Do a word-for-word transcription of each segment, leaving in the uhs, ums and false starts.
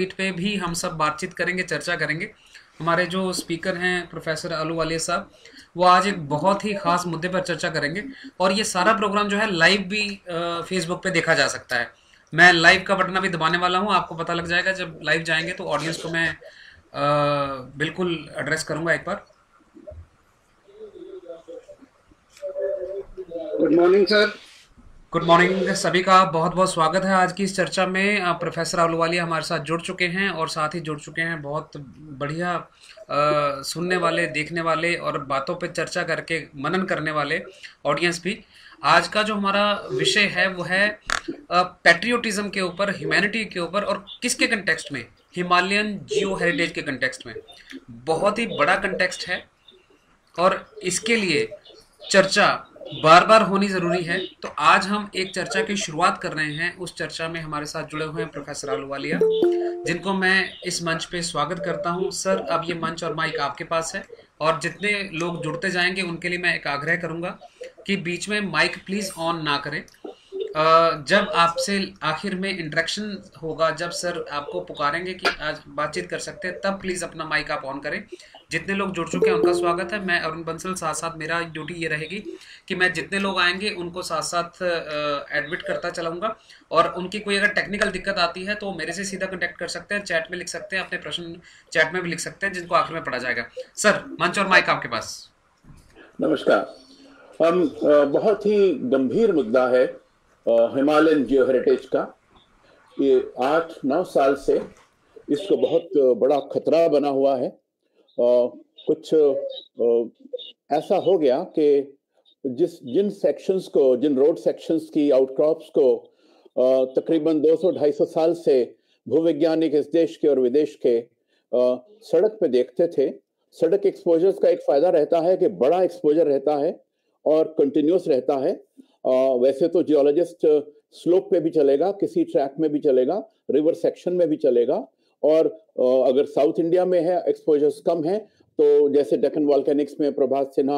Topic पे भी हम सब बातचीत करेंगे, चर्चा करेंगे। हमारे जो स्पीकर हैं प्रोफेसर अहलूवालिया साहब, वो आज एक बहुत ही खास मुद्दे पर चर्चा करेंगे। और ये सारा प्रोग्राम जो है लाइव भी फेसबुक पे देखा जा सकता है। मैं लाइव का बटन अभी दबाने वाला हूँ, आपको पता लग जाएगा जब लाइव जाएंगे। तो ऑडियंस को मैं अ, बिल्कुल एड्रेस करूंगा एक बार। Good morning sir. Good morning सभी का, बहुत बहुत स्वागत है आज की इस चर्चा में। अ, प्रोफेसर अहलूवालिया हमारे साथ जुड़ चुके हैं और साथ ही जुड़ चुके हैं बहुत बढ़िया अ, सुनने वाले, देखने वाले और बातों पे चर्चा करके मनन करने वाले ऑडियंस भी। आज का जो हमारा विषय है वो है पैट्रियोटिज्म के ऊपर, ह्यूमैनिटी के ऊपर, और किसके कंटेक्स्ट में? हिमालयन जियो हेरिटेज के कंटेक्स्ट में। बहुत ही बड़ा कंटेक्स्ट है और इसके लिए चर्चा बार बार होनी जरूरी है। तो आज हम एक चर्चा की शुरुआत कर रहे हैं। उस चर्चा में हमारे साथ जुड़े हुए हैं प्रोफेसर अहलूवालिया, जिनको मैं इस मंच पे स्वागत करता हूं। सर, अब ये मंच और माइक आपके पास है, और जितने लोग जुड़ते जाएंगे उनके लिए मैं एक आग्रह करूंगा कि बीच में माइक प्लीज ऑन ना करें। अ, जब आपसे आखिर में इंटरेक्शन होगा, जब सर आपको पुकारेंगे कि आज बातचीत कर सकते हैं, तब प्लीज अपना माइक आप ऑन करें। जितने लोग जुड़ चुके हैं उनका स्वागत है। मैं अरुण बंसल, साथ साथ मेरा ड्यूटी ये रहेगी कि मैं जितने लोग आएंगे उनको साथ साथ एडमिट करता चलाऊंगा। और उनकी कोई अगर टेक्निकल दिक्कत आती है तो मेरे से सीधा कांटेक्ट कर सकते हैं, चैट में लिख सकते हैं, अपने प्रश्न चैट में भी लिख सकते हैं, जिनको आखिर में पढ़ा जाएगा। सर, मंच और माइक आपके पास। नमस्कार। हम अ, बहुत ही गंभीर मुद्दा है हिमालयन जियो हेरिटेज का। ये आठ नौ साल से इसको बहुत बड़ा खतरा बना हुआ है। अ, कुछ अ, ऐसा हो गया कि जिस जिन सेक्शंस को, जिन रोड सेक्शंस की आउटक्रॉप्स को अ, तकरीबन दो सौ ढाई सौ साल से भूवैज्ञानिक इस देश के और विदेश के अ, सड़क पे देखते थे। सड़क एक्सपोजर्स का एक फायदा रहता है कि बड़ा एक्सपोजर रहता है और कंटिन्यूस रहता है। अ, वैसे तो जियोलॉजिस्ट स्लोप पे भी चलेगा, किसी ट्रैक में भी चलेगा, रिवर सेक्शन में भी चलेगा। और अ, अगर साउथ इंडिया में है एक्सपोजर्स कम है, तो जैसे डेक्कन वॉल्केनिक्स में प्रभात सिन्हा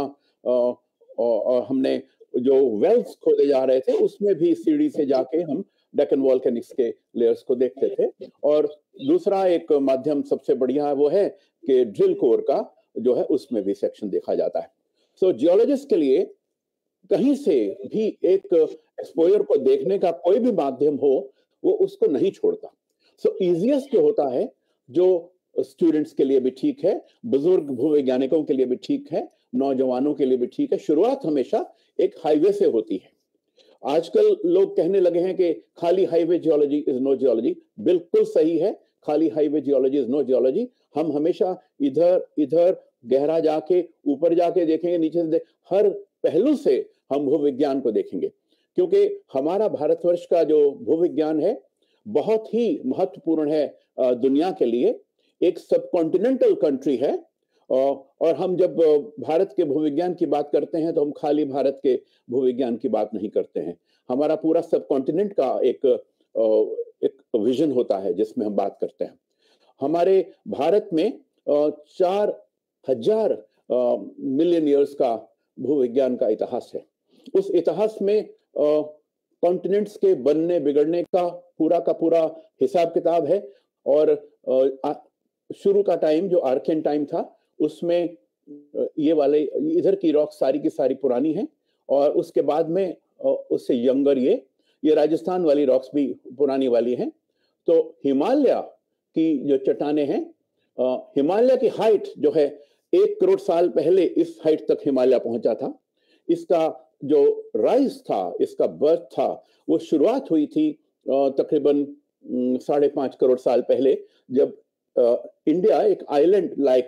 और हमने जो वेल्स खोदे जा रहे थे उसमें भी सीढ़ी से जाके हम डेक्कन वॉल्केनिक्स के लेयर्स को देखते थे। और दूसरा एक माध्यम सबसे बढ़िया है वो है कि ड्रिल कोर का जो है उसमें भी सेक्शन देखा जाता है। सो so, जियोलॉजिस्ट के लिए कहीं से भी एक एक्सपोजर को देखने का कोई भी माध्यम हो वो उसको नहीं छोड़ता। सो so, इजिएस्ट जो होता है, जो स्टूडेंट्स के लिए भी ठीक है, बुजुर्ग भूवैज्ञानिकों के लिए भी ठीक है, नौजवानों के लिए भी ठीक है, शुरुआत हमेशा एक हाईवे से होती है। आजकल लोग कहने लगे हैं कि खाली highway geology is no geology. बिल्कुल सही है, खाली highway geology is no geology. हम हमेशा इधर इधर गहरा जाके, ऊपर जाके देखेंगे, नीचे से देख, हर पहलू से हम भूविज्ञान को देखेंगे, क्योंकि हमारा भारतवर्ष का जो भूविज्ञान है बहुत ही महत्वपूर्ण है दुनिया के लिए। एक सब कॉन्टिनेंटल कंट्री है, और हम जब भारत के भूविज्ञान की बात करते हैं तो हम खाली भारत के भूविज्ञान की बात नहीं करते हैं। हमारा पूरा सब कॉन्टिनेंट का एक एक विजन होता है जिसमें हम बात करते हैं। हमारे भारत में चार हजार मिलियन ईयर्स का भूविज्ञान का इतिहास है। उस इतिहास में कॉन्टिनेंट्स के बनने बिगड़ने का पूरा का पूरा हिसाब किताब है। और शुरू का टाइम जो आर्कियन टाइम था उसमें ये वाले इधर की रॉक सारी की सारी पुरानी है, और उसके बाद में उससे यंगर ये ये राजस्थान वाली रॉक्स भी पुरानी वाली हैं। तो हिमालय की जो चट्टानें हैं, हिमालय की हाइट जो है एक करोड़ साल पहले इस हाइट तक हिमालय पहुंचा था। इसका जो राइज था, इसका बर्थ था, वो शुरुआत हुई थी तकरीबन साढ़े पांच करोड़ साल पहले, जब इंडिया एक आइलैंड लाइक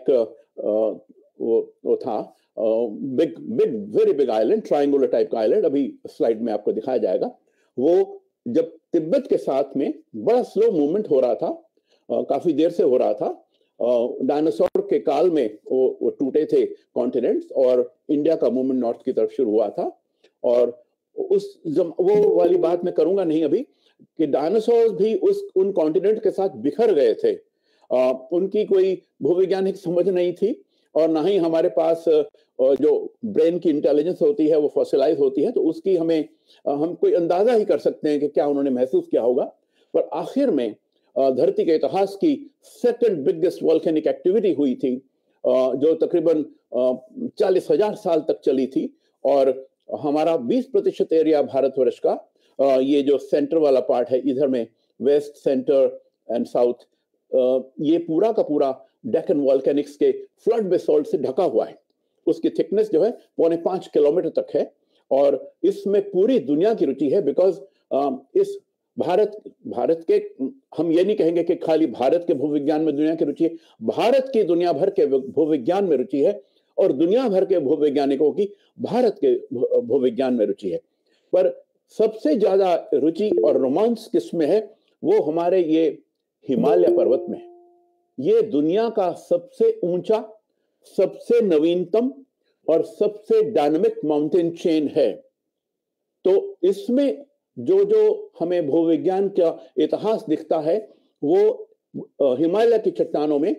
वो, वो था, big big very big island, triangular type का आइलैंड। अभी स्लाइड में आपको दिखाया जाएगा। वो जब तिब्बत के साथ में बड़ा स्लो मूवमेंट हो रहा था, आ, काफी देर से हो रहा था। डायनासोर के काल में वो, वो टूटे थे कॉन्टिनेंट्स, और इंडिया का मूवमेंट नॉर्थ की तरफ शुरू हुआ था। और उस जब वो वाली बात मैं करूंगा नहीं अभी, कि डायनासोर भी उस उन कॉन्टिनेंट के साथ बिखर गए थे। आ, उनकी कोई भूवैज्ञानिक समझ नहीं थी, और ना ही हमारे पास जो ब्रेन की इंटेलिजेंस होती है वो फॉसिलाइज होती है, तो उसकी हमें हम कोई अंदाजा ही कर सकते हैं कि क्या उन्होंने महसूस किया होगा। पर आखिर में धरती के इतिहास की सेकंड बिगेस्ट वॉल्केनिक एक्टिविटी हुई थी, जो तकरीबन चालीस हजार साल तक चली थी। और हमारा बीस प्रतिशत एरिया भारतवर्ष का, ये जो सेंटर वाला पार्ट है इधर में, वेस्ट, सेंटर एंड साउथ, ये पूरा का पूरा डेक्कन वॉल्केनिक्स के फ्लड बेसॉल्ट से ढका हुआ है। उसकी थिकनेस जो है पौने पांच किलोमीटर तक है और इसमें पूरी दुनिया की रुचि है। बिकॉज इस भारत भारत के, हम ये नहीं कहेंगे कि खाली भारत के भूविज्ञान में दुनिया की रुचि है, भारत की दुनिया भर के भूविज्ञान में रुचि है और दुनिया भर के भूवैज्ञानिकों की भारत के भूविज्ञान में रुचि है। पर सबसे ज्यादा रुचि और रोमांस किसमें है? वो हमारे ये हिमालय पर्वत में है। ये दुनिया का सबसे ऊंचा, सबसे नवीनतम और सबसे डायनामिक माउंटेन चेन है। तो इसमें जो जो हमें भूविज्ञान का इतिहास दिखता है वो हिमालय की चट्टानों में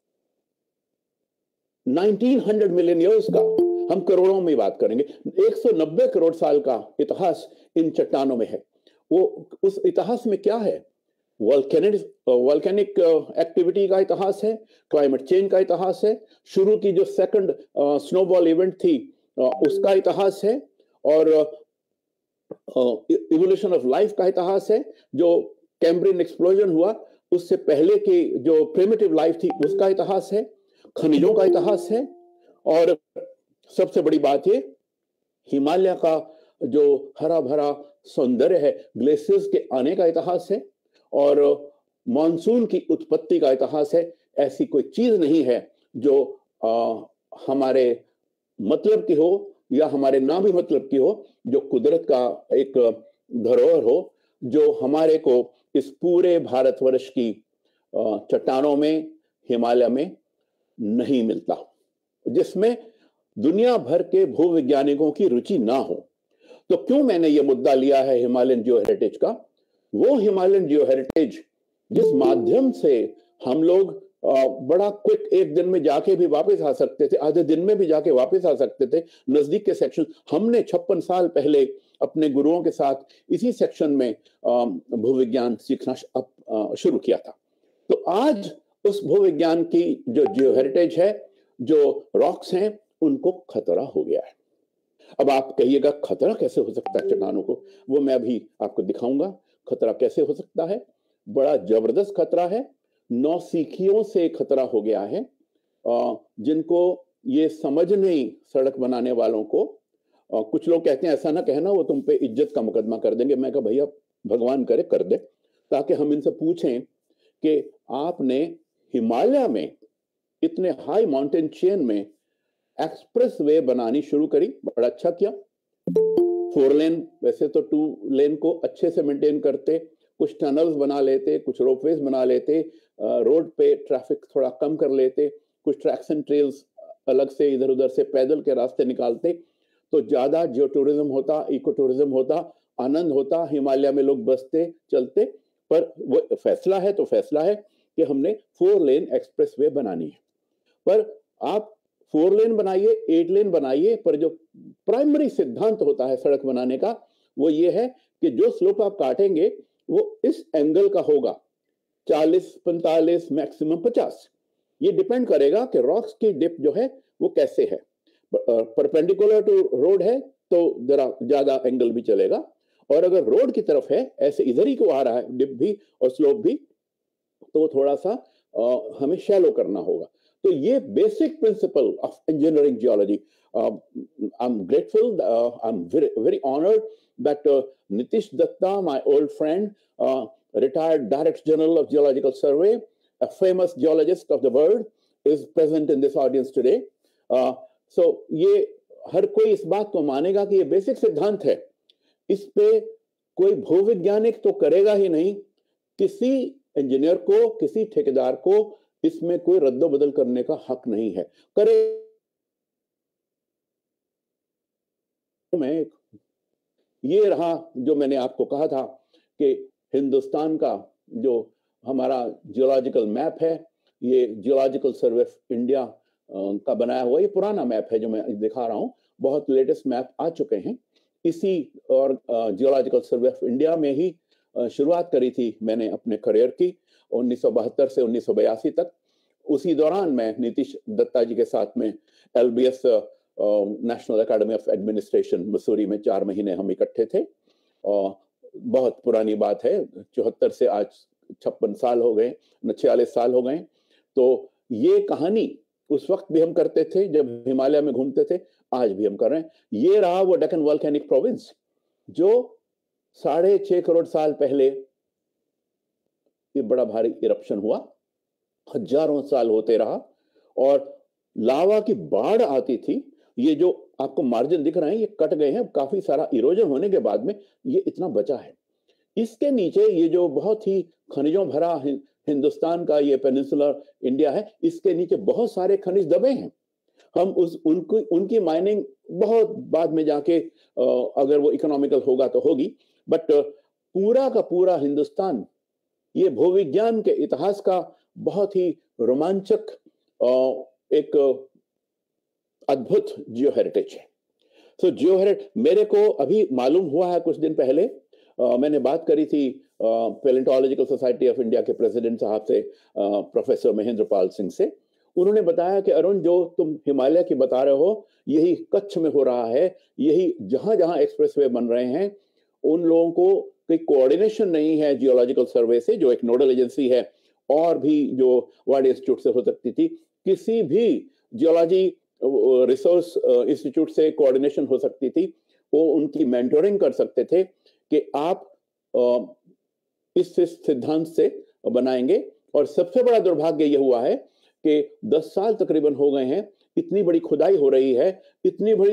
उन्नीस सौ मिलियन ईयर्स का, हम करोड़ों में बात करेंगे, एक सौ नब्बे करोड़ साल का इतिहास इन चट्टानों में है। वो उस इतिहास में क्या है? वॉल्केनिक वॉल्केनिक एक्टिविटी का इतिहास है, क्लाइमेट चेंज का इतिहास है, शुरू की जो सेकंड स्नोबॉल इवेंट थी uh, उसका इतिहास है, और इवोल्यूशन ऑफ लाइफ का इतिहास है, जो कैम्ब्रियन एक्सप्लोजन हुआ उससे पहले की जो प्रिमिटिव लाइफ थी उसका इतिहास है, खनिजों का इतिहास है, और सबसे बड़ी बात ये हिमालय का जो हरा भरा सौंदर्य है, ग्लेशियर्स के आने का इतिहास है, और मानसून की उत्पत्ति का इतिहास है। ऐसी कोई चीज नहीं है जो आ, हमारे मतलब की हो या हमारे ना भी मतलब की हो, जो कुदरत का एक धरोहर हो, जो हमारे को इस पूरे भारतवर्ष की चट्टानों में, हिमालय में नहीं मिलता, जिसमें दुनिया भर के भूवैज्ञानिकों की रुचि ना हो। तो क्यों मैंने ये मुद्दा लिया है हिमालयन जियो हेरिटेज का? वो हिमालयन जियो हेरिटेज जिस माध्यम से हम लोग बड़ा क्विक एक दिन में जाके भी वापस आ सकते थे, आधे दिन में भी जाके वापस आ सकते थे, नजदीक के सेक्शन, हमने छप्पन साल पहले अपने गुरुओं के साथ इसी सेक्शन में भूविज्ञान सीखना शुरू किया था। तो आज उस भूविज्ञान की जो जियो हेरिटेज है, जो रॉक्स हैं, उनको खतरा हो गया है। अब आप कहिएगा खतरा कैसे हो सकता है चट्टानों को? वो मैं अभी आपको दिखाऊंगा खतरा कैसे हो सकता है। बड़ा जबरदस्त खतरा है, नौसिखियों से खतरा हो गया है, जिनको ये समझ नहीं, सड़क बनाने वालों को। कुछ लोग कहते हैं ऐसा ना कहना, वो तुम पे इज्जत का मुकदमा कर देंगे। मैं कहा भैया भगवान करे कर दे, ताकि हम इनसे पूछें कि आपने हिमालय में इतने हाई माउंटेन चेन में एक्सप्रेस वे बनानी शुरू करी, बड़ा अच्छा किया। फोर लेन, वैसे तो टू लेन को अच्छे से मेंटेन करते, कुछ टनल्स बना लेते, कुछ रोपवेज बना लेते, रोड पे ट्रैफिक थोड़ा कम कर लेते, कुछ ट्रैक्शन ट्रेल्स अलग से इधर उधर से पैदल के रास्ते निकालते, तो ज्यादा जियो टूरिज्म होता, इको टूरिज्म होता, आनंद होता, हिमालय में लोग बसते चलते। पर वो फैसला है तो फैसला है कि हमने फोर लेन एक्सप्रेस वे बनानी है। पर आप फोर लेन बनाइए, एट लेन बनाइए, पर जो प्राइमरी सिद्धांत होता है सड़क बनाने का वो ये है कि जो स्लोप आप काटेंगे वो इस एंगल का होगा, चालीस, पैंतालीस, मैक्सिमम पचास। ये डिपेंड करेगा कि रॉक्स की डिप जो है वो कैसे है। परपेंडिकुलर टू रोड है तो जरा ज्यादा एंगल भी चलेगा, और अगर रोड की तरफ है, ऐसे इधर ही को आ रहा है डिप भी और स्लोप भी, तो थोड़ा सा आ, हमें शैलो करना होगा। तो ये basic principle of engineering geology. I am grateful, I am very very honoured that uh, Nitish Datta, my old friend, uh, retired Director General of Geological Survey, a famous geologist of the world, is present in this audience today. Uh, so ये हर कोई इस बात को मानेगा कि ये basic सिद्धांत है, इस पे कोई भूवैज्ञानिक तो करेगा ही नहीं, किसी इंजीनियर को, किसी ठेकेदार को इसमें कोई रद्दो बदल करने का हक नहीं है। करे मैं ये रहा जो मैंने आपको कहा था कि हिंदुस्तान का जो हमारा जियोलॉजिकल मैप है, ये जियोलॉजिकल सर्वे ऑफ इंडिया का बनाया हुआ, ये पुराना मैप है जो मैं दिखा रहा हूँ, बहुत लेटेस्ट मैप आ चुके हैं। इसी और जियोलॉजिकल सर्वे ऑफ इंडिया में ही शुरुआत करी थी मैंने अपने करियर की उन्नीस सौ बहत्तर से उन्नीस सौ बयासी तक। उसी दौरान मैं नीतीश दत्ता जी के साथ में L B S national academy of administration Mussoorie में चार महीने हम इकट्ठे थे। और बहुत पुरानी बात है, चौहत्तर से आज छप्पन साल हो गए, छियालीस साल हो गए। तो ये कहानी उस वक्त भी हम करते थे जब हिमालय में घूमते थे, आज भी हम कर रहे हैं। ये रहा वो डेक्कन वोल्केनिक प्रोविंस जो साढ़े छह करोड़ साल पहले ये बड़ा भारी इरप्शन हुआ, हजारों साल होते रहा और लावा की बाढ़ आती थी। ये जो आपको मार्जिन दिख रहे हैं ये कट गए हैं, काफी सारा इरोजन होने के बाद में ये इतना बचा है। इसके नीचे ये जो बहुत ही खनिजों भरा हिंदुस्तान का ये पेनिनसुलर इंडिया है, इसके नीचे बहुत सारे खनिज दबे हैं। हम उस उनकी उनकी माइनिंग बहुत बाद में जाके अगर वो इकोनॉमिकल होगा तो होगी, बट पूरा का पूरा हिंदुस्तान ये भूविज्ञान के इतिहास का बहुत ही रोमांचक एक अद्भुत जियो हेरिटेज है। तो जियो हेरिटेज मेरे को अभी मालूम हुआ है कुछ दिन पहले, आ, मैंने बात करी थी पैलेंटोलॉजिकल सोसाइटी ऑफ इंडिया के प्रेसिडेंट साहब से, प्रोफेसर महेंद्र पाल सिंह से। उन्होंने बताया कि अरुण, जो तुम हिमालय की बता रहे हो यही कच्छ में हो रहा है, यही जहां जहां एक्सप्रेसवे बन रहे हैं उन लोगों को कोई कोऑर्डिनेशन नहीं है जियोलॉजिकल सर्वे से, जो एक नोडल एजेंसी है, और भी जो वर्ल्ड इंस्टीट्यूट से हो सकती थी, किसी भी जियोलॉजी रिसोर्स इंस्टीट्यूट से कोऑर्डिनेशन हो सकती थी। वो उनकी मेंटोरिंग कर सकते थे कि आप इस सिद्धांत से बनाएंगे। और सबसे बड़ा दुर्भाग्य यह हुआ है कि दस साल तकरीबन हो गए हैं, इतनी बड़ी खुदाई हो रही है, इतनी बड़ी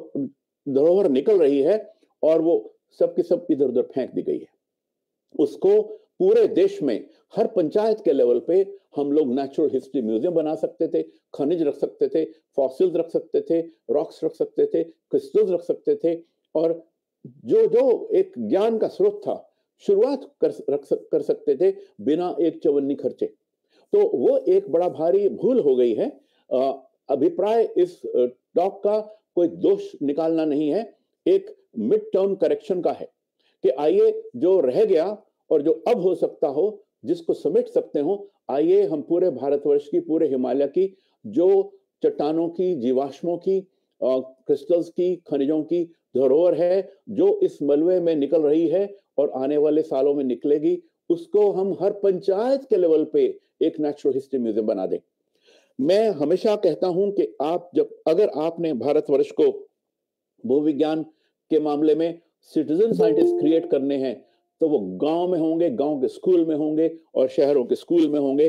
धरोहर निकल रही है और वो सब की सब इधर उधर फेंक दी गई है। उसको पूरे देश में हर पंचायत के लेवल पे हम लोग नेचुरल हिस्ट्री म्यूजियम बना सकते थे, खनिज रख सकते थे, फॉसिल्स रख सकते थे, रॉक्स रख सकते थे, क्रिस्टल्स रख सकते थे, और जो जो एक ज्ञान का स्रोत था शुरुआत कर रख सक, कर सकते थे बिना एक चवन्नी खर्चे। तो वो एक बड़ा भारी भूल हो गई है। अभिप्राय इस टॉक का कोई दोष निकालना नहीं है, एक मिड टर्म करेक्शन का है कि आइए जो रह गया और जो अब हो सकता हो, जिसको समेट सकते हो, आइए हम पूरे भारतवर्ष की, पूरे हिमालय की जो चट्टानों की, जीवाश्मों की, क्रिस्टल्स की, खनिजों की धरोहर है जो इस मलबे में निकल रही है और आने वाले सालों में निकलेगी, उसको हम हर पंचायत के लेवल पे एक नेचुरल हिस्ट्री म्यूजियम बना दें। मैं हमेशा कहता हूं कि आप जब अगर आपने भारतवर्ष को भूविज्ञान के मामले में सिटीजन साइंटिस्ट क्रिएट करने हैं तो वो गांव में होंगे, गांव के स्कूल में होंगे और शहरों के स्कूल में होंगे।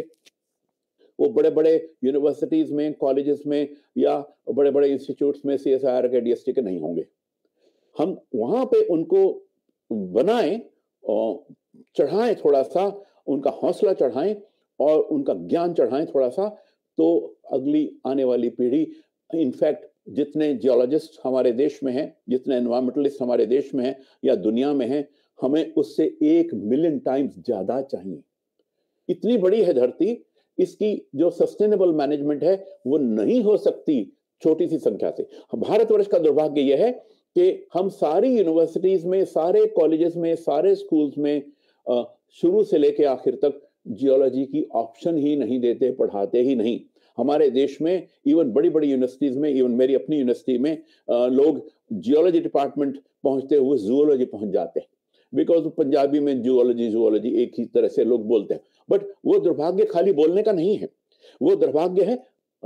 वो बड़े बड़े यूनिवर्सिटीज में, कॉलेजेस में या बड़े बड़े इंस्टीट्यूट्स में सी एस आई आर के, डी एस टी के नहीं होंगे। हम वहां पे उनको बनाएं और चढ़ाएं, थोड़ा सा उनका हौसला चढ़ाएं और उनका ज्ञान चढ़ाएं थोड़ा सा, तो अगली आने वाली पीढ़ी, इनफैक्ट जितने जियोलॉजिस्ट हमारे देश में हैं, जितने एनवायरमेंटलिस्ट हमारे देश में हैं या दुनिया में हैं, हमें उससे एक मिलियन टाइम्स ज्यादा चाहिए। इतनी बड़ी है धरती, इसकी जो सस्टेनेबल मैनेजमेंट है वो नहीं हो सकती छोटी सी संख्या से। भारतवर्ष का दुर्भाग्य यह है कि हम सारी यूनिवर्सिटीज में, सारे कॉलेजेस में, सारे स्कूल्स में शुरू से लेकर आखिर तक जियोलॉजी की ऑप्शन ही नहीं देते, पढ़ाते ही नहीं। हमारे देश में इवन बड़ी बड़ी यूनिवर्सिटीज में, इवन मेरी अपनी यूनिवर्सिटी में लोग जियोलॉजी डिपार्टमेंट पहुंचते हुए जूलॉजी पहुंच जाते हैं, बिकॉज पंजाबी में जूलॉजी जूलॉजी एक ही तरह से लोग बोलते हैं। बट वो दुर्भाग्य खाली बोलने का नहीं है, वो दुर्भाग्य है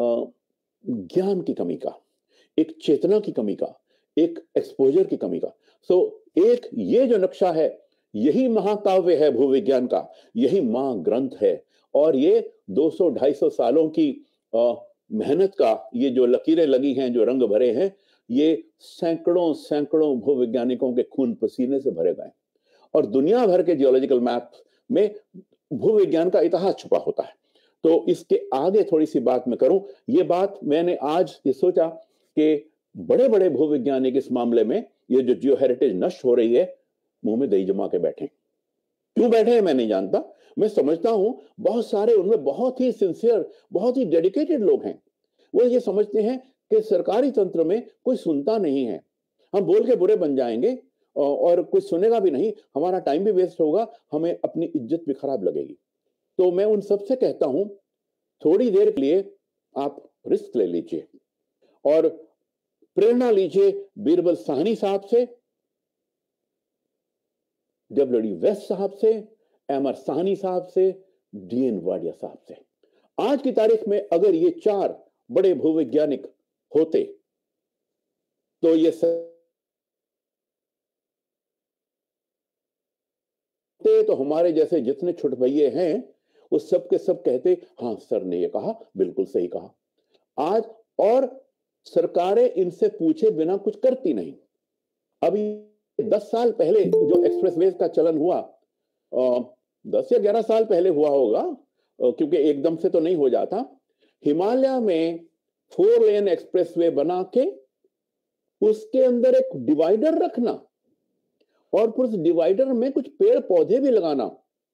ज्ञान की कमी का, एक चेतना की कमी का, एक एक्सपोजर की कमी का। सो so, एक ये जो नक्शा है यही महाकाव्य है भूविज्ञान का, यही महाग्रंथ है, और ये दो सौ ढाई सौ सालों की मेहनत का ये जो लकीरें लगी हैं, जो रंग भरे हैं, ये सैकड़ों सैकड़ों भूवैज्ञानिकों के खून पसीने से भरे गए। और दुनिया भर के जियोलॉजिकल मैप में भूविज्ञान का इतिहास छुपा होता है। तो इसके आगे थोड़ी सी बात मैं करूं। ये बात मैंने आज ये सोचा कि बड़े बड़े भूविज्ञानिक इस मामले में, ये जो जियो हेरिटेज नष्ट हो रही है, मुंह में दही जमा के बैठे। क्यों बैठे हैं मैं नहीं जानता। मैं समझता हूं बहुत सारे उनमें बहुत ही सिंसियर, बहुत ही डेडिकेटेड लोग हैं। वो ये समझते हैं कि सरकारी तंत्र में कोई सुनता नहीं है, हम बोल के बुरे बन जाएंगे और कुछ सुनेगा भी नहीं, हमारा टाइम भी वेस्ट होगा, हमें अपनी इज्जत भी खराब लगेगी। तो मैं उन सबसे कहता हूं, थोड़ी देर के लिए आप रिस्क ले लीजिए और प्रेरणा लीजिए बीरबल साहनी साहब से, डब्ल्यू डी वेस्ट साहब से, एम आर साहनी साहब से, डी एन वाडिया साहब से। आज की तारीख में अगर ये चार बड़े भूवैज्ञानिक होते तो ये सब तो हमारे जैसे जितने छुट भैये हैं वो सब के सब कहते हाँ सर ने ये कहा, बिल्कुल सही कहा। आज और सरकारें इनसे पूछे बिना कुछ करती नहीं। अभी दस साल पहले जो एक्सप्रेसवेज का चलन हुआ, दस या ग्यारह साल पहले हुआ होगा, क्योंकि एकदम से तो नहीं हो जाता। हिमालय में फोर लेन एक्सप्रेसवे बना के उसके अंदर एक डिवाइडर रखना और फिर उस डिवाइडर में कुछ पेड़ पौधे भी लगाना,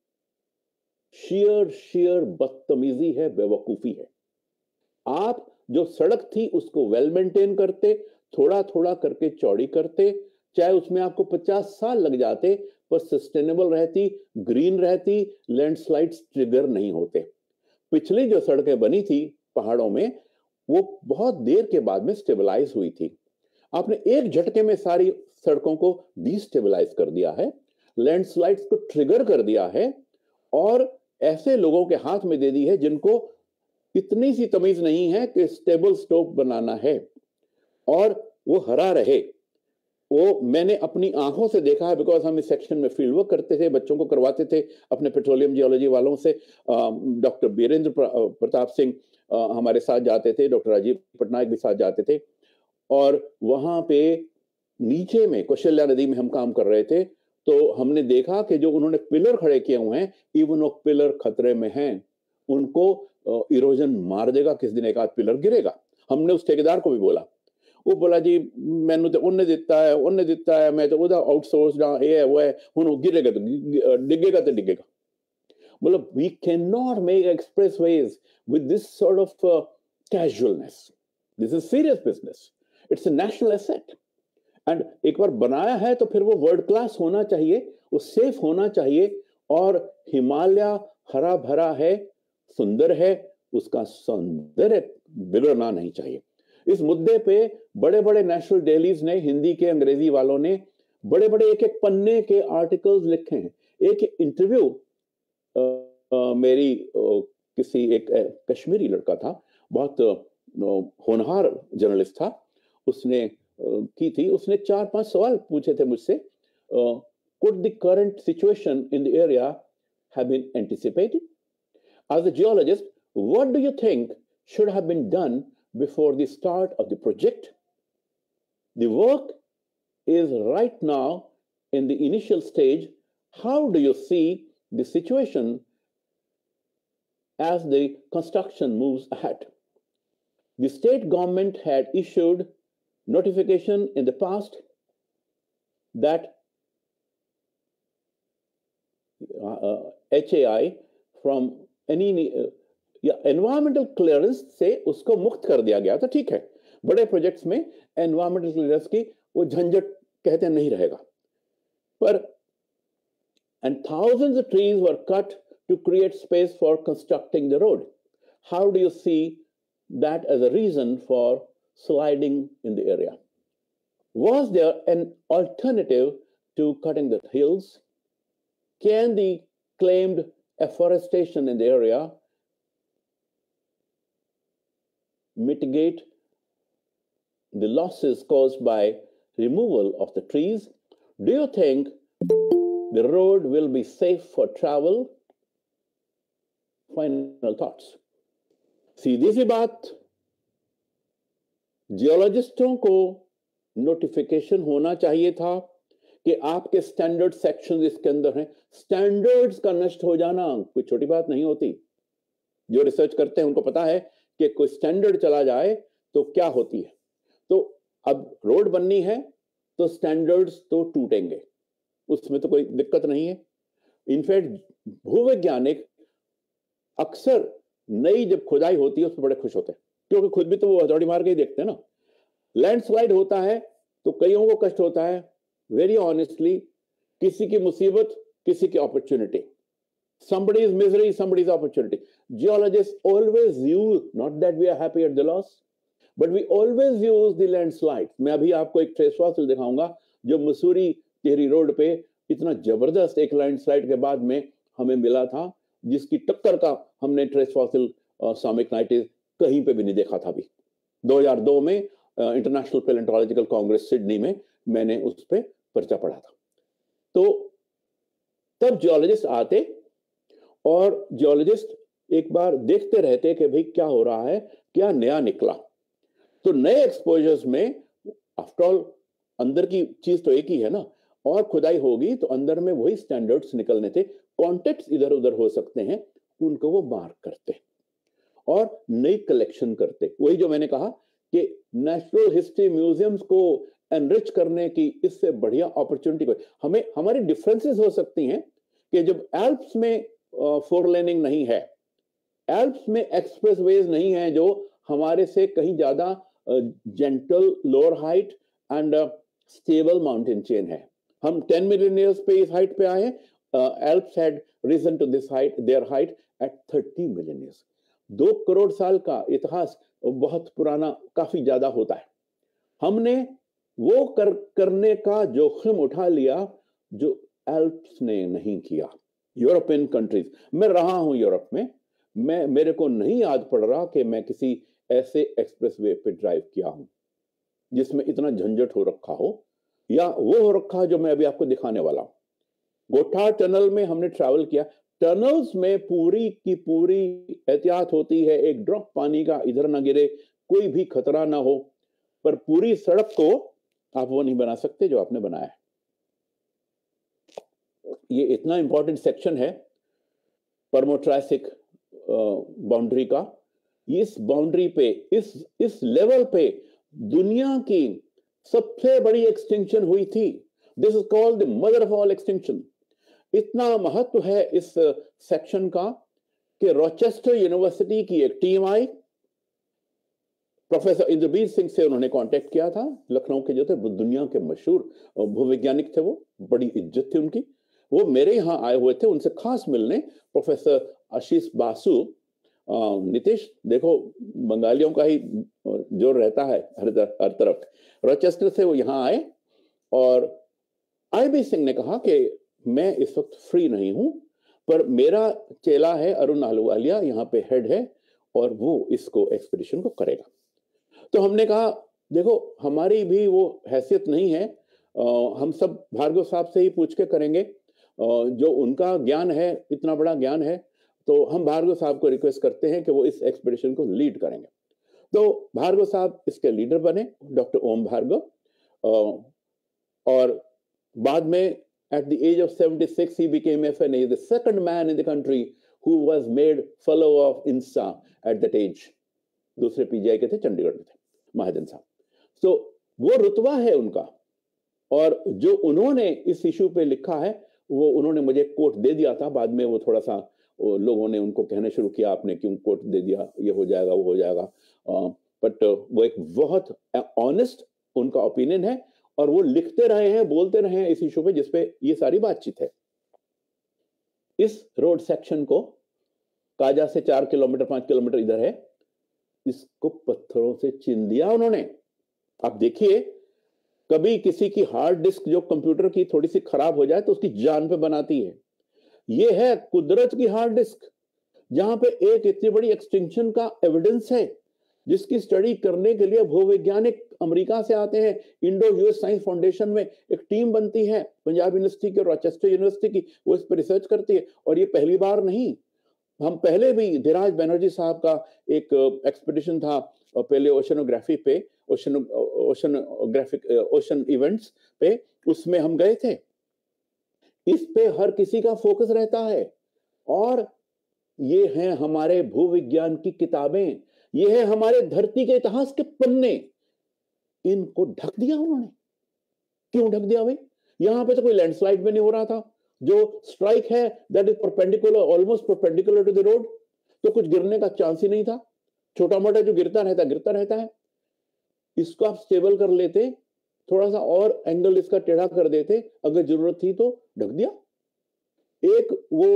शेयर शेयर बदतमीजी है, बेवकूफी है। आप जो सड़क थी उसको वेल मेंटेन करते, थोड़ा थोड़ा करके चौड़ी करते, चाहे उसमें आपको पचास साल लग जाते, पर सस्टेनेबल रहती, ग्रीन रहती, लैंडस्लाइड्स ट्रिगर नहीं होते। पिछली जो सड़कें बनी थी पहाड़ों में वो बहुत देर के बाद में स्टेबलाइज हुई थी। आपने एक झटके में सारी सड़कों को डिस्टेबलाइज कर दिया है, लैंडस्लाइड्स को ट्रिगर कर दिया है और ऐसे लोगों के हाथ में दे दी है जिनको इतनी सी तमीज नहीं है कि स्टेबल स्टोव बनाना है और वो हरा रहे। वो मैंने अपनी आंखों से देखा है, बिकॉज हम इस सेक्शन में फील्ड वर्क करते थे, बच्चों को करवाते थे अपने पेट्रोलियम जियोलॉजी वालों से। डॉक्टर बीरेंद्र प्रताप सिंह हमारे साथ जाते थे, डॉक्टर राजीव पटनायक भी साथ जाते थे और वहां पे नीचे में कौशल्या नदी में हम काम कर रहे थे। तो हमने देखा कि जो उन्होंने पिलर खड़े किए हुए हैं, इवन वो पिलर खतरे में हैं, उनको इरोजन मार देगा, किस दिन एक आध पिलर गिरेगा। हमने उस ठेकेदार को भी बोला, वो बोला जी मैंने तो उन्हें दिता है उन्हें दिता है मैं तो उधर आउटसोर्स ये है वो है, हूं गिरेगा तो डिगेगा तो डिगेगा। मतलब we can not make expressways with this sort of casualness. This is serious business, it's a national asset and एक बार बनाया है तो फिर वो वर्ल्ड क्लास होना चाहिए, वो सेफ होना चाहिए। और हिमालय हरा भरा है, सुंदर है, उसका सौंदर्य बिगड़ना नहीं चाहिए। इस मुद्दे पे बड़े बड़े नेशनल डेलीज ने, हिंदी के अंग्रेजी वालों ने बड़े बड़े एक एक पन्ने के आर्टिकल्स लिखे हैं। एक इंटरव्यू मेरी आ, किसी एक आ, कश्मीरी लड़का था, बहुत होनहार जर्नलिस्ट था, उसने आ, की थी। उसने चार पांच सवाल पूछे थे मुझसे। Could the current situation in the area have been anticipated? As a geologist, what do you think should have been done before the start of the project? The work is right now in the initial stage. How do you see the situation as the construction moves ahead? The state government had issued notification in the past that uh, H A I from any uh, या environmental clearance से उसको मुक्त कर दिया गया। तो ठीक है, बड़े प्रोजेक्ट्स में एनवायरमेंटल क्लियरेंस की वो झंझट कहते नहीं रहेगा, पर and thousands of trees were cut to create space for constructing the road. How do you see that as a reason for sliding in the area? Was there an alternative to cutting the hills? Can the claimed afforestation in the area mitigate the losses caused by removal of the trees? Do you think the road will be safe for travel? Final thoughts. सीधी सी बात, जियोलॉजिस्टों को notification होना चाहिए था कि आपके स्टैंडर्ड सेक्शन इसके अंदर हैं। स्टैंडर्ड्स का नष्ट हो जाना कोई छोटी बात नहीं होती। जो रिसर्च करते हैं उनको पता है कि कोई स्टैंडर्ड चला जाए तो क्या होती है। तो अब रोड बननी है तो स्टैंडर्ड्स तो टूटेंगे, उसमें तो कोई दिक्कत नहीं है। इनफैक्ट भूवैज्ञानिक अक्सर नई जब खुदाई होती है उस पर बड़े खुश होते हैं, क्योंकि खुद भी तो वो हथौड़ी मार के ही देखते हैं ना। लैंडस्लाइड होता है तो कईयों को कष्ट होता है, वेरी ऑनेस्टली, किसी की मुसीबत, किसी की opportunity, somebody's misery, somebody's opportunity. Geologists always use, not that we are happy at the loss, but we always use the landslide. मैं अभी आपको एक ट्रेस फॉसिल दिखाऊंगा जो मसूरी टिहरी रोड पे इतना जबरदस्त एक लैंडस्लाइड के बाद में हमें मिला था, जिसकी टक्कर का हमने ट्रेस फॉसिल सामिकनाइटिस कहीं पे भी नहीं देखा था। अभी दो हज़ार दो में इंटरनेशनल पैलेंटोलॉजिकल कांग्रेस सिडनी में मैंने उस पर पर्चा पढ़ा था। तो तब जियोलॉजिस्ट आते और जियोलॉजिस्ट एक बार देखते रहते कि भाई क्या हो रहा है, क्या नया निकला। तो नए एक्सपोजर्स में आफ्टर ऑल अंदर की चीज तो एक ही है ना, और खुदाई होगी तो अंदर में वही स्टैंडर्ड्स निकलने थे, कॉन्टेक्ट्स इधर उधर हो सकते हैं, उनको वो मार्क करते और नई कलेक्शन करते। वही जो मैंने कहा कि नेचुरल हिस्ट्री म्यूजियम्स को एनरिच करने की इससे बढ़िया अपॉर्चुनिटी कोई, हमें हमारी डिफरेंसेस हो सकती हैं कि जब एल्प्स में फोर लेनिंग नहीं है, एल्प्स में एक्सप्रेस वेज नहीं है जो हमारे से कहीं ज्यादा gentle lower height and stable mountain chain है। हम टेन मिलियन ईयर्स पे इस हाइट पे आए हैं, Alps had risen to this height, their height at thirty million years. दो करोड़ साल का इतिहास बहुत पुराना, काफी ज्यादा होता है। हमने वो कर करने का जोखिम उठा लिया जो एल्प्स ने नहीं किया। यूरोपियन कंट्रीज, मैं रहा हूं यूरोप में, मैं मेरे को नहीं याद पड़ रहा कि मैं किसी ऐसे एक्सप्रेसवे पे ड्राइव किया हूं जिसमें इतना झंझट हो रखा हो, या वो हो रखा जो मैं अभी आपको दिखाने वाला हूं। गोठार टनल में हमने ट्रैवल किया। टनल्स में पूरी की पूरी एहतियात होती है, एक ड्रॉप पानी का इधर ना गिरे, कोई भी खतरा ना हो, पर पूरी सड़क को आप वो नहीं बना सकते जो आपने बनाया है। ये इतना इंपॉर्टेंट सेक्शन है परमोट्रासिक बाउंड्री का। इस बाउंड्री पे, इस इस लेवल पे दुनिया की सबसे बड़ी एक्सटिंक्शन हुई थी। This is called the mother of all extinction. इतना महत्व है इस सेक्शन का कि रॉचेस्टर यूनिवर्सिटी की एक टीम आई, प्रोफेसर इंद्रबीर सिंह से उन्होंने कांटेक्ट किया था, लखनऊ के जो थे दुनिया के मशहूर भूवैज्ञानिक थे, वो बड़ी इज्जत थी उनकी, वो मेरे यहाँ आए हुए थे उनसे खास मिलने। प्रोफेसर आशीष बासु, नीतीश देखो बंगालियों का ही जोर रहता है हर हर तरफ, रॉचेस्टर से वो यहाँ आए और आई बी सिंह ने कहा कि मैं इस वक्त फ्री नहीं हूं, पर मेरा चेला है अरुण आहलूवालिया, यहाँ पे हेड है और वो इसको एक्सपीडिशन को करेगा। तो हमने कहा देखो हमारी भी वो हैसियत नहीं है, आ, हम सब भार्गव साहब से ही पूछ के करेंगे, आ, जो उनका ज्ञान है, इतना बड़ा ज्ञान है, तो हम भार्गव साहब को रिक्वेस्ट करते हैं कि वो इस एक्सपीडिशन को लीड करेंगे। तो भार्गव साहब इसके लीडर बने, डॉक्टर ओम भार्गव, और बाद में at the age of seventy-six he became F N A, the second man in the country who was made fellow of I N S A at that age. दूसरे PGI के थे, चंडीगढ़ में थे महाजन साहब। तो वो रुतबा है उनका, और जो उन्होंने इस इशू पे लिखा है वो उन्होंने मुझे कोट दे दिया था। बाद में वो थोड़ा सा लोगों ने उनको कहने शुरू किया आपने क्यों कोट दे दिया, ये हो जाएगा वो हो जाएगा, बट वो एक बहुत ऑनेस्ट उनका ओपिनियन है और वो लिखते रहे हैं, बोलते रहे हैं इस इशू पे जिसपे ये सारी बातचीत है। इस रोड सेक्शन को काजा से चार किलोमीटर पांच किलोमीटर इधर है, इसको पत्थरों से चिन दिया उन्होंने। आप देखिए कभी किसी की हार्ड डिस्क जो कंप्यूटर की थोड़ी सी खराब हो जाए तो उसकी जान पे बनाती है, ये है कुदरत की हार्ड डिस्क जहां पे एक इतनी बड़ी एक्सटिंक्शन का एविडेंस है, जिसकी स्टडी करने के लिए भूवैज्ञानिक अमेरिका से आते हैं। इंडो यूएस साइंस फाउंडेशन में एक टीम बनती है, पंजाब यूनिवर्सिटी की और रॉचेस्टर यूनिवर्सिटी की, वो इस पर रिसर्च करती है। और ये पहली बार नहीं, हम पहले भी धीराज बैनर्जी साहब का एक एक्सपीडिशन था पहले ओशनोग्राफी पे, ओशन ओशनोग्राफिक ओशन इवेंट्स पे, उसमें हम गए थे। इस पे हर किसी का फोकस रहता है, और ये हैं हमारे भूविज्ञान की किताबें, ये है हमारे धरती के इतिहास के पन्ने। इनको ढक दिया उन्होंने। क्यों ढक दिया भाई? यहां पे तो कोई लैंडस्लाइड भी नहीं हो रहा था, जो स्ट्राइक है that is perpendicular, almost perpendicular to the road, तो कुछ गिरने का चांस ही नहीं था। छोटा मोटा जो गिरता रहता गिरता रहता है। इसको आप स्टेबल कर लेते थोड़ा सा और एंगल इसका टेढ़ा कर देते, अगर जरूरत थी तो ढक दिया। एक वो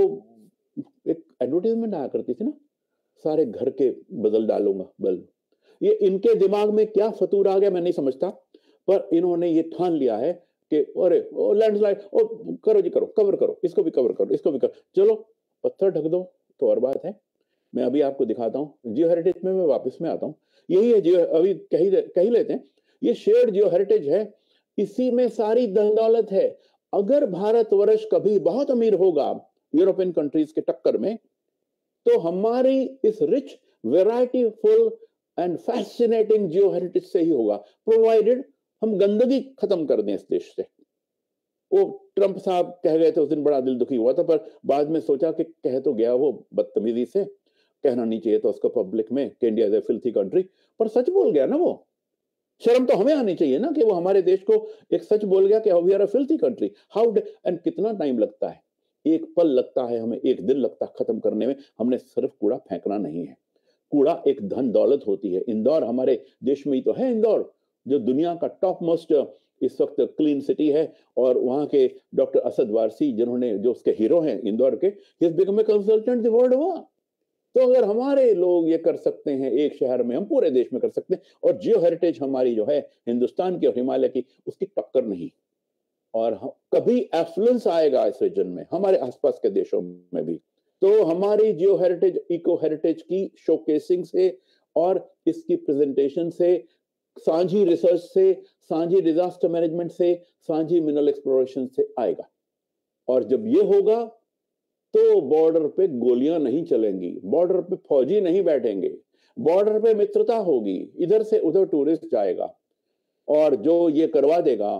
एक एडवर्टाइजमेंट आया करती थी ना, सारे घर के बदल डालूंगा बल्ब। ये इनके दिमाग में क्या फतूर आ गया मैं नहीं समझता, पर इन्होंने ये ठान लिया है कि अरे ओ लैंडस्लाइड, ओ करो जी करो, कवर करो, इसको भी कवर करो, इसको भी करो, चलो पत्थर ढक दो तो और बात है। मैं अभी आपको दिखाता हूँ जियो हेरिटेज में, मैं वापस में आता हूँ। यही है जियो, अभी कही कही लेते हैं, ये शेयर्ड जियो हेरिटेज है, इसी में सारी धन दौलत है। अगर भारतवर्ष कभी बहुत अमीर होगा यूरोपियन कंट्रीज के टक्कर में, तो हमारी इस rich variety full and fascinating geo heritage से ही होगा, प्रोवाइडेड हम गंदगी खत्म कर दें इस देश से। वो ट्रंप साहब कह गए थे उस दिन, बड़ा दिल दुखी हुआ था, पर बाद में सोचा कि कह तो गया वो बदतमीजी से, कहना नहीं चाहिए था उसको पब्लिक में कि India is a filthy country, पर सच बोल गया ना वो। शर्म तो हमें आनी चाहिए ना कि वो हमारे देश को एक सच बोल गया कि we are a filthy country. How and कितना टाइम लगता है, एक पल लगता है हमें, एक दिन लगता है खत्म करने में। हमने सिर्फ कूड़ा फेंकना नहीं है, कूड़ा एक धन दौलत होती है। इंदौर हमारे देश में ही तो है, इंदौर जो दुनिया का टॉप मोस्ट इस वक्त क्लीन सिटी है, और वहां के डॉक्टर असद वारसी जिन्होंने, जो उसके हीरो हैं इंदौर के, he is become a consultant the world over. तो अगर हमारे लोग ये कर सकते हैं एक शहर में, हम पूरे देश में कर सकते हैं। और जियो हेरिटेज हमारी जो है हिंदुस्तान की और हिमालय की, उसकी टक्कर नहीं। और कभी एफ्लुएंस आएगा इस रीजन में, हमारे आसपास के देशों में भी, तो हमारी जियो हेरिटेज, इको हेरिटेज की शोकेसिंग से और इसकी प्रेजेंटेशन से, सांझी रिसर्च से, सांझी डिजास्टर मैनेजमेंट से, सांझी मिनरल एक्सप्लोरेशन से आएगा। और जब ये होगा तो बॉर्डर पे गोलियां नहीं चलेंगी, बॉर्डर पे फौजी नहीं बैठेंगे, बॉर्डर पे मित्रता होगी, इधर से उधर टूरिस्ट जाएगा। और जो ये करवा देगा,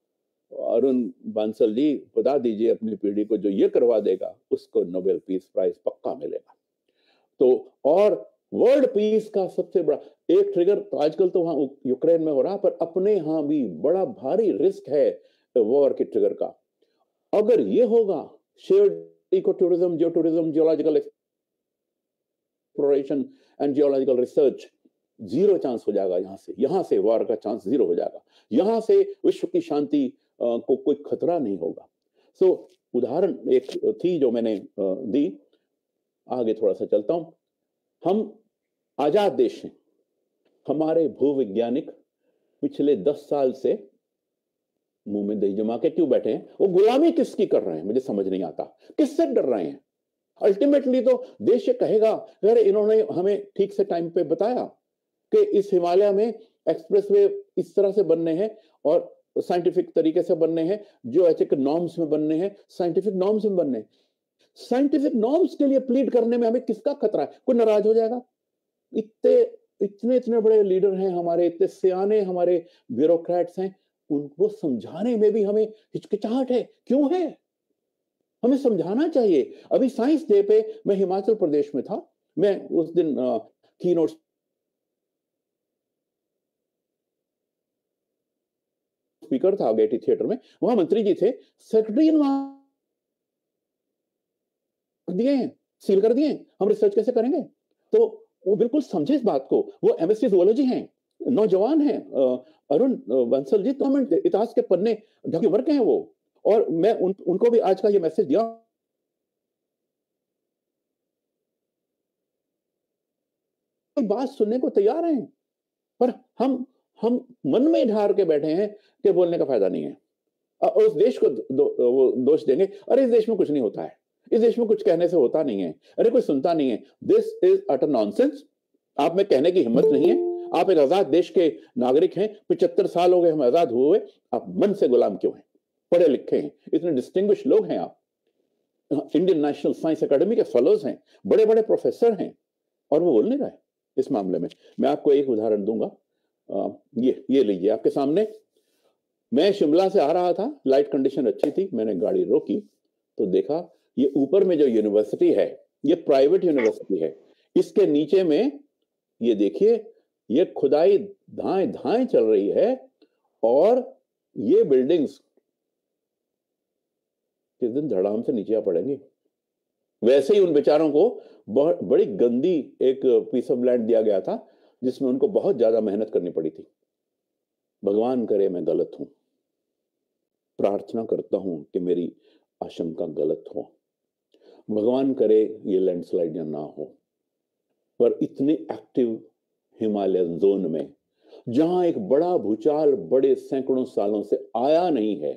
अरुण बांसल जी बता दीजिए अपनी पीढ़ी को, जो ये करवा देगा उसको नोबेल पीस प्राइज पक्का मिलेगा। तो और वर्ल्ड पीस का सबसे बड़ा एक ट्रिगर तो आजकल तो वहां यूक्रेन में हो रहा, पर अपने यहां भी बड़ा भारी रिस्क है वॉर के ट्रिगर का। अगर ये होगा, shared eco tourism, geo tourism, geological exploration and geological research, zero chance हो जाएगा यहां से। यहां से वॉर का चांस जीरो हो जाएगा, यहां से विश्व की शांति को कोई खतरा नहीं होगा। सो so, उदाहरण एक थी जो मैंने दी। आगे थोड़ा सा चलता हूं। हम आजाद देश हैं, हमारे भूवैज्ञानिक पिछले दस साल से मुंह में दही जमा के क्यों बैठे हैं? वो गुलामी किसकी कर रहे हैं मुझे समझ नहीं आता, किससे डर रहे हैं? अल्टीमेटली तो देश ये कहेगा, अरे इन्होंने हमें ठीक से टाइम पे बताया कि इस हिमालय में एक्सप्रेसवे इस तरह से बनने हैं और साइंटिफिक तरीके से बनने हैं, जो एथिक नॉर्म्स में बनने हैं, साइंटिफिक नॉर्म्स में बनने हैं। साइंटिफिक नॉर्म्स के लिए प्लीड करने में हमें किसका खतरा है? कोई नाराज हो जाएगा? इतने इतने इतने बड़े लीडर हैं हमारे, इतने सियाने हमारे ब्यूरोक्रेट्स हैं, उनको समझाने में भी हमें हिचकिचाहट है। क्यों है? हमें समझाना चाहिए। अभी साइंस डे पे मैं हिमाचल प्रदेश में था, मैं उस दिन की नोट स्पीकर था गेटी थिएटर में, वहां मंत्री जी थे, सेक्रेटरी दिए हैं, सील कर दिए हैं, हम रिसर्च कैसे करेंगे? तो वो बिल्कुल समझे इस बात को। वो एमएससी जूलॉजी हैं, नौजवान हैं, अरुण बंसल जी, तो इतिहास के पन्ने ढके भर के हैं वो। और मैं उन, उनको भी आज का ये मैसेज दिया, बात सुनने को तैयार हैं, पर हम हम मन में ढार के बैठे हैं कि बोलने का फायदा नहीं है। और उस देश को दो, वो दोष देंगे, अरे इस देश में कुछ नहीं होता है, इस देश में कुछ कहने से होता नहीं है, अरे कोई सुनता नहीं है। This is utter nonsense. आप में कहने की हिम्मत नहीं है। आप एक आजाद देश के नागरिक हैं, पिछहत्तर साल हो गए हम आजाद हुए, आप मन से गुलाम क्यों हैं? पढ़े लिखे हैं, इतने डिस्टिंग्विश लोग हैं आप, इंडियन नेशनल साइंस अकेडमी के फेलोज हैं, बड़े बड़े प्रोफेसर हैं, और वो बोल नहीं रहे इस मामले में। मैं आपको एक उदाहरण दूंगा, आ, ये ये लीजिए आपके सामने। मैं शिमला से आ रहा था, लाइट कंडीशन अच्छी थी, मैंने गाड़ी रोकी तो देखा ये ऊपर में जो यूनिवर्सिटी है, ये प्राइवेट यूनिवर्सिटी है, इसके नीचे में ये देखिए ये खुदाई धाएं धाएं चल रही है, और ये बिल्डिंग्स किस दिन धड़ाम से नीचे आ पड़ेंगी। वैसे ही उन बेचारों को बहुत बड़ी गंदी एक पीस ऑफ लैंड दिया गया था, जिसमें उनको बहुत ज्यादा मेहनत करनी पड़ी थी। भगवान करे मैं गलत हूं, प्रार्थना करता हूं कि मेरी आशंका गलत हो, भगवान करे ये लैंडस्लाइड ना हो, पर इतने एक्टिव हिमालय जोन में जहां एक बड़ा भूचाल बड़े सैकड़ों सालों से आया नहीं है,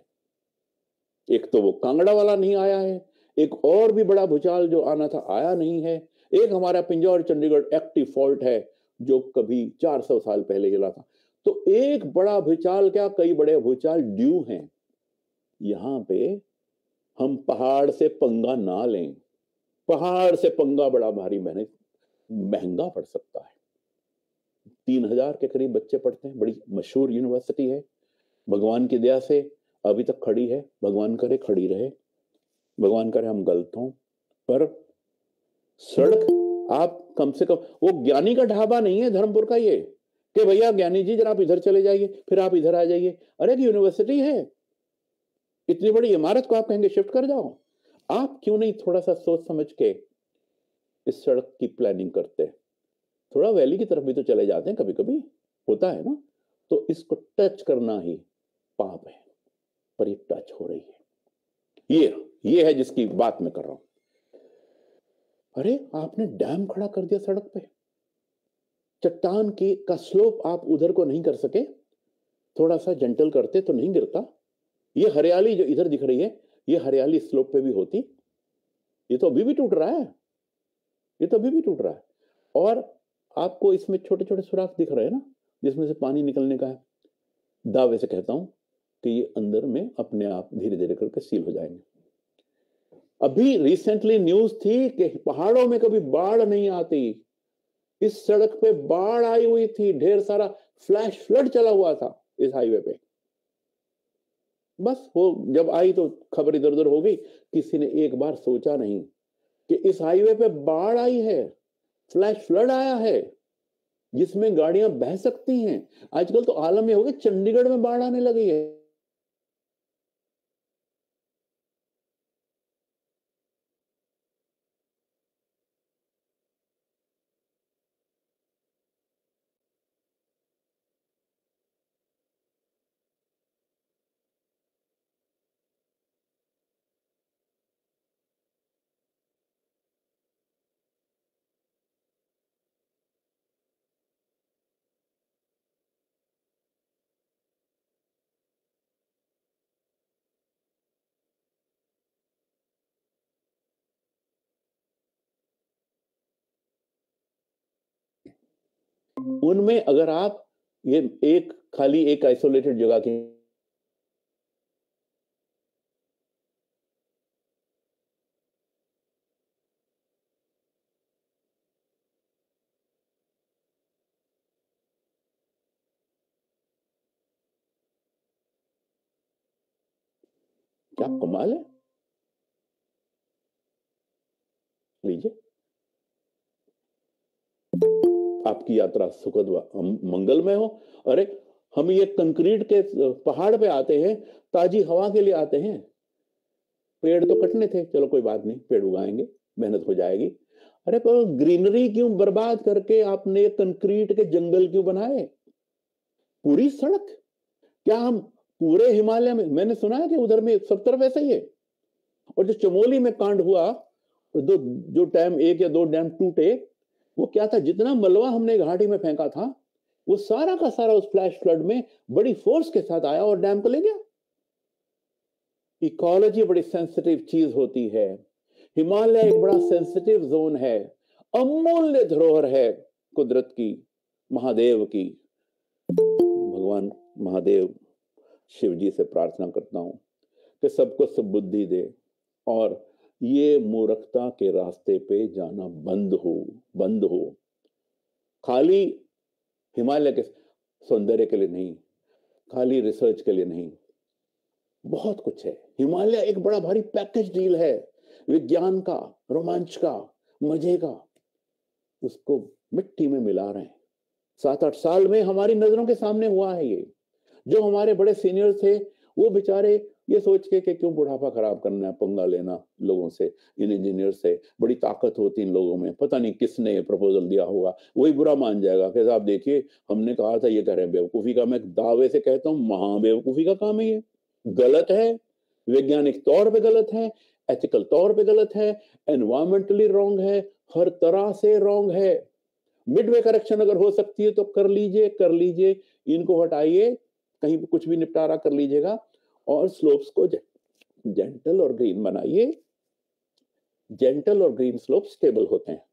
एक तो वो कांगड़ा वाला नहीं आया है, एक और भी बड़ा भूचाल जो आना था आया नहीं है, एक हमारा पिंजौर चंडीगढ़ एक्टिव फॉल्ट है जो कभी चार सौ साल पहले हिला था। तो एक बड़ा भूचाल क्या, कई बड़े भूचाल ड्यू हैं। यहां पे हम पहाड़ से पंगा ना लें, पहाड़ से पंगा बड़ा भारी मेहनत महंगा पड़ सकता है। तीन हजार के करीब बच्चे पढ़ते हैं, बड़ी मशहूर यूनिवर्सिटी है, भगवान की दया से अभी तक खड़ी है, भगवान करे खड़ी रहे, भगवान करे हम गलत हों, पर सड़क आप कम से कम, वो ज्ञानी का ढाबा नहीं है धर्मपुर का ये कि भैया ज्ञानी जी जरा आप इधर चले जाइए फिर आप इधर आ जाइए। अरे यूनिवर्सिटी है, इतनी बड़ी इमारत को आप कहेंगे शिफ्ट कर जाओ। आप क्यों नहीं थोड़ा सा सोच समझ के इस सड़क की प्लानिंग करते, थोड़ा वैली की तरफ भी तो चले जाते हैं, कभी कभी होता है ना। तो इसको टच करना ही पाप है, पर ये टच हो रही है। ये ये है जिसकी बात मैं कर रहा हूं। अरे आपने डैम खड़ा कर दिया सड़क पे, चट्टान की का स्लोप आप उधर को नहीं कर सके, थोड़ा सा जेंटल करते तो नहीं गिरता। ये हरियाली जो इधर दिख रही है, ये हरियाली स्लोप पे भी होती। ये तो अभी भी टूट रहा है, ये तो अभी भी टूट रहा है। और आपको इसमें छोटे छोटे सुराख दिख रहे हैं ना, जिसमें से पानी निकलने का है। दावे से कहता हूं कि ये अंदर में अपने आप धीरे धीरे करके सील हो जाएंगे। अभी रिसेंटली न्यूज थी कि पहाड़ों में कभी बाढ़ नहीं आती, इस सड़क पे बाढ़ आई हुई थी, ढेर सारा फ्लैश फ्लड चला हुआ था इस हाईवे पे। बस वो जब आई तो खबर इधर उधर हो गई, किसी ने एक बार सोचा नहीं कि इस हाईवे पे बाढ़ आई है, फ्लैश फ्लड आया है जिसमें गाड़ियां बह सकती हैं। आजकल तो आलम ये हो गया, चंडीगढ़ में बाढ़ आने लगी है। उनमें अगर आप ये एक खाली एक आइसोलेटेड जगह की क्या कमाल है, लीजिए आपकी यात्रा सुखद मंगलमय हो। अरे हम ये कंक्रीट के पहाड़ पे आते हैं, ताजी हवा के लिए आते हैं। पेड़ तो कटने थे, चलो कोई बात नहीं, पेड़ उगाएंगे, मेहनत हो जाएगी। अरे पर ग्रीनरी क्यों बर्बाद करके आपने कंक्रीट के जंगल क्यों बनाए? पूरी सड़क, क्या हम पूरे हिमालय में, मैंने सुना है कि उधर में सब तरफ ऐसा ही है। और जो चमोली में कांड हुआ, दो जो डैम, एक या दो डैम टूटे, वो क्या था, जितना मलबा हमने घाटी में फेंका था वो सारा का सारा उस फ्लैश फ्लड में बड़ी फोर्स के साथ आया और डैम को ले गया। इकोलॉजी बड़ी सेंसिटिव चीज होती है, हिमालय एक बड़ा सेंसिटिव जोन है, अमूल्य धरोहर है कुदरत की, महादेव की। भगवान महादेव शिव जी से प्रार्थना करता हूं कि सबको सब बुद्धि दे और ये मूर्खता के रास्ते पे जाना बंद हो, बंद हो। खाली हिमालय के सौंदर्य के लिए नहीं, खाली रिसर्च के लिए नहीं, बहुत कुछ है। हिमालय एक बड़ा भारी पैकेज डील है, विज्ञान का, रोमांच का, मजे का। उसको मिट्टी में मिला रहे हैं। सात आठ साल में हमारी नजरों के सामने हुआ है ये। जो हमारे बड़े सीनियर थे वो बेचारे ये सोच के कि क्यों बुढ़ापा खराब करना है, पंगा लेना लोगों से, इन इंजीनियर से, बड़ी ताकत होती इन लोगों में, पता नहीं किसने ये प्रपोजल दिया होगा, वही बुरा मान जाएगा कि साहब देखिए हमने कहा था ये कह रहे हैं। बेवकूफी का मैं दावे से कहता हूँ, महा बेवकूफी का काम है ये, गलत है, वैज्ञानिक तौर पे गलत है, एथिकल तौर पे गलत है, एनवायरमेंटली रॉन्ग है, हर तरह से रॉन्ग है। मिडवे करेक्शन अगर हो सकती है तो कर लीजिए, कर लीजिए, इनको हटाइए, कहीं पे कुछ भी निपटारा कर लीजिएगा और स्लोप्स को जेंटल और ग्रीन बनाइए। जेंटल और ग्रीन स्लोप स्टेबल होते हैं।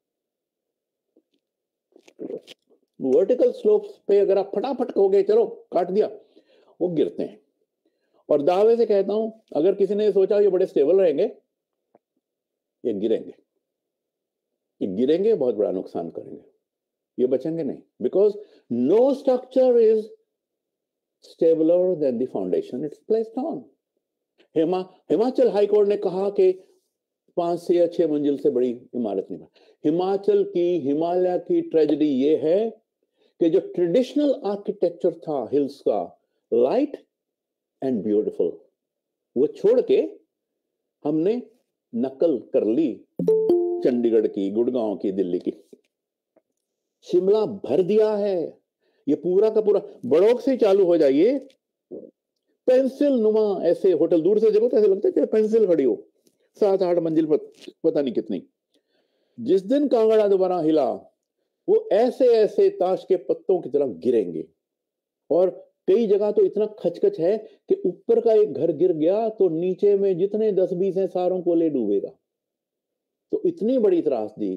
वर्टिकल स्लोप्स पे अगर आप फटाफट कहोगे चलो काट दिया, वो गिरते हैं। और दावे से कहता हूं, अगर किसी ने सोचा ये बड़े स्टेबल रहेंगे, ये गिरेंगे, ये गिरेंगे, बहुत बड़ा नुकसान करेंगे, ये बचेंगे नहीं। Because no structure is stabler than the foundation it's placed on. हिमा हिमाचल हाईकोर्ट ने कहा कि पांच से या छह मंजिल से बड़ी इमारत नहीं बनी। हिमाचल की, हिमालय की ट्रेजेडी ये है कि जो ट्रेडिशनल आर्किटेक्चर था हिल्स का, लाइट एंड ब्यूटीफुल, वो छोड़ के हमने नकल कर ली चंडीगढ़ की, गुड़गांव की, दिल्ली की। शिमला भर दिया है, ये पूरा का पूरा। बड़ौक से चालू हो जाइए, पेंसिल नुमा ऐसे होटल, दूर से देखो तो ऐसे लगता है कि पेंसिल खड़ी हो, सात आठ मंजिल पर, पता नहीं कितनी। जिस दिन कांगड़ा दोबारा हिला, वो ऐसे ऐसे ताश के पत्तों की तरह गिरेंगे। और कई जगह तो इतना खचखच है कि ऊपर का एक घर गिर गया तो नीचे में जितने दस बीस हैं सारों को ले डूबेगा। तो इतनी बड़ी त्रासदी।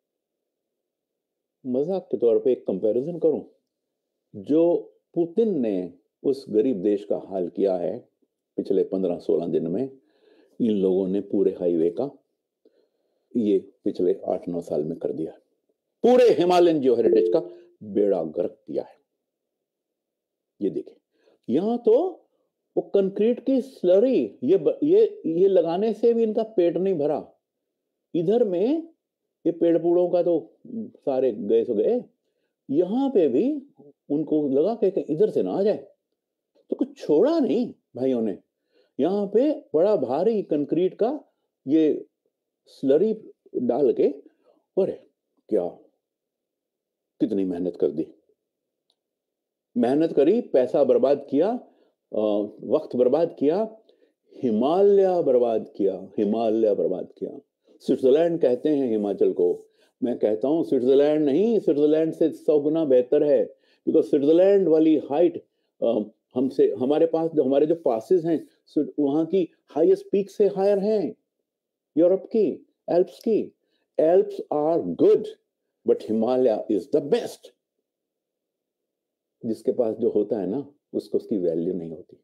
मजाक के तौर पे एक कंपैरिजन करूं, जो पुतिन ने उस गरीब देश का हाल किया है पिछले पंद्रह सोलह दिन में, इन लोगों ने पूरे हाईवे का ये पिछले आठ नौ साल में कर दिया। पूरे हिमालयन जियो हेरिटेज का बेड़ा गर्क किया है। ये देखिए, यहां तो वो कंक्रीट की स्लरी, ये ये ये लगाने से भी इनका पेट नहीं भरा। इधर में ये पेड़ पूड़ों का तो सारे गए सो गए, यहां पे भी उनको लगा कि इधर से ना आ जाए, तो कुछ छोड़ा नहीं भाइयों ने। यहां पे बड़ा भारी कंक्रीट का ये स्लरी डाल के, और क्या कितनी मेहनत कर दी, मेहनत करी, पैसा बर्बाद किया, वक्त बर्बाद किया, हिमालय बर्बाद किया, हिमालय बर्बाद किया। स्विट्जरलैंड कहते हैं हिमाचल को, मैं कहता हूं स्विट्जरलैंड नहीं, स्विट्जरलैंड से सौ गुना बेहतर है। बिकॉज स्विट्जरलैंड वाली हाइट हमसे, हमारे पास जो हमारे जो पासेस हैं वहां की हाईएस्ट पीक से हायर हैं, यूरोप की, एल्प्स की। Alps are good but Himalaya is the best. जिसके पास जो होता है ना, उसको उसकी वैल्यू नहीं होती।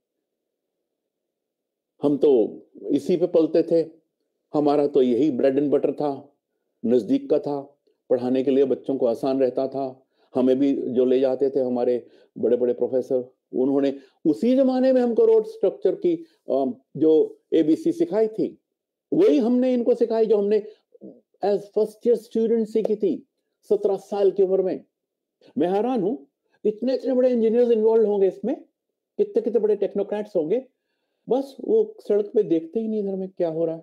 हम तो इसी पे पलते थे, हमारा तो यही ब्रेड एंड बटर था, नजदीक का था, पढ़ाने के लिए बच्चों को आसान रहता था। हमें भी जो ले जाते थे हमारे बड़े बड़े प्रोफेसर, उन्होंने उसी जमाने में हमको रोड स्ट्रक्चर की जो एबीसी सिखाई थी, वही हमने इनको सिखाई जो हमने एज फर्स्ट ईयर स्टूडेंट सीखी थी सत्रह साल की उम्र में। मैं हैरान हूं, इतने इतने बड़े इंजीनियर्स इन्वॉल्व होंगे इसमें, कितने कितने बड़े टेक्नोक्रेट्स होंगे, बस वो सड़क पे देखते ही नहीं इधर में क्या हो रहा है।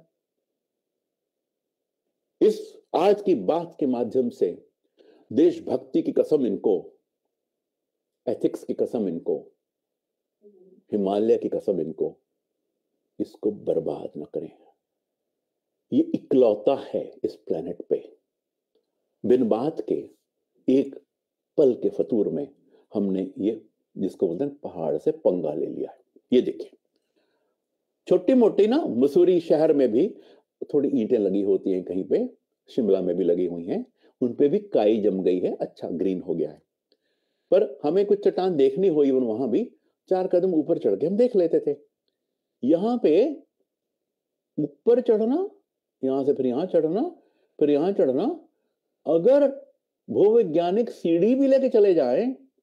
इस आज की बात के माध्यम से देशभक्ति की कसम इनको, एथिक्स की कसम इनको, हिमालय की कसम इनको, इसको बर्बाद न करें। ये इकलौता है इस प्लेनेट पे, बिन बात के एक पल के फतूर में हमने ये, जिसको बोलते हैं पहाड़ से पंगा ले लिया है। ये देखिए, छोटी मोटी ना मसूरी शहर में भी थोड़ी ईंटें लगी होती हैं, कहीं पे शिमला में भी लगी हुई हैं, उन पे भी काई जम गई है, अच्छा ग्रीन हो गया है। पर हमें कुछ चट्टान देखनी हुई, वहां भी चार कदम ऊपर चढ़ के हम देख लेते थे। यहां पे ऊपर चढ़ना, यहां से फिर यहां चढ़ना, फिर यहां चढ़ना, अगर भूवैज्ञानिक सीढ़ी भी लेके चले जाए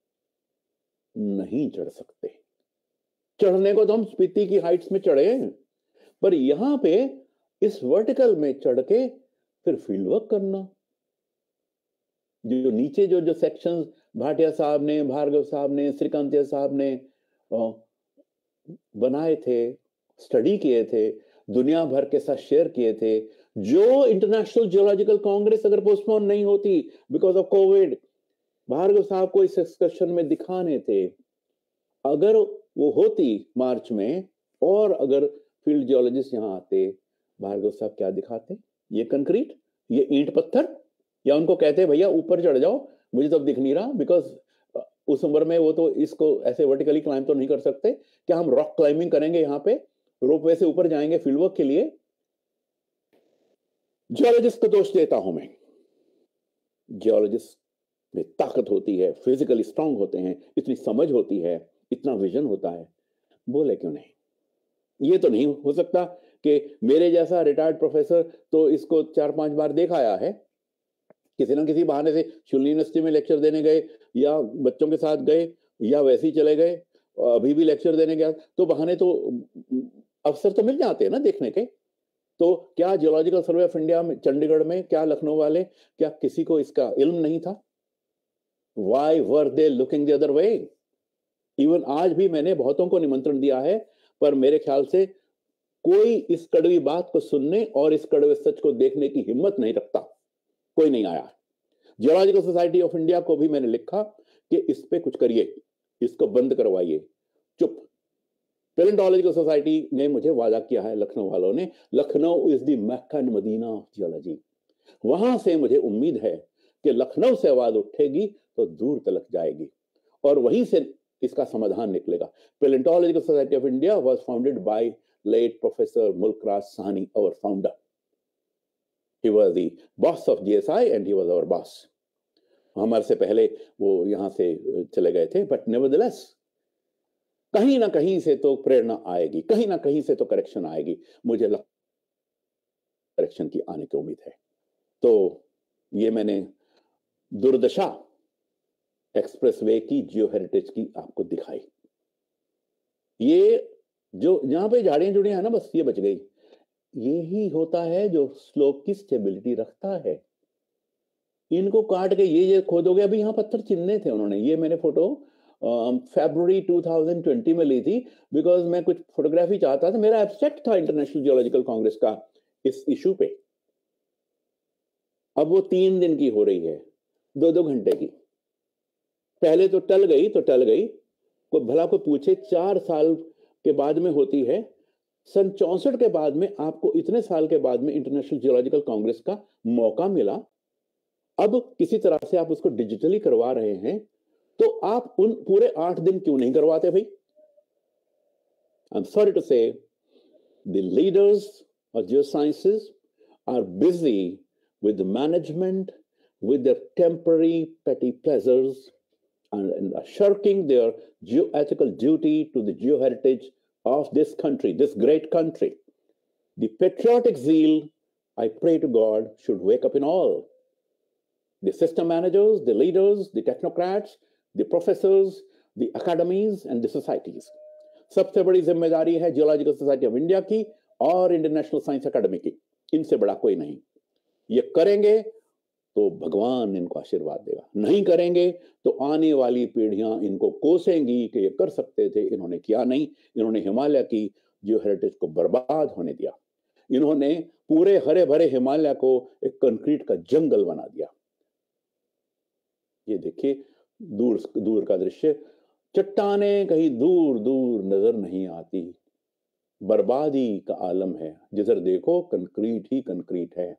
नहीं चढ़ सकते। चढ़ने को तो हम स्पीति की हाइट्स में चढ़े, पर यहां पे इस वर्टिकल में चढ़ के फिर फील्ड वर्क करना, जो नीचे जो जो सेक्शंस भाटिया साहब ने, भार्गव साहब ने, श्रीकांतिया साहब ने बनाए थे, स्टडी किए थे, दुनिया भर के साथ शेयर किए थे। जो इंटरनेशनल जियोलॉजिकल कांग्रेस अगर पोस्टपोन नहीं होती बिकॉज ऑफ कोविड, भार्गव साहब को इस एक्सकर्शन में दिखाने थे। अगर वो होती मार्च में, और अगर फील्ड जियोलॉजिस्ट यहाँ आते, भार्गव साहब क्या दिखाते? ये कंक्रीट, ये ईंट पत्थर, या उनको कहते भैया ऊपर चढ़ जाओ, मुझे तो अब दिख नहीं रहा, बिकॉज उस उम्र में वो तो इसको ऐसे वर्टिकली क्लाइंब तो नहीं कर सकते। क्या हम रॉक क्लाइंबिंग करेंगे यहाँ पे, रोपवे से ऊपर जाएंगे फील्ड वर्क के लिए? जियोलॉजिस्ट को दोष देता हूं मैं। जियोलॉजिस्ट में ताकत होती है, फिजिकली स्ट्रांग होते हैं, इतनी समझ होती है, इतना विजन होता है, बोले क्यों नहीं? ये तो नहीं हो सकता कि मेरे जैसा रिटायर्ड प्रोफेसर तो इसको चार पांच बार देख आया है, किसी ना किसी बहाने से शुल्ली यूनिवर्सिटी में लेक्चर देने गए, या बच्चों के साथ गए, या वैसे ही चले गए, अभी भी लेक्चर देने गया, तो बहाने तो अवसर तो मिल जाते हैं ना देखने के। तो क्या जियोलॉजिकल सर्वे ऑफ इंडिया में, चंडीगढ़ में, क्या लखनऊ वाले, क्या किसी को इसका इल्म नहीं था? Why were they looking the other way? Even आज भी मैंने बहुतों को निमंत्रण दिया है, पर मेरे ख्याल से कोई इस कड़वी बात को सुनने और इस कड़वे सच को देखने की हिम्मत नहीं रखता, कोई नहीं आया। जियोलॉजिकल सोसाइटी ऑफ इंडिया को भी मैंने लिखा कि इस पे कुछ करिए, इसको बंद करवाइए, चुप। पैलेंटोलॉजिकल सोसाइटी ने मुझे वादा किया है, लखनऊ वालों ने, Lucknow is the Mecca and Medina of geology. वहां से मुझे उम्मीद है कि लखनऊ से आवाज उठेगी तो दूर तलक जाएगी, और वहीं से इसका समाधान निकलेगा। Palaeontological society of India was founded by late professor Mulkraj Sahni, our founder. He was the boss of GSI and he was our boss. हमारे से पहले वो यहां से चले गए थे, बट नेवरदलेस कहीं ना कहीं से तो प्रेरणा आएगी, कहीं ना कहीं से तो करेक्शन आएगी। मुझे लगता करेक्शन की आने की उम्मीद है। तो ये मैंने दुर्दशा एक्सप्रेसवे की, जियो हेरिटेज की आपको दिखाई। ये जो जहां पे झाड़ियां जुड़ियां है ना, बस ये बच गई। ये ही होता है जो स्लोप की स्टेबिलिटी रखता है। इनको काट के ये ये खोदोगे, अभी यहाँ पत्थर चिन्हने थे उन्होंने। ये मैंने photo February two thousand twenty में ली थी, बिकॉज मैं कुछ फोटोग्राफी चाहता था। मेरा एब्स्ट्रैक्ट था इंटरनेशनल जियोलॉजिकल कांग्रेस का इस इशू पे। अब वो तीन दिन की हो रही है, दो दो घंटे की। पहले तो टल गई तो टल गई, कोई भला कोई पूछे, चार साल के बाद में होती है। सन चौसठ के बाद में आपको इतने साल के बाद में इंटरनेशनल जियोलॉजिकल कांग्रेस का मौका मिला। अब किसी तरह से आप उसको डिजिटली करवा रहे हैं, तो आप उन पूरे आठ दिन क्यों नहीं करवाते भाई? I am sorry to say the leaders of geosciences are busy with the management, with their temporary petty pleasures, and, and are shirking their geoethical duty to the geoheritage of this country, this great country. The patriotic zeal, I pray to God, should wake up in all. The system managers, the leaders, the technocrats, the professors, the academies, and the societies. सबसे बड़ी जिम्मेदारी है geological society of India की और international science academy की। इनसे बड़ा कोई नहीं। ये करेंगे तो भगवान इनको आशीर्वाद देगा, नहीं करेंगे तो आने वाली पीढ़ियां इनको कोसेंगी कि ये कर सकते थे, इन्होंने किया नहीं। इन्होंने हिमालय की जियो हेरिटेज को बर्बाद होने दिया। इन्होंने पूरे हरे भरे हिमालय को एक कंक्रीट का जंगल बना दिया। ये देखिए दूर दूर का दृश्य, चट्टानें कहीं दूर दूर नजर नहीं आती, बर्बादी का आलम है। जिधर देखो कंक्रीट ही कंक्रीट है।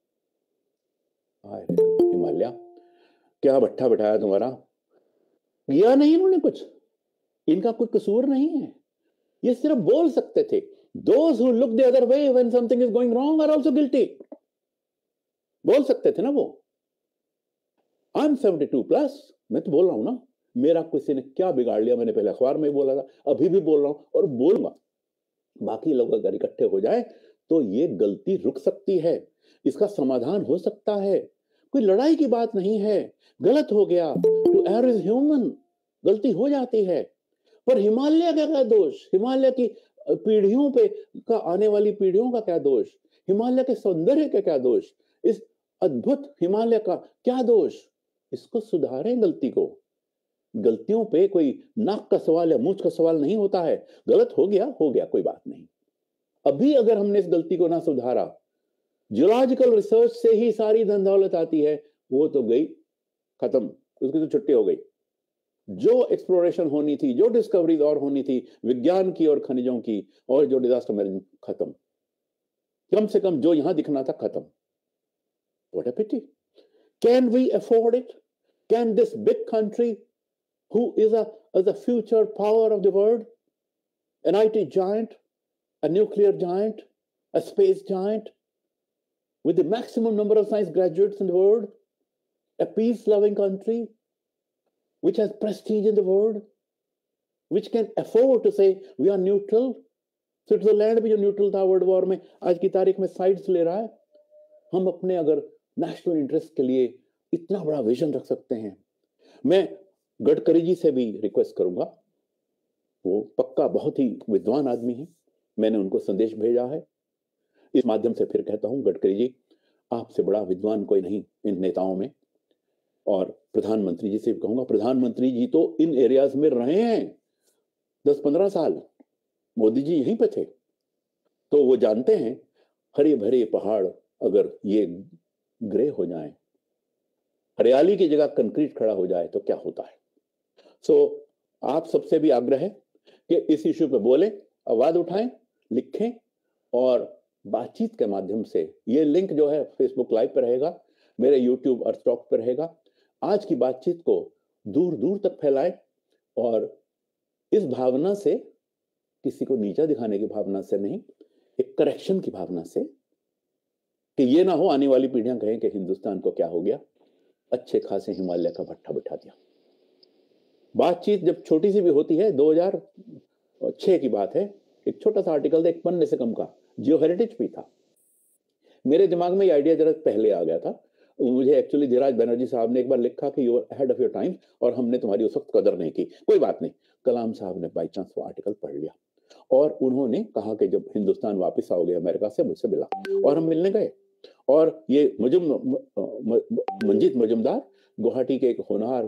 हिमालय क्या भट्ठा बिठाया तुम्हारा, किया नहीं इन्होंने कुछ, इनका कोई कसूर नहीं है। ये सिर्फ बोल सकते थे। Those who look the other way when something is going wrong are also guilty. बोल सकते थे ना वो। I'm सेवेंटी टू प्लस, मैं तो बोल रहा हूं ना, मेरा किसी ने क्या बिगाड़ लिया? मैंने पहले अखबार में बोला था, अभी भी बोल रहा हूं और बोलूंगा। बाकी लोग अगर इकट्ठे हो जाए तो ये गलती रुक सकती है, इसका समाधान हो सकता है। कोई लड़ाई की बात नहीं है। गलत हो गया, टू एरर इज ह्यूमन, गलती हो जाती है। पर हिमालय का क्या दोष? हिमालय की पीढ़ियों पे का, आने वाली पीढ़ियों का क्या दोष? हिमालय के सौंदर्य का क्या दोष? इस अद्भुत हिमालय का क्या दोष? इसको सुधारें गलती को। गलतियों पे कोई नाक का सवाल या मूंछ का सवाल नहीं होता है। गलत हो गया हो गया, कोई बात नहीं। अभी अगर हमने इस गलती को ना सुधारा, जियोलॉजिकल रिसर्च से ही सारी धन दौलत आती है, वो तो गई खत्म, उसकी तो छुट्टी हो गई। जो एक्सप्लोरेशन होनी थी, जो डिस्कवरीज और होनी थी विज्ञान की और खनिजों की, और जो डिजास्टर मैनेजमेंट, खत्म। कम से कम जो यहां दिखना था खत्म। What a pity. Can we afford it? Can this big country, who is a, is a future power of the world, an I T giant, a nuclear giant, a space giant, with the maximum number of science graduates in the world, a peace-loving country, which has prestige in the world, which can afford to say we are neutral? Switzerland भी जो neutral था world war में, आज की तारीख में sides ले रहा है। हम अपने अगर नेशनल इंटरेस्ट के लिए इतना बड़ा विजन रख सकते हैं। मैं गडकरी जी से भी रिक्वेस्ट करूंगा, वो पक्का बहुत ही विद्वान आदमी है, मैंने उनको संदेश भेजा है, इस माध्यम से फिर कहता हूं, गडकरी जी आपसे बड़ा विद्वान कोई नहीं इन नेताओं में। और प्रधानमंत्री जी से भी कहूंगा, प्रधानमंत्री जी तो इन एरियाज में रहे हैं दस पंद्रह साल, मोदी जी यहीं पे थे, तो वो जानते हैं हरे भरे पहाड़ अगर ये ग्रे हो जाएं, हरियाली की जगह कंक्रीट खड़ा हो जाए तो क्या होता है। सो so, आप सबसे भी आग्रह है कि इस इश्यू पे बोलें, आवाज उठाएं, लिखें, और बातचीत के माध्यम से, ये लिंक जो है फेसबुक लाइव पे रहेगा, मेरे यूट्यूब अर्थटॉक पे रहेगा, आज की बातचीत को दूर दूर तक फैलाएं, और इस भावना से, किसी को नीचा दिखाने की भावना से नहीं, एक करेक्शन की भावना से, कि ये ना हो आने वाली पीढ़ियां कहें कि हिंदुस्तान को क्या हो गया, अच्छे खासे हिमालय का भट्ठा बिठा दिया। बातचीत जब छोटी सी भी होती है, दो हज़ार छह की बात है, एक छोटा सा आर्टिकल था, एक पन्ने से कम का, जियो हेरिटेज भी था। मेरे दिमाग में ये आइडिया जरा पहले आ गया था, मुझे एक्चुअली धीराज बनर्जी साहब ने एक बार लिखा कि you are ahead of your time, और हमने तुम्हारी उस वक्त कदर नहीं की। कोई बात नहीं, कलाम साहब ने बाई चांस वो आर्टिकल पढ़ लिया, और उन्होंने कहा कि जब हिंदुस्तान वापस आओगे अमेरिका से, मुझसे मिला, और हम मिलने गए। और ये मुजुम मंजीत मजुमदार गुवाहाटी के एक होनहार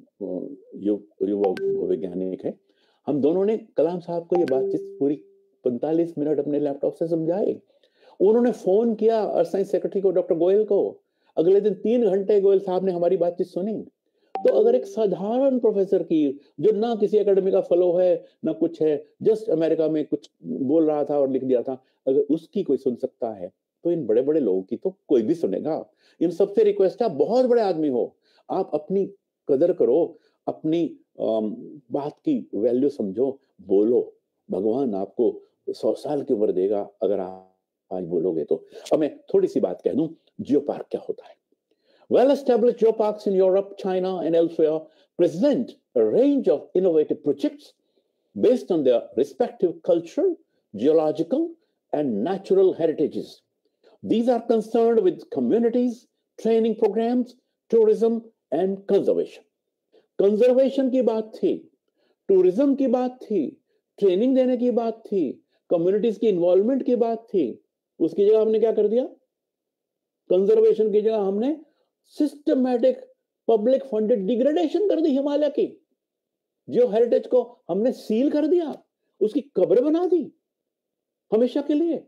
युवा वैज्ञानिक है, हम दोनों ने कलाम साहब को ये बातचीत पूरी पैंतालीस मिनट अपने लैपटॉप से समझाई। उन्होंने फोन किया अर्थ साइंस सेक्रेटरी को, डॉक्टर गोयल को, अगले दिन तीन घंटे गोयल साहब ने हमारी बातचीत सुनी। तो अगर एक साधारण प्रोफेसर की, जो ना किसी एकेडमी का फेलो है ना कुछ है, जस्ट अमेरिका में कुछ बोल रहा था और लिख दिया था, अगर उसकी कोई सुन सकता है, तो इन बड़े बड़े लोगों की तो कोई भी सुनेगा। इन सबसे रिक्वेस्ट है, आप बहुत बड़े आदमी हो, आप अपनी कदर करो, अपनी बात की वैल्यू समझो, बोलो, भगवान आपको सौ साल की उम्र देगा अगर आप आज बोलोगे तो। अब मैं थोड़ी सी बात कह दूं, जियो पार्क क्या होता है। Well established geoparks in Europe, China and elsewhere present a range of innovative projects based on their respective cultural, geological and natural heritages. These are concerned with communities, training programs, tourism and conservation. Conservation की बात थी, tourism की बात थी, training देने की बात थी, कम्युनिटीज की इन्वॉल्वमेंट की बात थी, उसकी जगह हमने क्या कर दिया? कंजर्वेशन की जगह हमने सिस्टमैटिक पब्लिक फंडेड डिग्रेडेशन कर दी हिमालय की। जियो हेरिटेज को हमने सील कर दिया, उसकी कब्र बना दी हमेशा के लिए।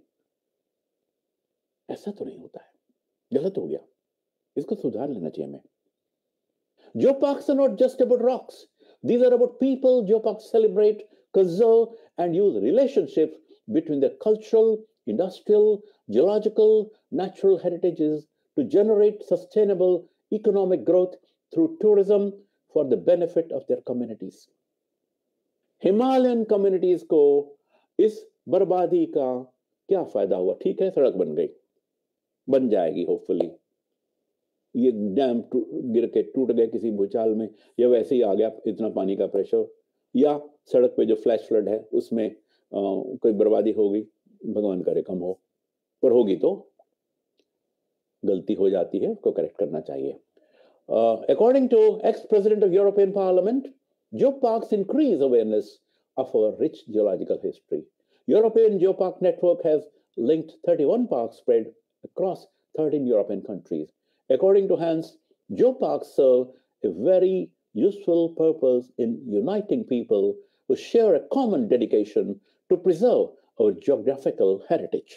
ऐसा तो नहीं होता है, गलत हो गया, इसको सुधार लेना चाहिए हमें। Geoparks are not just about rocks. These are about people. Geoparks celebrate, conserve, and use relationships between their cultural, industrial, geological, natural heritages to generate sustainable economic growth through tourism for the benefit of their communities. Himalayan communities को इस बर्बादी का क्या फायदा हुआ? ठीक है, सड़क बन गई, बन जाएगी होपफुली, ये डैम गिर के टूट गए किसी भूचाल में, या वैसे ही आ गया इतना पानी का प्रेशर, या सड़क पे जो फ्लैश फ्लड है उसमें आ, कोई बर्बादी होगी, भगवान करे कम हो, पर होगी तो गलती हो जाती है, उसको करेक्ट करना चाहिए। According to ex president of European Parliament, geoparks increase awareness of our rich geological history. European Geopark Network has linked thirty-one parks spread across thirteen European countries. According to Hans, geoparks serve a very useful purpose in uniting people who share a common dedication to preserve और geographical heritage.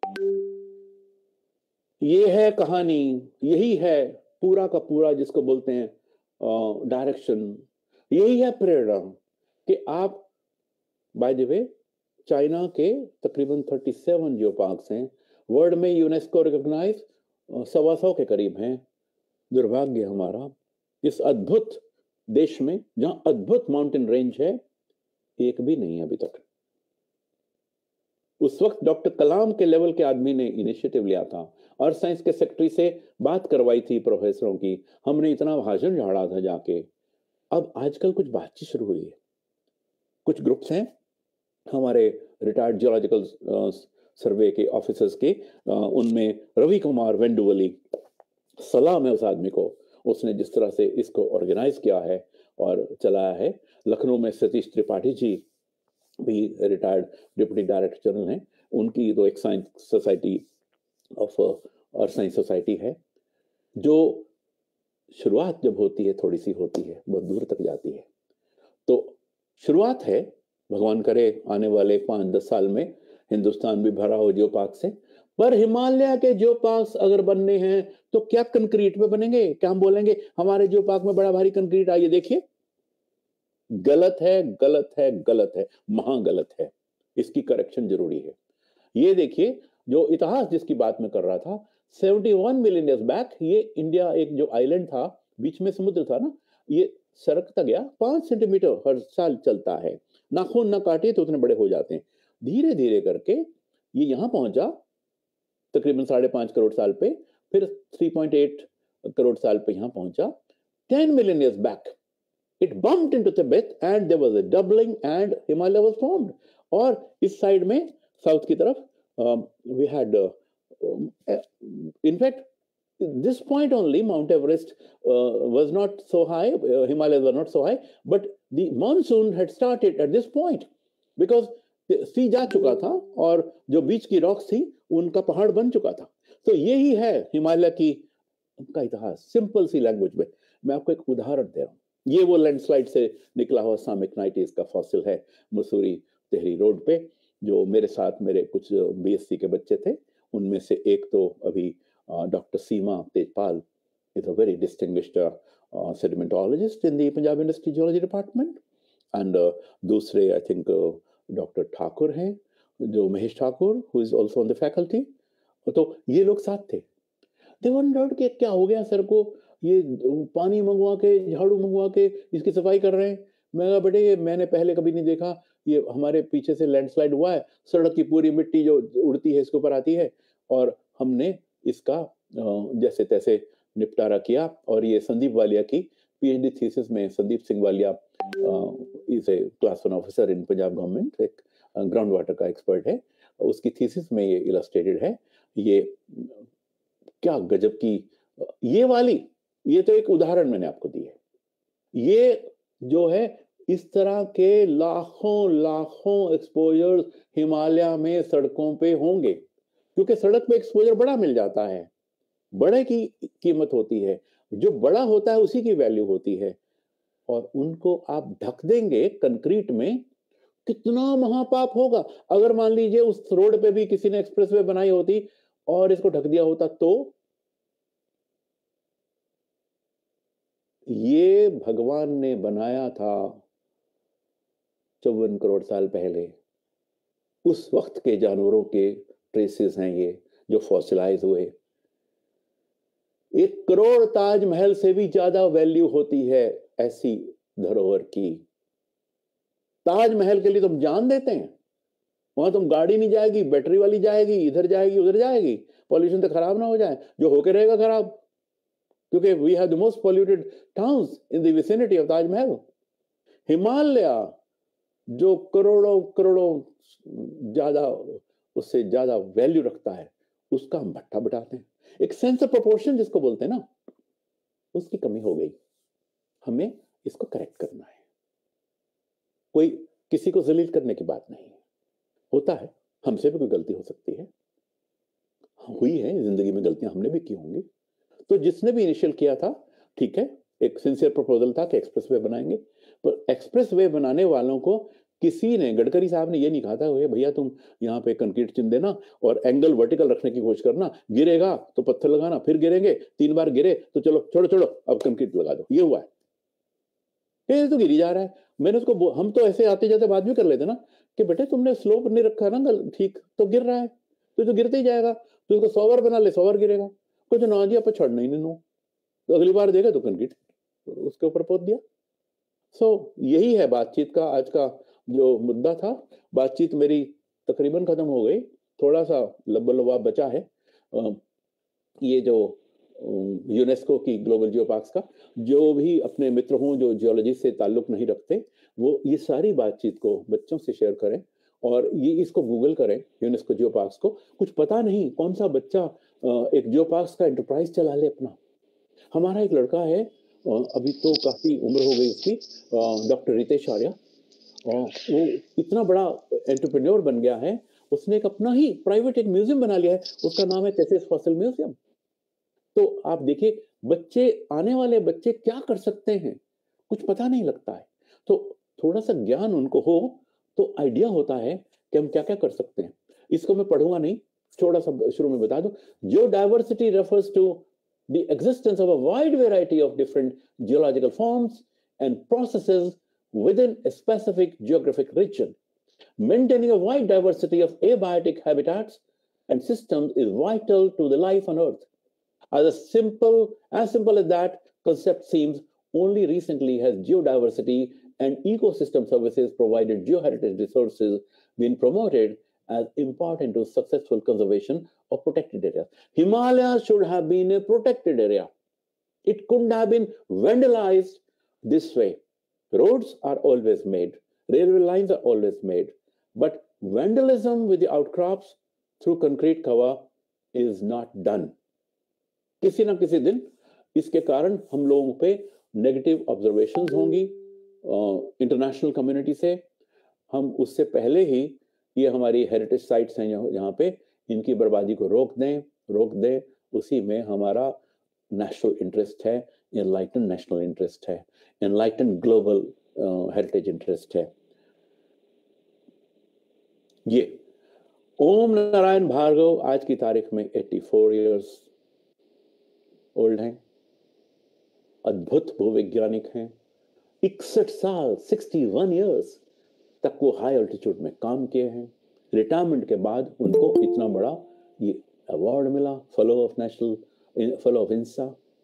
ये है कहानी, यही है पूरा का पूरा जिसको बोलते हैं डायरेक्शन, यही है प्रेरणा कि आप, बाय द वे, चाइना के तकरीबन सैंतीस जियो पार्क्स हैं, वर्ल्ड में यूनेस्को रिकॉग्नाइज सवा सौ के करीब हैं। दुर्भाग्य हमारा इस अद्भुत देश में जहां अद्भुत माउंटेन रेंज है, एक भी नहीं अभी तक। उस वक्त डॉक्टर कलाम के लेवल के आदमी ने इनिशिएटिव लिया था, अर्थ साइंस के सेक्रेटरी से बात करवाई थी प्रोफेसरों की, हमने इतना भाषण झाड़ा था जाके। अब आजकल कुछ बातचीत शुरू हुई है, कुछ ग्रुप्स हैं हमारे रिटायर्ड जियोलॉजिकल सर्वे के ऑफिसर्स के, उनमें रवि कुमार वेंडुवली, सलाम है उस आदमी को, उसने जिस तरह से इसको ऑर्गेनाइज किया है और चलाया है। लखनऊ में सतीश त्रिपाठी जी भी रिटायर्ड डिप्टी डायरेक्टर जनरल हैं, उनकी तो एक science society of earth science society है, जो शुरुआत जब होती है थोड़ी सी होती है, बहुत दूर तक जाती है। तो शुरुआत है, भगवान करे आने वाले पाँच दस साल में हिंदुस्तान भी भरा हो जियो पार्क से। पर हिमालय के जियो पार्क अगर बनने हैं तो क्या कंक्रीट में बनेंगे? क्या हम बोलेंगे हमारे जियो पार्क में बड़ा भारी कंक्रीट आइए देखिए? गलत है, गलत है, गलत है, महा गलत है। इसकी करेक्शन जरूरी है। ये देखिए, जो इतिहास जिसकी बात में कर रहा था, इकहत्तर मिलियन ईयर्स बैक, ये इंडिया एक जो आइलैंड था, बीच में समुद्र था ना, ये सरकता गया, पांच सेंटीमीटर हर साल चलता है। नाखून ना काटे तो उतने बड़े हो जाते हैं। धीरे धीरे करके ये यहां पहुंचा तकरीबन साढ़े पांच करोड़ साल पे, फिर तीन पॉइंट आठ करोड़ साल पे यहां पहुंचा। दस million years back it bumped into Tibet and there was a doubling and Himalaya was formed. और इस साइड में साउथ की तरफ um, we had uh, um, in fact this point only Mount Everest uh, was not so high, uh, Himalayas were not so high, but the monsoon had started at this point because सी जा चुका था और जो बीच की rocks थी उनका पहाड़ बन चुका था। तो यही है हिमालय की का इतिहास, सिंपल सी लैंग्वेज में। मैं आपको एक उदाहरण दे रहा हूँ। ये वो लैंडस्लाइड से निकला हुआ सामिकनाइटिस का फॉसिल है, मसूरी तेहरी रोड पे, जो मेरे साथ मेरे कुछ बीएससी के बच्चे थे, उनमें से एक तो अभी doctor Seema Tejpal is a very distinguished sedimentologist in the Punjab University geology department, and दूसरे आई थिंक डॉक्टर ठाकुर हैं, जो Mahesh Thakur, who is also on the faculty. तो ये लोग साथ थे। दे वंडर्ड कि क्या हो गया सर को, ये पानी मंगवा के, झाड़ू मंगवा के इसकी सफाई कर रहे हैं। मैं कहा बेटे ये मैंने पहले कभी नहीं देखा, ये हमारे पीछे से लैंडस्लाइड हुआ है, सड़क की पूरी मिट्टी जो उड़ती है इसके ऊपर आती है, और हमने इसका जैसे तैसे निपटारा किया। और ये संदीप वालिया की पीएचडी थीसिस में, Sandeep Singh Walia is a class one officer in Punjab government, एक ग्राउंड वाटर का एक्सपर्ट है, उसकी थीसिस में ये इलस्ट्रेटेड है। ये क्या गजब की, ये वाली, ये तो एक उदाहरण मैंने आपको दी है। ये जो है इस तरह के लाखों लाखों एक्सपोजर हिमालय में सड़कों पे होंगे, क्योंकि सड़क पे एक्सपोजर बड़ा मिल जाता है, बड़े की कीमत होती है, जो बड़ा होता है उसी की वैल्यू होती है। और उनको आप ढक देंगे कंक्रीट में, कितना महापाप होगा। अगर मान लीजिए उस रोड पे भी किसी ने एक्सप्रेसवे बनाई होती और इसको ढक दिया होता, तो ये भगवान ने बनाया था चौवन करोड़ साल पहले। उस वक्त के जानवरों के ट्रेसेस हैं ये जो फॉसिलाइज हुए। एक करोड़ ताजमहल से भी ज्यादा वैल्यू होती है ऐसी धरोहर की। ताजमहल के लिए तुम जान देते हैं, वहां तुम गाड़ी नहीं जाएगी, बैटरी वाली जाएगी, इधर जाएगी उधर जाएगी, पॉल्यूशन तो खराब ना हो जाए, जो होके रहेगा खराब, क्योंकि we have the most polluted towns in the vicinity of Taj Mahal. Himalaya जो करोड़ों करोड़ों ज्यादा, उससे ज्यादा वैल्यू रखता है, उसका हम भट्टा बिठाते हैं। एक सेंस ऑफ प्रोपोर्शन जिसको बोलते हैं ना, उसकी कमी हो गई। हमें इसको करेक्ट करना है। कोई किसी को जलील करने की बात नहीं है, होता है, हमसे भी कोई गलती हो सकती है, हुई है जिंदगी में, गलतियां हमने भी की होंगी। तो जिसने भी इनिशियल किया था, ठीक है, एक सिंसियर प्रपोजल था कि एक्सप्रेसवे बनाएंगे, पर एक्सप्रेसवे बनाने वालों को किसी ने, गडकरी साहब ने ये नहीं कहा था भैया तुम यहाँ पे कंक्रीट चिन देना और एंगल वर्टिकल रखने की कोशिश करना, गिरेगा तो पत्थर लगाना, फिर गिरेंगे, तीन बार गिरे तो चलो छोड़ो छोड़ो अब कंक्रीट लगा दो। ये हुआ है, ये तो गिरी जा रहा है। मैंने उसको, हम तो ऐसे आते जाते बात भी कर लेते ना कि बेटे तुमने स्लोप नहीं रखा ना ठीक, तो गिर रहा है, तो तो गिरते ही जाएगा, तो उसको सौ बार बना ले, सौ बार गिरेगा। कुछ ना जी आप छोड़ना ही नहीं नो, तो अगली बार देगा तो कंक्रीट उसके ऊपर पोत दिया। सो so, यही है बातचीत का आज का जो मुद्दा था। बातचीत मेरी तकरीबन खत्म हो गई, थोड़ा सा लब्बा बचा है। ये जो यूनेस्को की ग्लोबल जियो पार्क्स का, जो भी अपने मित्र हों जो जियोलॉजी से ताल्लुक नहीं रखते, वो ये सारी बातचीत को बच्चों से शेयर करें और ये इसको गूगल करें यूनेस्को जियो पार्क्स को। कुछ पता नहीं कौन सा बच्चा एक जियो पार्क्स का एंटरप्राइज चला ले अपना। हमारा एक लड़का है, अभी तो काफी उम्र हो गई उसकी, डॉक्टर रितेश आर्या, वो इतना बड़ा एंटरप्रेन्योर बन गया है, उसने एक अपना ही प्राइवेट एक म्यूजियम बना लिया है, उसका नाम है टेसिस फॉसिल म्यूजियम। तो आप देखिए बच्चे, आने वाले बच्चे क्या कर सकते हैं, कुछ पता नहीं लगता है। तो थोड़ा सा ज्ञान उनको हो तो आइडिया होता है कि हम क्या क्या कर सकते हैं। इसको मैं पढ़ूंगा नहीं, थोड़ा सा शुरू में बता दूं। जो diversity refers to the existence of a wide variety of different geological forms and processes within a specific geographic region. Maintaining a wide diversity of abiotic habitats and systems is vital to the life on Earth. As a simple, as simple as that concept seems, only recently has geodiversity and ecosystem services provided geoheritage resources been promoted as important to successful conservation of protected areas. Himalayas should have been a protected area. It couldn't have been vandalized this way. Roads are always made, railway lines are always made, but vandalism with the outcrops through concrete cover is not done. किसी ना किसी दिन इसके कारण हम लोगों पे negative observations होंगी इंटरनेशनल कम्युनिटी से। हम उससे पहले ही ये हमारी हेरिटेज साइट्स हैं यहाँ पे, इनकी बर्बादी को रोक दें रोक दें उसी में हमारा नेशनल इंटरेस्ट है, एनलाइटन नेशनल इंटरेस्ट है, एनलाइटन ग्लोबल हेरिटेज इंटरेस्ट है। ये ओम नारायण भार्गव आज की तारीख में चौरासी इयर्स ओल्ड हैं, अद्भुत भूवैज्ञानिक हैं। इकसठ साल इकसठ इयर्स तक वो हाई अल्टीट्यूड में काम किए हैं। रिटायरमेंट के बाद उनको इतना बड़ा ये अवार्ड मिला, fellow of national fellow of INSA.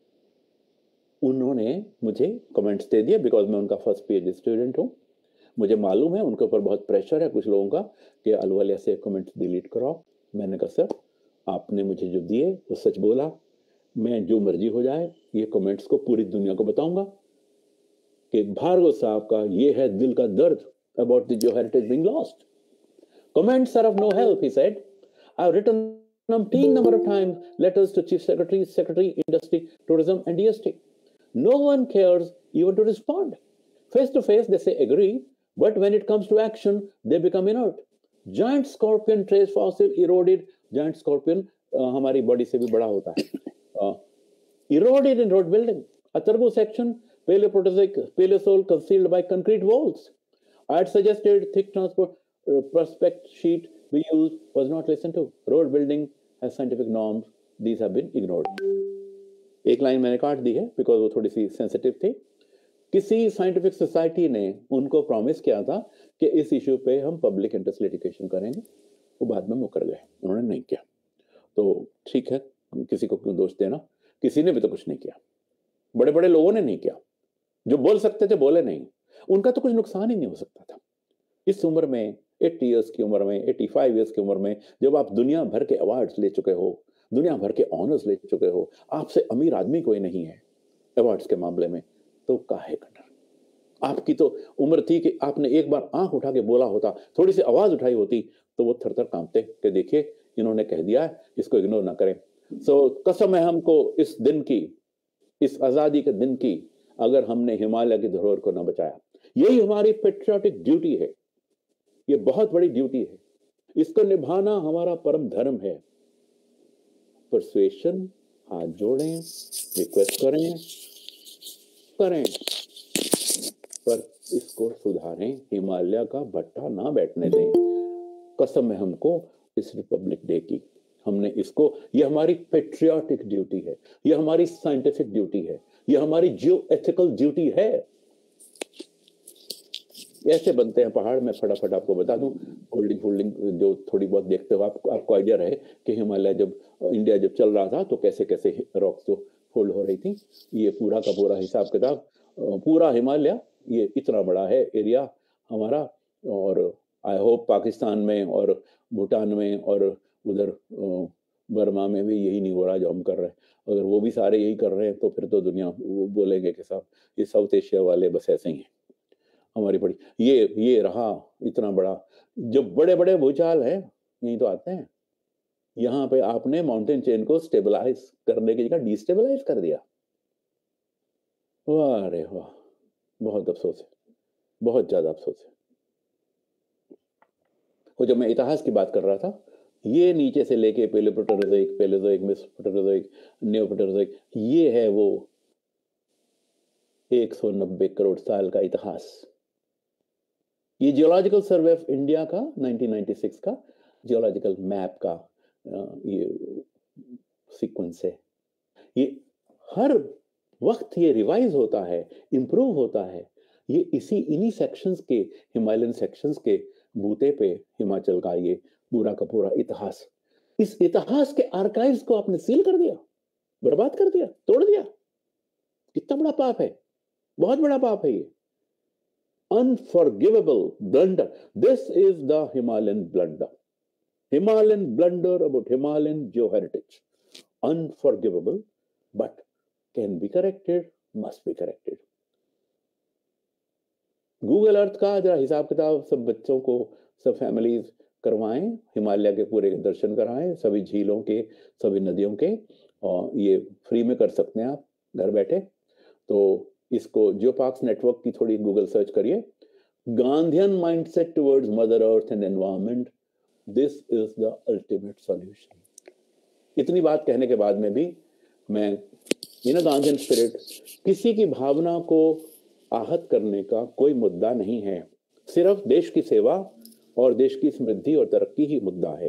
उन्होंने मुझे कमेंट्स दे दिए बिकॉज मैं उनका फर्स्ट पीएचडी स्टूडेंट हूँ। मुझे मालूम है उनके ऊपर बहुत प्रेशर है कुछ लोगों का कि अहलुवालिया से कमेंट्स डिलीट कराओ। मैंने कहा सर आपने मुझे जो दिए वो सच बोला, मैं जो मर्जी हो जाए ये कमेंट्स को पूरी दुनिया को बताऊंगा कि भार्गव साहब का ये है दिल का दर्द about the geoheritage being lost. Comments are of no help, he said. I've written umpteen number of times letters to Chief Secretary, Secretary, Industry, Tourism and D S T. No one cares even to respond. Face to face they say agree, but when it comes to action, they become inert. Giant scorpion trace fossil eroded. Giant scorpion uh, हमारी body से भी बड़ा होता है. Uh, eroded in road building. A turbo section, paleoproterozoic, paleosol concealed by concrete walls. I had suggested thick transport uh, prospect sheet we used was not listened to. Road building has scientific norms. These have been ignored. एक line मैंने काट दी है because वो थोड़ी सी sensitive थी। किसी scientific society ने उनको प्रॉमिस किया था कि इस इश्यू पे हम पब्लिक इंटरेस्ट लिटिगेशन करेंगे, वो बाद में मुकर गए, उन्होंने नहीं किया। तो ठीक है, किसी को क्यों दोष देना, किसी ने भी तो कुछ नहीं किया, बड़े बड़े लोगों ने नहीं किया, जो बोल सकते थे बोले नहीं, उनका तो कुछ नुकसान ही नहीं हो सकता था। इस उम्र में अस्सी इयर्स की उम्र में पचासी इयर्स की उम्र में जब आप दुनिया भर के अवार्ड्स ले चुके हो, दुनिया भर के ऑनर्स ले चुके हो, आपसे अमीर आदमी कोई नहीं है अवार्ड्स के मामले में, तो काहे का डर। आपकी तो उम्र थी कि आपने एक बार आंख उठा के बोला होता, थोड़ी सी आवाज उठाई होती तो वो थर थर कांपते कि देखिए इन्होंने कह दिया है, इसको इग्नोर ना करें। सो कसम है हमको इस दिन की, इस आजादी के दिन की, अगर हमने हिमालय की धरोहर को ना बचाया। यही हमारी पेट्रियोटिक ड्यूटी है, ये बहुत बड़ी ड्यूटी है, इसको निभाना हमारा परम धर्म है। परसुएशन, हाथ जोड़ें, रिक्वेस्ट करें करें पर इसको सुधारें, हिमालय का भट्टा ना बैठने दें। कसम है हमको इस रिपब्लिक डे की। हमने इसको, ये हमारी पेट्रियाटिक ड्यूटी है, ये हमारी साइंटिफिक ड्यूटी है, ये हमारी जियो एथिकल ड्यूटी है। ऐसे बनते हैं पहाड़। मैं फटाफट आपको बता दूं, होल्डिंग होल्डिंग जो थोड़ी बहुत देखते हो आपको आपको आइडिया रहे कि हिमालय जब इंडिया जब चल रहा था तो कैसे कैसे रॉक्स जो फोल्ड हो रही थी। ये पूरा का पूरा हिसाब किताब, पूरा हिमालय ये इतना बड़ा है एरिया हमारा। और आई होप पाकिस्तान में और भूटान में और उधर बर्मा में भी यही नहीं हो रहा जो हम कर रहे हैं। अगर वो भी सारे यही कर रहे हैं तो फिर तो दुनिया वो बोलेंगे कि साहब ये साउथ एशिया वाले बस ऐसे ही हैं। हमारी बड़ी ये ये रहा इतना बड़ा, जो बड़े बड़े भूचाल हैं यही तो आते हैं। यहाँ पे आपने माउंटेन चेन को स्टेबलाइज करने की जगह डिस्टेबलाइज कर दिया। वाह रे वाह, बहुत अफसोस है, बहुत ज्यादा अफसोस है। और जब मैं इतिहास की बात कर रहा था, ये नीचे से लेके पेलेप्रोटेरोजोइक, पेलेजोइक, मेसोप्रोटेरोजोइक, नियोप्रोटेरोजोइक, ये है वो एक सौ नब्बे करोड़ साल का इतिहास। ये जियोलॉजिकल सर्वे ऑफ इंडिया का नाइनटीन नाइंटी सिक्स का जियोलॉजिकल मैप का ये सीक्वेंस है। ये हर वक्त ये रिवाइज होता है, इंप्रूव होता है। ये इसी इन्हीं सेक्शंस के, हिमालयन सेक्शंस के बूते पे हिमाचल का ये पूरा का पूरा इतिहास, इस इतिहास के आर्काइव्स को आपने सील कर दिया, बर्बाद कर दिया, तोड़ दिया। कितना बड़ा पाप है, बहुत बड़ा पाप है ये। Unforgivable blunder. This is the Himalayan blunder. Himalayan blunder about Himalayan geoheritage. Unforgivable, but can be corrected, must be corrected. Google Earth का जरा हिसाब किताब सब बच्चों को, सब फैमिलीज करवाएं, हिमालय के पूरे दर्शन कराएं, सभी झीलों के, सभी नदियों के, और ये फ्री में कर सकते हैं आप घर बैठे। तो इसको जियो पार्क्स नेटवर्क की थोड़ी गूगल सर्च करिए, Gandhian mindset towards mother earth and environment, this is the ultimate solution. इतनी बात कहने के बाद में भी मैं इन गांधीयन स्पिरिट, किसी की भावना को आहत करने का कोई मुद्दा नहीं है, सिर्फ देश की सेवा और देश की समृद्धि और तरक्की ही मुद्दा है।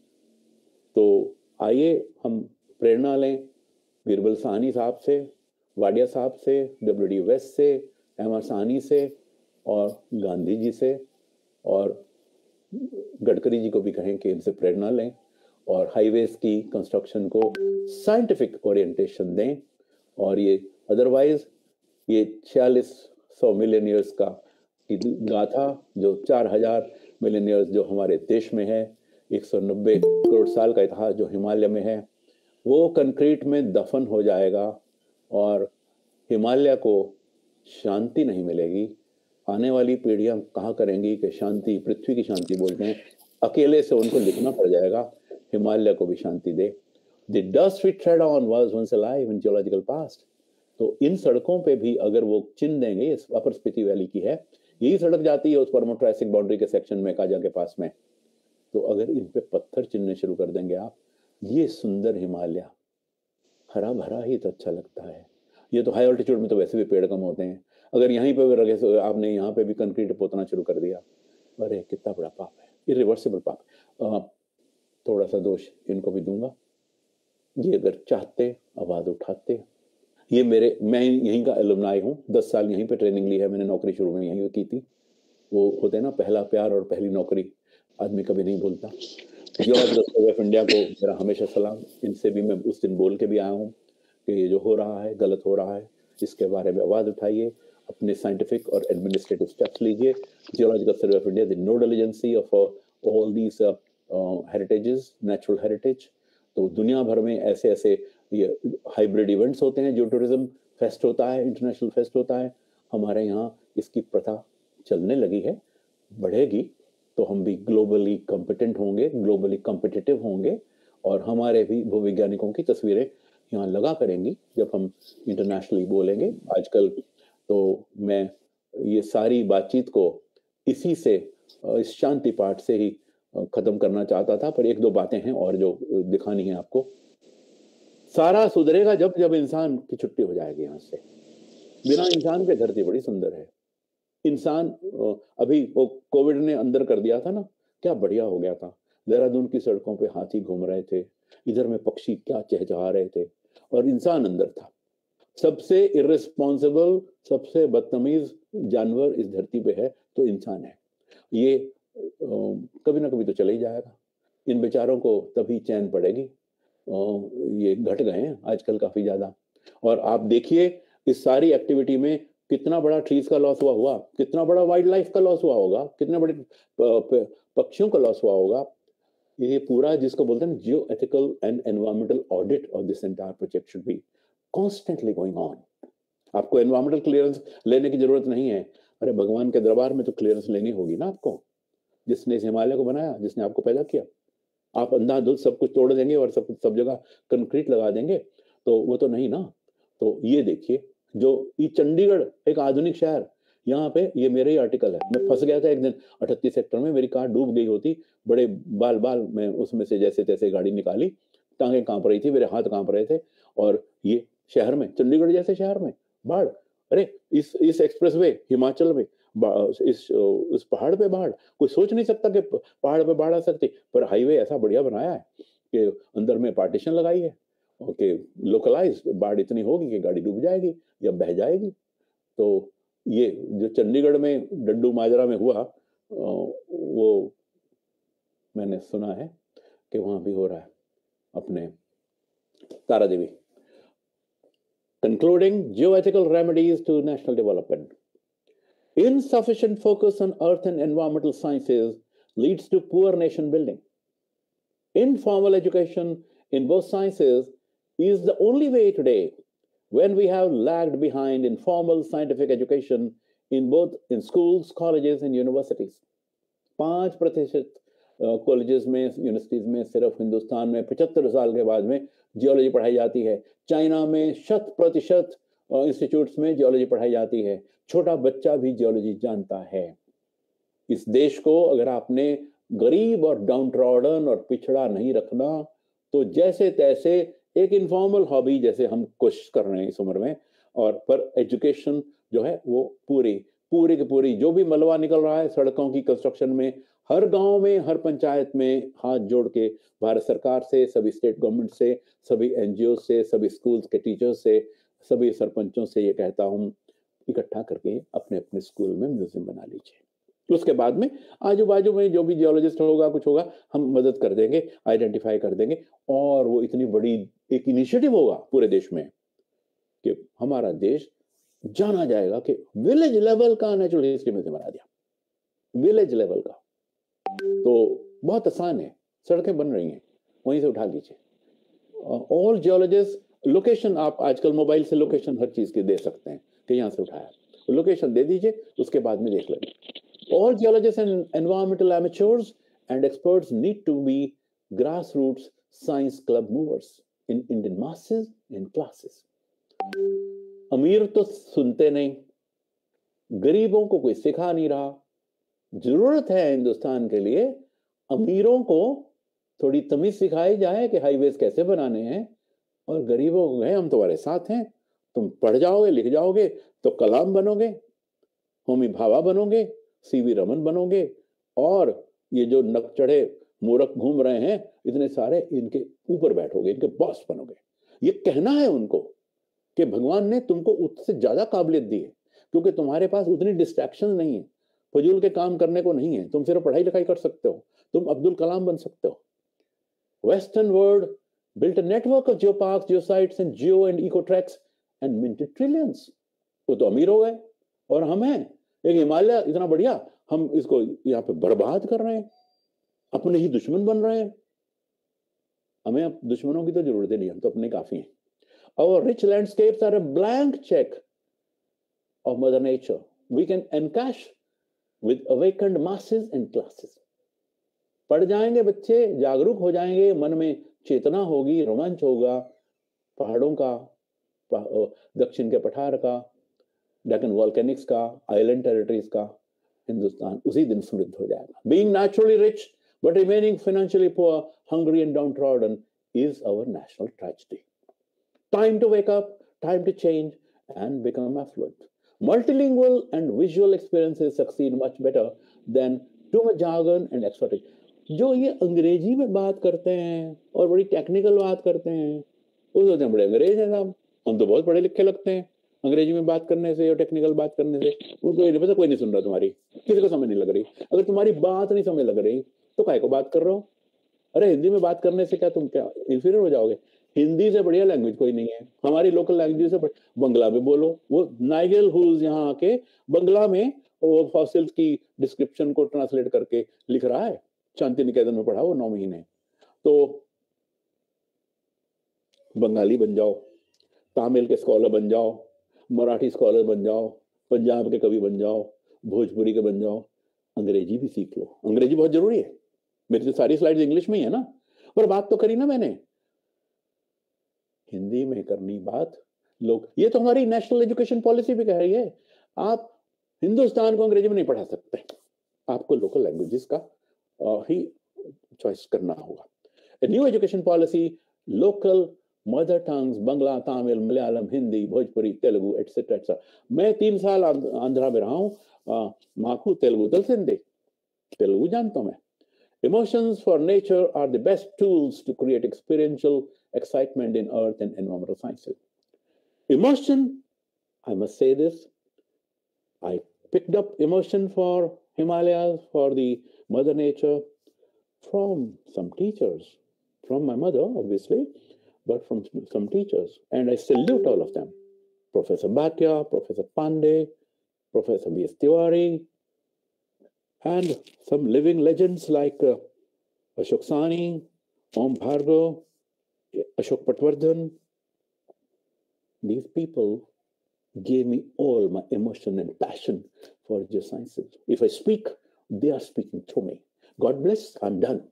तो आइए हम प्रेरणा लें बीरबल साहनी साहब से, वाडिया साहब से, डब्ल्यू डी वेस्ट से, एम आर साहनी से और गांधी जी से, और गडकरी जी को भी कहें कि इनसे प्रेरणा लें और हाईवेज की कंस्ट्रक्शन को साइंटिफिक ओरिएंटेशन दें। और ये अदरवाइज ये छियालीस सौ मिलियन ईयर्स का गाथा, जो चार हजार मिलियन ईयर्स जो हमारे देश में है, एक सौ नब्बे करोड़ साल का इतिहास जो हिमालय में है, वो कंक्रीट में दफन हो जाएगा और हिमालय को शांति नहीं मिलेगी। आने वाली पीढ़ियां कहा करेंगी कि शांति, पृथ्वी की शांति बोलते हैं, अकेले से उनको लिखना पड़ जाएगा, हिमालय को भी शांति दे। The dust we tread on was once alive in geological past. तो इन सड़कों पे भी अगर वो चिन्ह देंगे, इस अपर स्पीति वैली की है, यही सड़क जाती है उस परमोट्राइसिक बाउंड्री के सेक्शन में काजा के पास में, तो अगर इन पे पत्थर चिन्हने शुरू कर देंगे आप, ये सुंदर हिमालय हरा भरा ही तो अच्छा लगता है। ये तो हाई ऑल्टीट्यूड में तो वैसे भी पेड़ कम होते हैं, अगर यहीं पे रखे आपने यहाँ पे भी कंक्रीट पोतना शुरू कर दिया, अरे कितना बड़ा पाप है, इरिवर्सिबल पाप। आ, थोड़ा सा दोष इनको भी दूंगा, ये अगर चाहते आवाज उठाते। ये मेरे, मैं यहीं का एलुमनाई हूँ, दस साल यहीं पे ट्रेनिंग ली है मैंने, नौकरी शुरू में यहीं की थी। वो होते हैं ना, पहला प्यार और पहली नौकरी, आदमी कभी नहीं भूलता। ऑफ इंडिया को मेरा हमेशा सलाम, इनसे भी मैं उस दिन बोल के भी आया हूँ कि ये जो हो रहा है गलत हो रहा है, इसके बारे में आवाज उठाइए, अपने साइंटिफिक और एडमिनिस्ट्रेटिव स्टेप्स लीजिए। Geological survey of India the nodal agency of all these heritages, natural heritage. तो दुनिया भर में ऐसे ऐसे ये हाइब्रिड इवेंट्स होते हैं, जो टूरिज्म फेस्ट होता है, इंटरनेशनल फेस्ट होता है, हमारे यहाँ इसकी प्रथा चलने लगी है, बढ़ेगी तो हम भी ग्लोबली कॉम्पिटेंट होंगे, ग्लोबली कॉम्पिटिटिव होंगे, और हमारे भी भूवैज्ञानिकों की तस्वीरें यहाँ लगा करेंगी जब हम इंटरनेशनली बोलेंगे। आजकल तो मैं ये सारी बातचीत को इसी से, इस शांति पाठ से ही खत्म करना चाहता था, पर एक दो बातें हैं और जो दिखानी है आपको। सारा सुधरेगा जब जब इंसान की छुट्टी हो जाएगी यहाँ से। बिना इंसान के धरती बड़ी सुंदर है, इंसान अभी वो कोविड ने अंदर कर दिया था ना, क्या बढ़िया हो गया था। देहरादून की सड़कों पे हाथी घूम रहे थे, इधर में पक्षी क्या चहचहा रहे थे, और इंसान अंदर था। सबसे इर्रेस्पॉन्सिबल, सबसे बदतमीज जानवर इस धरती पे है तो इंसान है। ये कभी ना कभी तो चले ही जाएगा। इन बेचारों को तभी चैन पड़ेगी। ये घट गए हैं आजकल काफी ज्यादा। और आप देखिए इस सारी एक्टिविटी में कितना बड़ा ट्रीज का लॉस हुआ हुआ कितना बड़ा वाइल्ड लाइफ का लॉस हुआ होगा, कितने बड़े पक्षियों का लॉस हुआ होगा। ये पूरा जिसको बोलते हैं geo ethical and environmental audit of this entire project should be constantly going on. आपको एनवायरमेंटल क्लियरेंस लेने की जरूरत नहीं है। अरे भगवान के दरबार में तो क्लियरेंस लेनी होगी ना आपको, जिसने इस हिमालय को बनाया, जिसने आपको पैदा किया। आप अंधाधुंध सब कुछ तोड़ देंगे और सब सब जगह कंक्रीट लगा देंगे तो वो तो नहीं ना। तो ये देखिए, जो ये चंडीगढ़ एक आधुनिक शहर, यहाँ पे ये मेरा ही आर्टिकल है। मैं फंस गया था एक दिन अठतीस सेक्टर में, मेरी कार डूब गई होती, बड़े बाल बाल में उसमें से जैसे तैसे गाड़ी निकाली, टांगे कांप रही थी, मेरे हाथ कांप रहे थे। और ये शहर में, चंडीगढ़ जैसे शहर में बाढ़। अरे इस इस एक्सप्रेसवे हिमाचल में, इस इस पहाड़ पे बाढ़, कोई सोच नहीं सकता कि पहाड़ पे बाढ़ आ सकती। पर हाईवे ऐसा बढ़िया बनाया है कि अंदर में पार्टीशन लगाई है, ओके, लोकलाइज बाढ़ इतनी होगी कि गाड़ी डूब जाएगी या बह जाएगी। तो ये जो चंडीगढ़ में डड्डू माजरा में हुआ, वो मैंने सुना है कि वहां भी हो रहा है अपने तारा देवी। Concluding, geoethical remedies to national development. Insufficient focus on earth and environmental sciences leads to poor nation building. Informal education in both sciences is the only way today, when we have lagged behind in formal scientific education in both in schools, colleges and universities. पांच प्रतिशत colleges में, universities में सिर्फ हिंदुस्तान में पचहत्तर साल के बाद में जियोलॉजी पढ़ाई जाती है। चाइना में शत प्रतिशत इंस्टीट्यूट्स में जियोलॉजी पढ़ाई जाती है। छोटा बच्चा भी जियोलॉजी जानता है। इस देश को अगर आपने गरीब और डाउनट्रॉडन और पिछड़ा नहीं रखना, तो जैसे तैसे एक इनफॉर्मल हॉबी जैसे हम कोशिश कर रहे हैं इस उम्र में, और पर एजुकेशन जो है वो पूरी पूरी की पूरी, जो भी मलबा निकल रहा है सड़कों की कंस्ट्रक्शन में, हर गांव में, हर पंचायत में हाथ जोड़ के भारत सरकार से, सभी स्टेट गवर्नमेंट से, सभी एनजीओ से, सभी स्कूल्स के टीचर्स से, सभी सरपंचों से ये कहता हूं, इकट्ठा करके अपने अपने स्कूल में म्यूजियम बना लीजिए। उसके बाद में आजू बाजू में जो भी जियोलॉजिस्ट होगा, कुछ होगा, हम मदद कर देंगे, आइडेंटिफाई कर देंगे, और वो इतनी बड़ी एक इनिशिएटिव होगा पूरे देश में कि हमारा देश जाना जाएगा कि विलेज लेवल का नेचुरल हिस्ट्री म्यूजियम बना दिया। विलेज लेवल का तो बहुत आसान है, सड़कें बन रही हैं, वहीं से उठा लीजिए। ऑल जियोलॉजिस्ट लोकेशन, आप आजकल मोबाइल से लोकेशन हर चीज के दे सकते हैं कि यहाँ से उठाया, लोकेशन दे दीजिए, उसके बाद में देख लेंगे। All geologist and environmental amateurs and experts need to be grassroots science club movers in Indian masses and classes. अमीर तो सुनते नहीं, गरीबों को कोई सिखा नहीं रहा। जरूरत है हिंदुस्तान के लिए अमीरों को थोड़ी तमीज सिखाई जाए कि हाईवेज कैसे बनाने हैं, और गरीबों को गए हम तुम्हारे साथ हैं, तुम पढ़ जाओगे, लिख जाओगे तो कलाम बनोगे, होमी भाभा बनोगे, सीवी रमन बनोगे, और ये जो नक चढ़े मूर्ख घूम रहे हैं इतने सारे, इनके ऊपर बैठोगे, इनके बॉस बनोगे। ये कहना है उनको कि भगवान ने तुमको उससे ज्यादा काबिलियत दी है, क्योंकि तुम्हारे पास उतनी डिस्ट्रैक्शन नहीं है, फजूल के काम करने को नहीं है, तुम सिर्फ पढ़ाई लिखाई कर सकते हो, तुम अब्दुल कलाम बन सकते हो। Western world built a network of geoparks, geosites and geo and eco tracks and minted trillions. वो तो अमीर हो गए, और हम हैं एक हिमालय इतना बढ़िया, हम इसको यहाँ पे बर्बाद कर रहे हैं, अपने ही दुश्मन बन रहे हैं। हमें अब दुश्मनों की तो जरूरत ही नहीं, हम तो अपने काफी हैं। Our rich landscapes are a blank check of Mother Nature. We can encash with awakened masses and classes. पढ़ जाएंगे बच्चे, जागरूक हो जाएंगे, मन में चेतना होगी, रोमांच होगा, पहाड़ों का, दक्षिण के पठार का, डेक्कन वॉल्केनिक्स का, आइलैंड टेरिटरीज का, हिंदुस्तान उसी दिन समृद्ध हो जाएगा। Being naturally rich but remaining financially poor, hungry and downtrodden is our national tragedy. Time to wake up, time to change and become affluent. Multilingual and visual experiences succeed much better than too much jargon and exotic. जो ये अंग्रेजी में बात करते हैं और बड़ी technical बात करते हैं, वो सोचते हैं बड़े अंग्रेज हैं साहब, हम तो बहुत पढ़े लिखे लगते हैं अंग्रेजी में बात करने से और टेक्निकल बात करने से। उनको ये नहीं पता, कोई नहीं सुन रहा तुम्हारी, किसी को समझ नहीं लग रही। अगर तुम्हारी बात नहीं समझ लग रही तो काहे को बात कर रहे हो? अरे हिंदी में बात करने से क्या तुम क्या इंफीरियर हो जाओगे? हिंदी से बढ़िया लैंग्वेज कोई नहीं है, हमारी लोकल लैंग्वेज से बंगला में बोलो। वो नाइगेल हुल्स यहाँ आके बंगला में वो फॉसिल्स की डिस्क्रिप्शन को ट्रांसलेट करके लिख रहा है, शांति निकेतन में पढ़ा वो नौ महीने। तो बंगाली बन जाओ, तमिल के स्कॉलर बन जाओ, मराठी स्कॉलर बन जाओ, पंजाब के कवि बन जाओ, भोजपुरी के बन जाओ, अंग्रेजी भी सीख लो। अंग्रेजी बहुत जरूरी है। मेरी तो सारी स्लाइड्स इंग्लिश में ही है ना, पर बात तो करी ना मैंने हिंदी में करनी बात। लोग, ये तो हमारी नेशनल एजुकेशन पॉलिसी भी कह रही है, आप हिंदुस्तान को अंग्रेजी में नहीं पढ़ा सकते, आपको लोकल लैंग्वेजेस का uh, ही चॉइस करना होगा। A new education policy, local mother tongues, Bangla, Tamil, Malayalam, Hindi, Bhojpuri, Telugu, etcetera etcetera. मैं तीन साल आंध्रा में रहा हूँ, माकू तेलुगु दल सिंधी, तेलुगु जानता हूँ मैं। Emotions for nature are the best tools to create experiential excitement in earth and environmental sciences. Emotion, I must say this, I picked up emotion for Himalayas, for the mother nature, from some teachers, from my mother, obviously, but from some teachers. And I salute all of them. Professor Bhatia, Professor Pandey, Professor B S Tiwari, and some living legends like uh, Ashok Sani, Om Bhargav, Ashok Patwardhan. These people gave me all my emotion and passion for geosciences. If I speak, they are speaking through me. God bless, I'm done.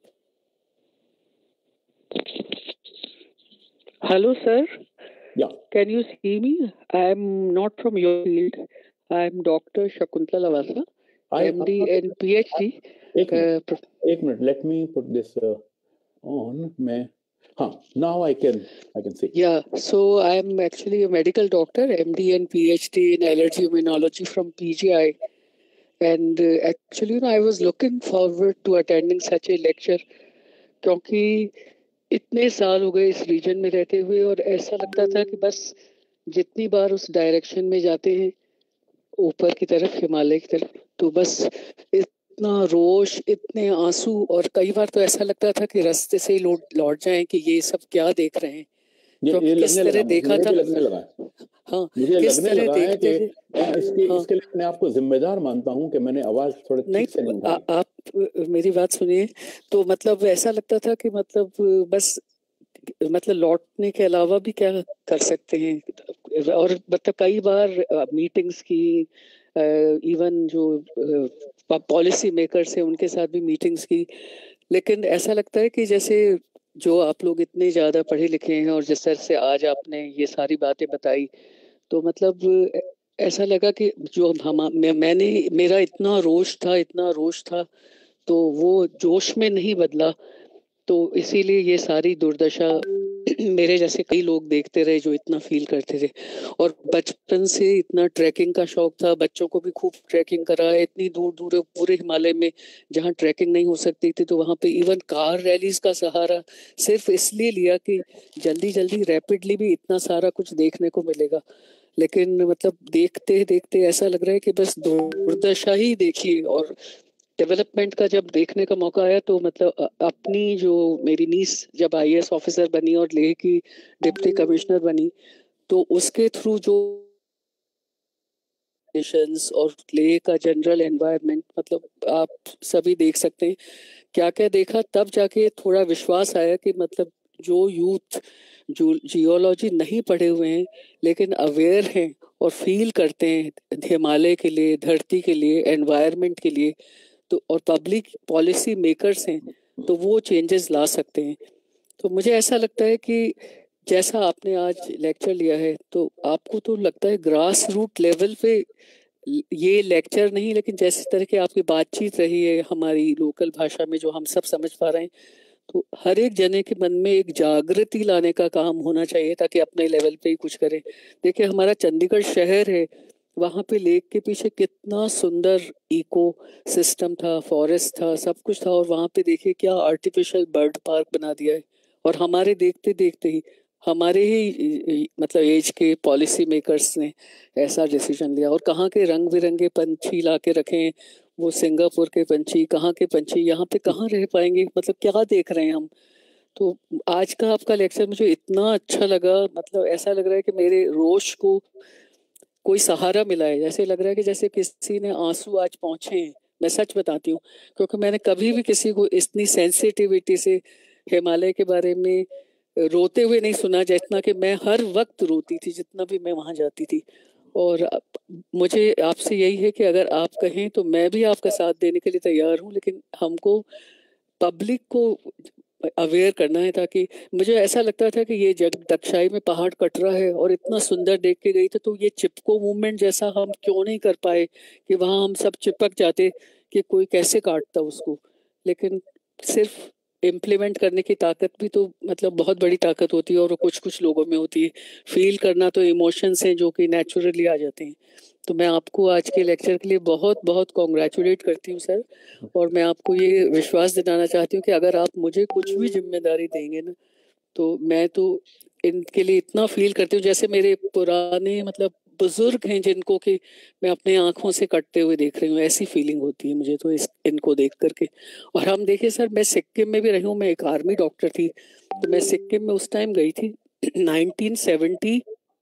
Hello, sir. Yeah. Can you see me? I'm not from your field. I'm Doctor Shakuntala Lavasa, I, M D I, and PhD. Ek minute, Uh, ek minute. Let me put this uh, on. May, huh, now I can I can see. Yeah, so I'm actually a medical doctor, M D and PhD in allergy immunology from P G I. And uh, actually, you know, I was looking forward to attending such a lecture क्योंकि इतने साल हो गए इस reason में रहते हुए और ऐसा लगता था कि बस जितनी बार उस डायरेक्शन में जाते हैं ऊपर की तरफ, हिमालय की तरफ, तो बस इतना रोष, इतने आंसू, और कई बार तो ऐसा लगता था कि रास्ते से ही लौट लौट जाएं कि ये सब क्या देख रहे हैं। ये, ये किस तरह देखा था, लगने लगा। हाँ, मुझे किस लगने तरह लगा है कि देखते थे। इसके हाँ, इसके लिए मैं आपको जिम्मेदार मानता हूँ कि मैंने आवाज थोड़े नहीं, ठीक से नहीं आ, उठाई। आप मेरी बात सुनिए। तो मतलब ऐसा लगता था कि मतलब बस मतलब लौटने के अलावा भी क्या कर सकते हैं। और मतलब कई बार मीटिंग्स की, इवन जो पॉलिसी मेकर्स हैं उनके साथ भी मीटिंग्स की, लेकिन ऐसा लगता है कि जैसे जो आप लोग इतने ज़्यादा पढ़े लिखे हैं और जिस तरह से आज आपने ये सारी बातें बताई, तो मतलब ऐसा लगा कि जो हम मैं, मैंने मेरा इतना रोष था इतना रोष था तो वो जोश में नहीं बदला। तो इसीलिए ये सारी दुर्दशा मेरे जैसे कई लोग देखते रहे जो इतना फील करते थे। और बचपन से इतना ट्रैकिंग का शौक था, बच्चों को भी खूब ट्रैकिंग करा है, इतनी दूर दूर पूरे हिमालय में जहाँ ट्रैकिंग नहीं हो सकती थी तो वहाँ पे इवन कार रैलीज का सहारा सिर्फ इसलिए लिया कि जल्दी जल्दी रैपिडली भी इतना सारा कुछ देखने को मिलेगा। लेकिन मतलब देखते देखते ऐसा लग रहा है कि बस दुर्दशा ही देखी। और डेवलपमेंट का जब देखने का मौका आया तो मतलब अपनी जो मेरी नीस जब आईएएस ऑफिसर बनी और लेह की डिप्टी कमिश्नर बनी तो उसके थ्रू जो और लेह का जनरल एनवायरनमेंट, मतलब आप सभी देख सकते हैं क्या क्या देखा, तब जाके थोड़ा विश्वास आया कि मतलब जो यूथ जो जियोलॉजी नहीं पढ़े हुए हैं लेकिन अवेयर हैं और फील करते हैं हिमालय के लिए, धरती के लिए, एनवायरनमेंट के लिए, तो और पब्लिक पॉलिसी मेकर्स हैं तो वो चेंजेस ला सकते हैं। तो मुझे ऐसा लगता है कि जैसा आपने आज लेक्चर लिया है तो आपको तो लगता है ग्रास रूट लेवल पे ये लेक्चर नहीं, लेकिन जैसे तरह की आपकी बातचीत रही है हमारी लोकल भाषा में जो हम सब समझ पा रहे हैं, तो हर एक जने के मन में एक जागृति लाने का काम होना चाहिए ताकि अपने लेवल पे ही कुछ करें। देखिए हमारा चंडीगढ़ शहर है, वहां पे लेक के पीछे कितना सुंदर इको सिस्टम था, फॉरेस्ट था, सब कुछ था, और वहां पे देखिए क्या आर्टिफिशियल बर्ड पार्क बना दिया है। और हमारे देखते देखते ही हमारे ही मतलब एज के पॉलिसी मेकर्स ने ऐसा डिसीजन लिया। और कहाँ के रंग बिरंगे पंछी ला के रखे हैं, वो सिंगापुर के पंछी, कहाँ के पंछी, यहाँ पे कहाँ रह पाएंगे, मतलब क्या देख रहे हैं हम। तो आज का आपका लेक्चर मुझे इतना अच्छा लगा, मतलब ऐसा लग रहा है कि मेरे रोश को कोई सहारा मिला है। जैसे लग रहा है कि जैसे किसी ने आंसू आज पहुंचे हैं। मैं सच बताती हूँ, क्योंकि मैंने कभी भी किसी को इतनी सेंसिटिविटी से हिमालय के बारे में रोते हुए नहीं सुना, जितना कि मैं हर वक्त रोती थी जितना भी मैं वहां जाती थी। और मुझे आपसे यही है कि अगर आप कहें तो मैं भी आपका साथ देने के लिए तैयार हूँ, लेकिन हमको पब्लिक को अवेयर करना है। ताकि मुझे ऐसा लगता था कि ये जग दक्षाई में पहाड़ कट रहा है और इतना सुंदर देख के गई थी, तो ये चिपको मूवमेंट जैसा हम क्यों नहीं कर पाए कि वहां हम सब चिपक जाते, कि कोई कैसे काटता उसको। लेकिन सिर्फ इम्प्लीमेंट करने की ताकत भी तो मतलब बहुत बड़ी ताकत होती है, और कुछ कुछ लोगों में होती है। फील करना तो इमोशंस हैं जो कि नेचुरली आ जाते हैं। तो मैं आपको आज के लेक्चर के लिए बहुत बहुत कॉन्ग्रेचुलेट करती हूँ सर। और मैं आपको ये विश्वास दिलाना चाहती हूँ कि अगर आप मुझे कुछ भी जिम्मेदारी देंगे ना, तो मैं तो इनके लिए इतना फील करती हूँ जैसे मेरे पुराने मतलब बुजुर्ग हैं जिनको कि मैं अपने आंखों से कटते हुए देख रही हूँ, ऐसी फीलिंग होती है मुझे तो इस इनको देख करके। और हम देखिए सर, मैं सिक्किम में भी रही हूँ, मैं एक आर्मी डॉक्टर थी, तो मैं सिक्किम में उस टाइम गई थी नाइनटीन सेवेंटी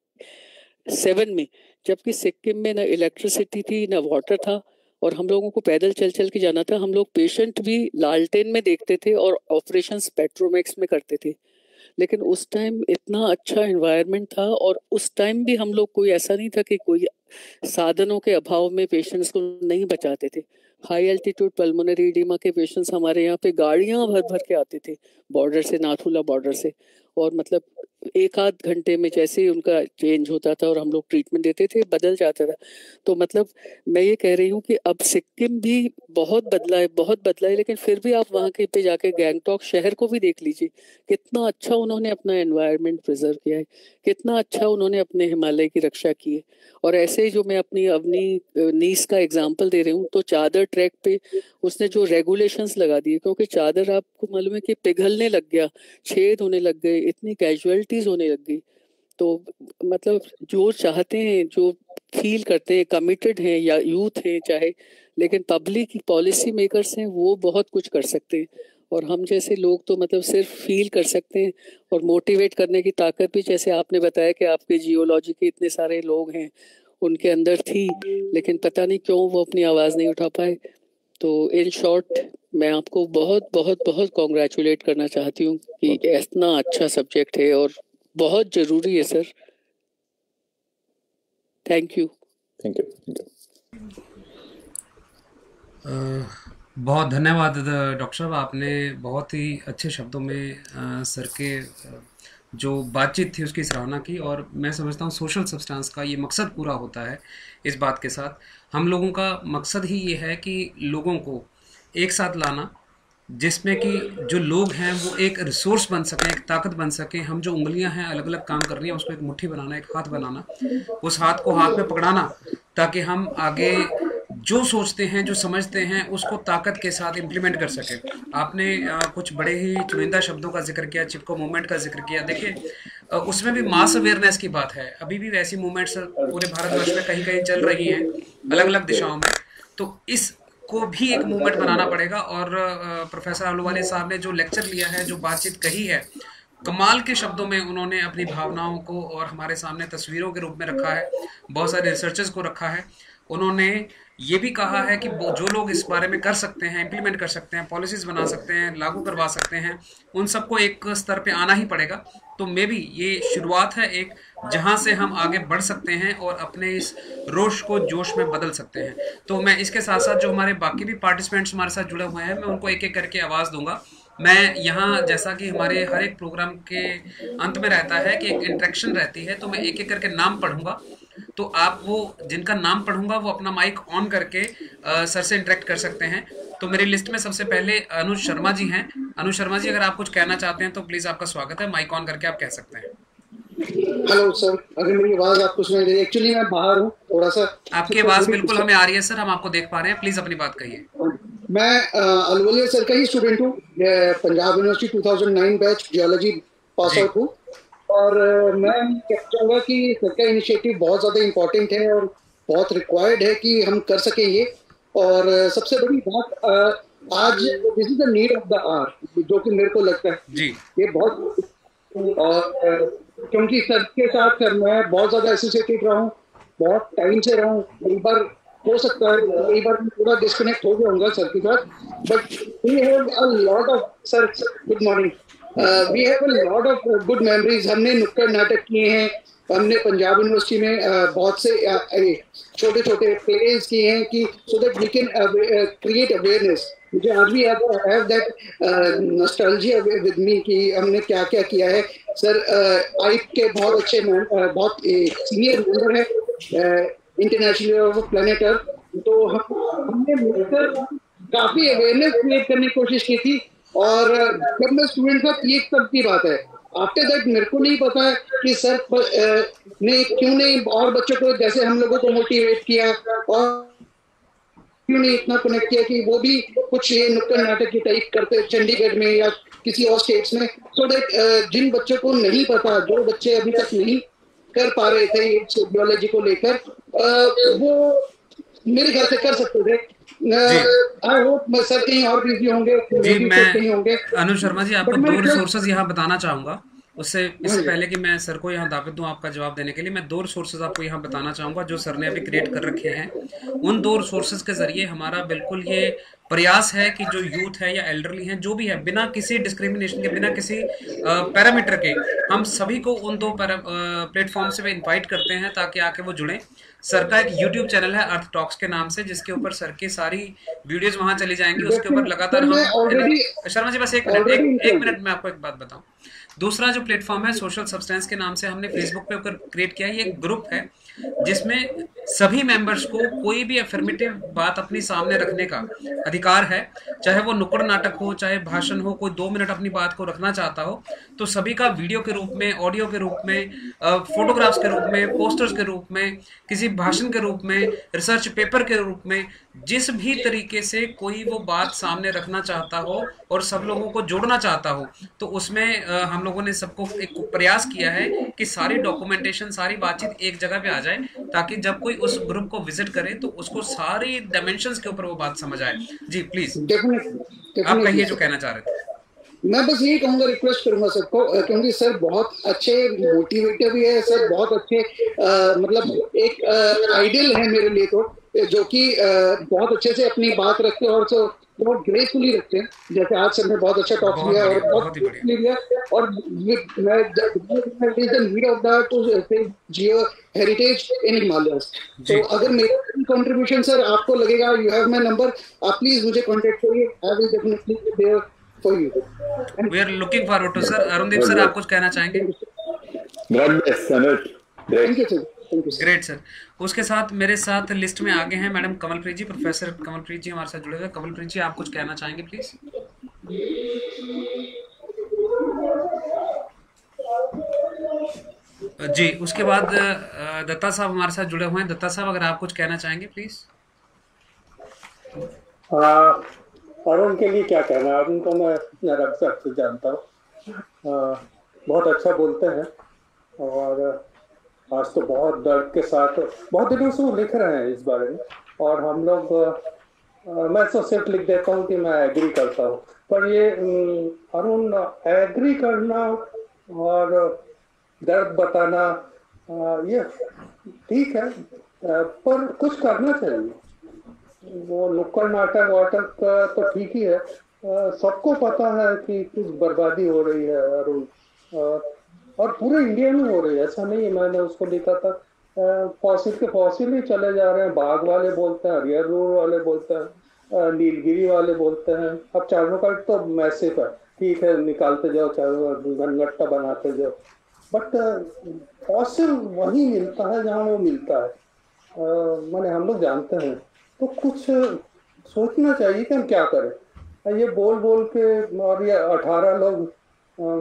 सेवन में, जबकि सिक्किम में ना इलेक्ट्रिसिटी थी ना वाटर था, और हम लोगों को पैदल चल चल के जाना था। हम लोग पेशेंट भी लालटेन में देखते थे और ऑपरेशंस पेट्रोमैक्स में करते थे। लेकिन उस टाइम इतना अच्छा एनवायरनमेंट था, और उस टाइम भी हम लोग कोई ऐसा नहीं था कि कोई साधनों के अभाव में पेशेंट्स को नहीं बचाते थे। हाई एल्टीट्यूड पल्मोनरी एडिमा के पेशेंट्स हमारे यहाँ पे गाड़ियां भर भर के आते थे बॉर्डर से, नाथुला बॉर्डर से, और मतलब एक आध घंटे में जैसे ही उनका चेंज होता था और हम लोग ट्रीटमेंट देते थे, बदल जाता था। तो मतलब मैं ये कह रही हूँ कि अब सिक्किम भी बहुत बदला है, बहुत बदला है, लेकिन फिर भी आप वहाँ के पे जाके गैंगटॉक शहर को भी देख लीजिए, कितना अच्छा उन्होंने अपना एनवायरनमेंट प्रिजर्व किया है, कितना अच्छा उन्होंने अपने हिमालय की रक्षा की है। और ऐसे ही जो मैं अपनी अवनी नीस का एग्जाम्पल दे रही हूँ, तो चादर ट्रैक पे उसने जो रेगुलेशंस लगा दिए, क्योंकि चादर आपको मालूम है कि पिघलने लग गया, छेद होने लग गए, इतनी कैजुअलिटीज होने लग गई। तो मतलब जो चाहते हैं, जो फील करते हैं, कमिटेड हैं, या यूथ हैं चाहे, लेकिन पब्लिक पॉलिसी मेकर्स हैं, वो बहुत कुछ कर सकते हैं। और हम जैसे लोग तो मतलब सिर्फ फील कर सकते हैं, और मोटिवेट करने की ताकत भी, जैसे आपने बताया कि आपके जियोलॉजी के इतने सारे लोग हैं उनके अंदर थी, लेकिन पता नहीं क्यों वो अपनी आवाज़ नहीं उठा पाए। तो इन शॉर्ट मैं आपको बहुत बहुत बहुत कॉन्ग्रेचुलेट करना चाहती हूँ कि इतना अच्छा सब्जेक्ट है और बहुत जरूरी है sir. Thank you. Thank you. बहुत धन्यवाद डॉक्टर साहब, आपने बहुत ही अच्छे शब्दों में आ, सर के आ, जो बातचीत थी उसकी सराहना की। और मैं समझता हूँ सोशल सब्सटेंस का ये मकसद पूरा होता है। इस बात के साथ हम लोगों का मकसद ही ये है कि लोगों को एक साथ लाना, जिसमें कि जो लोग हैं वो एक रिसोर्स बन सकें, एक ताकत बन सकें। हम जो उंगलियां हैं अलग अलग काम कर रही हैं, उसको एक मुट्ठी बनाना, एक हाथ बनाना, उस हाथ को हाथ में पकड़ाना, ताकि हम आगे जो सोचते हैं, जो समझते हैं, उसको ताकत के साथ इम्प्लीमेंट कर सकें। आपने आ, कुछ बड़े ही चुनिंदा शब्दों का जिक्र किया, चिपको मूवमेंट का जिक्र किया। देखिए उसमें भी मास अवेयरनेस की बात है। अभी भी वैसी मूवमेंट्स पूरे भारतवर्ष में कहीं कहीं चल रही हैं, अलग अलग दिशाओं में। तो इस को भी एक मूवमेंट बनाना पड़ेगा। और प्रोफेसर आलूवालिया साहब ने जो लेक्चर लिया है, जो बातचीत कही है, कमाल के शब्दों में उन्होंने अपनी भावनाओं को और हमारे सामने तस्वीरों के रूप में रखा है, बहुत सारे रिसर्चर्स को रखा है। उन्होंने ये भी कहा है कि जो लोग इस बारे में कर सकते हैं, इम्प्लीमेंट कर सकते हैं, पॉलिसीज बना सकते हैं, लागू करवा सकते हैं, उन सबको एक स्तर पे आना ही पड़ेगा। तो मे भी ये शुरुआत है एक, जहां से हम आगे बढ़ सकते हैं और अपने इस रोश को जोश में बदल सकते हैं। तो मैं इसके साथ साथ जो हमारे बाकी भी पार्टिसिपेंट्स हमारे साथ जुड़े हुए हैं, मैं उनको एक एक करके आवाज़ दूंगा। मैं यहाँ, जैसा कि हमारे हर एक प्रोग्राम के अंत में रहता है कि एक इंटरेक्शन रहती है, तो मैं एक एक करके नाम पढ़ूंगा। तो आप वो जिनका नाम पढ़ूंगा वो अपना माइक ऑन करके आ, सर से इंटरेक्ट कर सकते हैं। तो मेरी लिस्ट में सबसे पहले अनुज शर्मा जी हैं। अनुज शर्मा जी, अगर आप कुछ कहना चाहते हैं तो प्लीज़ आपका स्वागत है, माइक ऑन करके आप कह सकते हैं। हेलो सर, अगर मेरी आवाज आपको सुनाई दे रही है? एक्चुअली मैं बाहर हूँ थोड़ा सा। आपकी आवाज़ बिल्कुल हमें आ रही है सर, हम आपको देख पा रहे हैं, प्लीज़ अपनी बात कहिए। मैं अलवलिया सर का ही स्टूडेंट हूँ, पंजाब यूनिवर्सिटी दो हज़ार नौ बैच जियोलॉजी पास जी आउट हूँ। और अ, मैं कहना चाहूँगा कि सर का इनिशिएटिव बहुत ज़्यादा इम्पोर्टेंट है और बहुत रिक्वायर्ड है कि हम कर सकें ये। और अ, सबसे बड़ी बात, अ, आज this is the need of the hour, जो कि मेरे को लगता है जी ये बहुत। और अ, क्योंकि सर के साथ सर मैं बहुत ज्यादा एसोसिएटेड रहा हूँ, बहुत टाइम से रहा हूँ। कई बार हो सकता है कई बार मैं पूरा डिस्कनेक्ट हो गया होगा सर के साथ, but we have a lot of sir, good morning, we have a lot of good memories. हमने नुक्कड़ नाटक किए हैं, हमने पंजाब यूनिवर्सिटी में uh, बहुत से छोटे छोटे प्लेज किए हैं कि so that we can create awareness. मुझे आज भी याद है, I have that nostalgia with me कि हमने क्या क्या किया है। सर आई के बहुत अच्छे man- uh, बहुत सीनियर मेंबर है इंटरनेशनल प्लेनेट अर्थ। तो हम हमने मिलकर काफी अवेयरनेस क्रिएट करने की कोशिश की थी। और uh, जब मैं स्टूडेंट था, ये सब की बात है। आफ्टर दैट मेरे को नहीं पता कि सर uh, ने क्यों नहीं और बच्चों को जैसे हम लोगों को मोटिवेट किया, और क्यों नहीं इतना कनेक्ट किया कि वो भी कुछ ये नुक्कड़ नाटक की टाइप करते चंडीगढ़ में या किसी और स्टेट्स में, सो दैट जिन बच्चों को नहीं पता, जो बच्चे अभी तक नहीं कर पा रहे थे बायोलॉजी को लेकर, अ, वो मेरे ख्याल से कर सकते थे। जी आई होप सर कहीं और बिजी होंगे, मे जी बी मैं सर कहीं होंगे, अनुज शर्मा जी आपको बट मैं दो रिक्वेस्ट। रिसोर्सेज यहाँ बताना चाहूँगा। उससे हाँ इससे जी, पहले कि मैं सर को यहाँ दावत दूँ आपका जवाब देने के लिए, मैं दो रिसोर्सेज आपको यहाँ बताना चाहूँगा जो सर ने अभी क्रिएट कर रखे हैं। उन दो रिसोर्सेज के ज़रिए हमारा बिल्कुल ये प्रयास है कि जो यूथ है या एल्डरली हैं, जो भी है, बिना किसी डिस्क्रिमिनेशन के, बिना किसी पैरामीटर के, हम सभी को उन दो प्लेटफॉर्म से इनवाइट करते हैं ताकि आके वो जुड़ें। सर का एक यूट्यूब चैनल है अर्थ टॉक्स के नाम से, जिसके ऊपर सर की सारी वीडियोज वहां चली जाएंगी। उसके ऊपर डेफिनेट लगातार सर, मैं हम ऑलरेडी शर्मा जी बस एक मिनट, एक ऑलरेडी एक इंटरेस्टेड। मिनट मैं आपको एक बात बताऊं। दूसरा जो प्लेटफॉर्म है सोशल सब्सटेंस के नाम से हमने फेसबुक पे ऊपर क्रिएट किया है। ये एक ग्रुप है जिसमें सभी मेंबर्स को कोई भी अफर्मेटिव बात अपनी सामने रखने का अधिकार है। चाहे वो नुक्कड़ नाटक हो, चाहे भाषण हो, कोई दो मिनट अपनी बात को रखना चाहता हो तो सभी का वीडियो के रूप में, ऑडियो के रूप में, फोटोग्राफ्स के रूप में, पोस्टर्स के रूप में, किसी भाषण के रूप में, रिसर्च पेपर के रूप में, जिस भी तरीके से कोई वो बात सामने रखना चाहता हो और सब लोगों को जोड़ना चाहता हो, तो उसमें अ, हम लोगों ने सबको एक प्रयास किया है कि सारी डॉक्यूमेंटेशन, सारी बातचीत एक जगह पे आ जाए, ताकि जब कोई उस ग्रुप को विजिट करे तो उसको सारी डायमेंशंस के ऊपर वो बात समझ आए। जी प्लीज, डेफिनेटली, आप डेफिनेटली कहिए जो सर। कहना चाह रहे थे। मैं बस यही कहूंगा, रिक्वेस्ट करूंगा सबको, अ, क्योंकि सर बहुत अच्छे मोटिवेटर भी है सर, बहुत अच्छे आ, मतलब एक आइडियल है मेरे लिए, तो जो कि अ, बहुत अच्छे से अपनी बात रखते हैं और सो बहुत ग्रेसफुली रखते हैं। जैसे आज सर ने बहुत अच्छा टॉक बहुत किया और बढ़िया, बहुत बहुत ही बढ़िया। ग्रेसफुली लिया। और need of the to geo heritage in Himalayas. तो जी, अगर मेरा कंट्रीब्यूशन सर आपको लगेगा, यू हैव माय नंबर, आप प्लीज मुझे कांटेक्ट करिए, I will definitely be there for you. We are looking forward to sir. Arundeep good sir, आप गुड, कुछ कहना चाहेंगे? God bless Anuj, thank you great. Sir, thank you sir. Great sir. उसके साथ मेरे साथ लिस्ट में आगे हैं मैडम कमलप्रीत जी, प्रोफेसर कमलप्रीत जी हमारे साथ जुड़े हुए हैं। कमलप्रीत जी, आप कुछ कहना चाहेंगे प्लीज? जी, उसके बाद अ, दत्ता साहब हमारे साथ जुड़े हुए हैं। दत्ता साहब, अगर आप कुछ कहना चाहेंगे प्लीज। हाँ, अरुण के लिए क्या कहना है, उनको मैं निरक्षर से जानता हूँ। हाँ, बहुत अच्छा बोलते हैं और आज तो बहुत दर्द के साथ बहुत दिनों से वो लिख रहे हैं इस बारे में। और हम लोग अ, मैं तो सिर्फ लिख देता हूँ कि मैं एग्री करता हूँ, पर ये अम, अरुण, एग्री करना और दर्द बताना, अ, ये ठीक है, अ, पर कुछ करना चाहिए। वो नुक्कड़ नाटक वाटक का तो ठीक ही है, अ, सबको पता है कि कुछ बर्बादी हो रही है अरुण, अ, और पूरे इंडिया में हो रही है, ऐसा नहीं है। मैंने उसको लिखा था, फॉसिल के फॉसिल ही चले जा रहे हैं। बाघ वाले बोलते हैं, हरियर रोड वाले बोलते हैं, अ, नीलगिरी वाले बोलते हैं। अब चारों का तो मैसिव है, ठीक है, निकालते जाओ चारों, घनघट्टा बनाते जाओ, बट फॉसिल वही मिलता है जहाँ वो मिलता है। मैंने हम लोग जानते हैं, तो कुछ सोचना चाहिए कि हम क्या करें। ये बोल बोल के, और ये अठारह लोग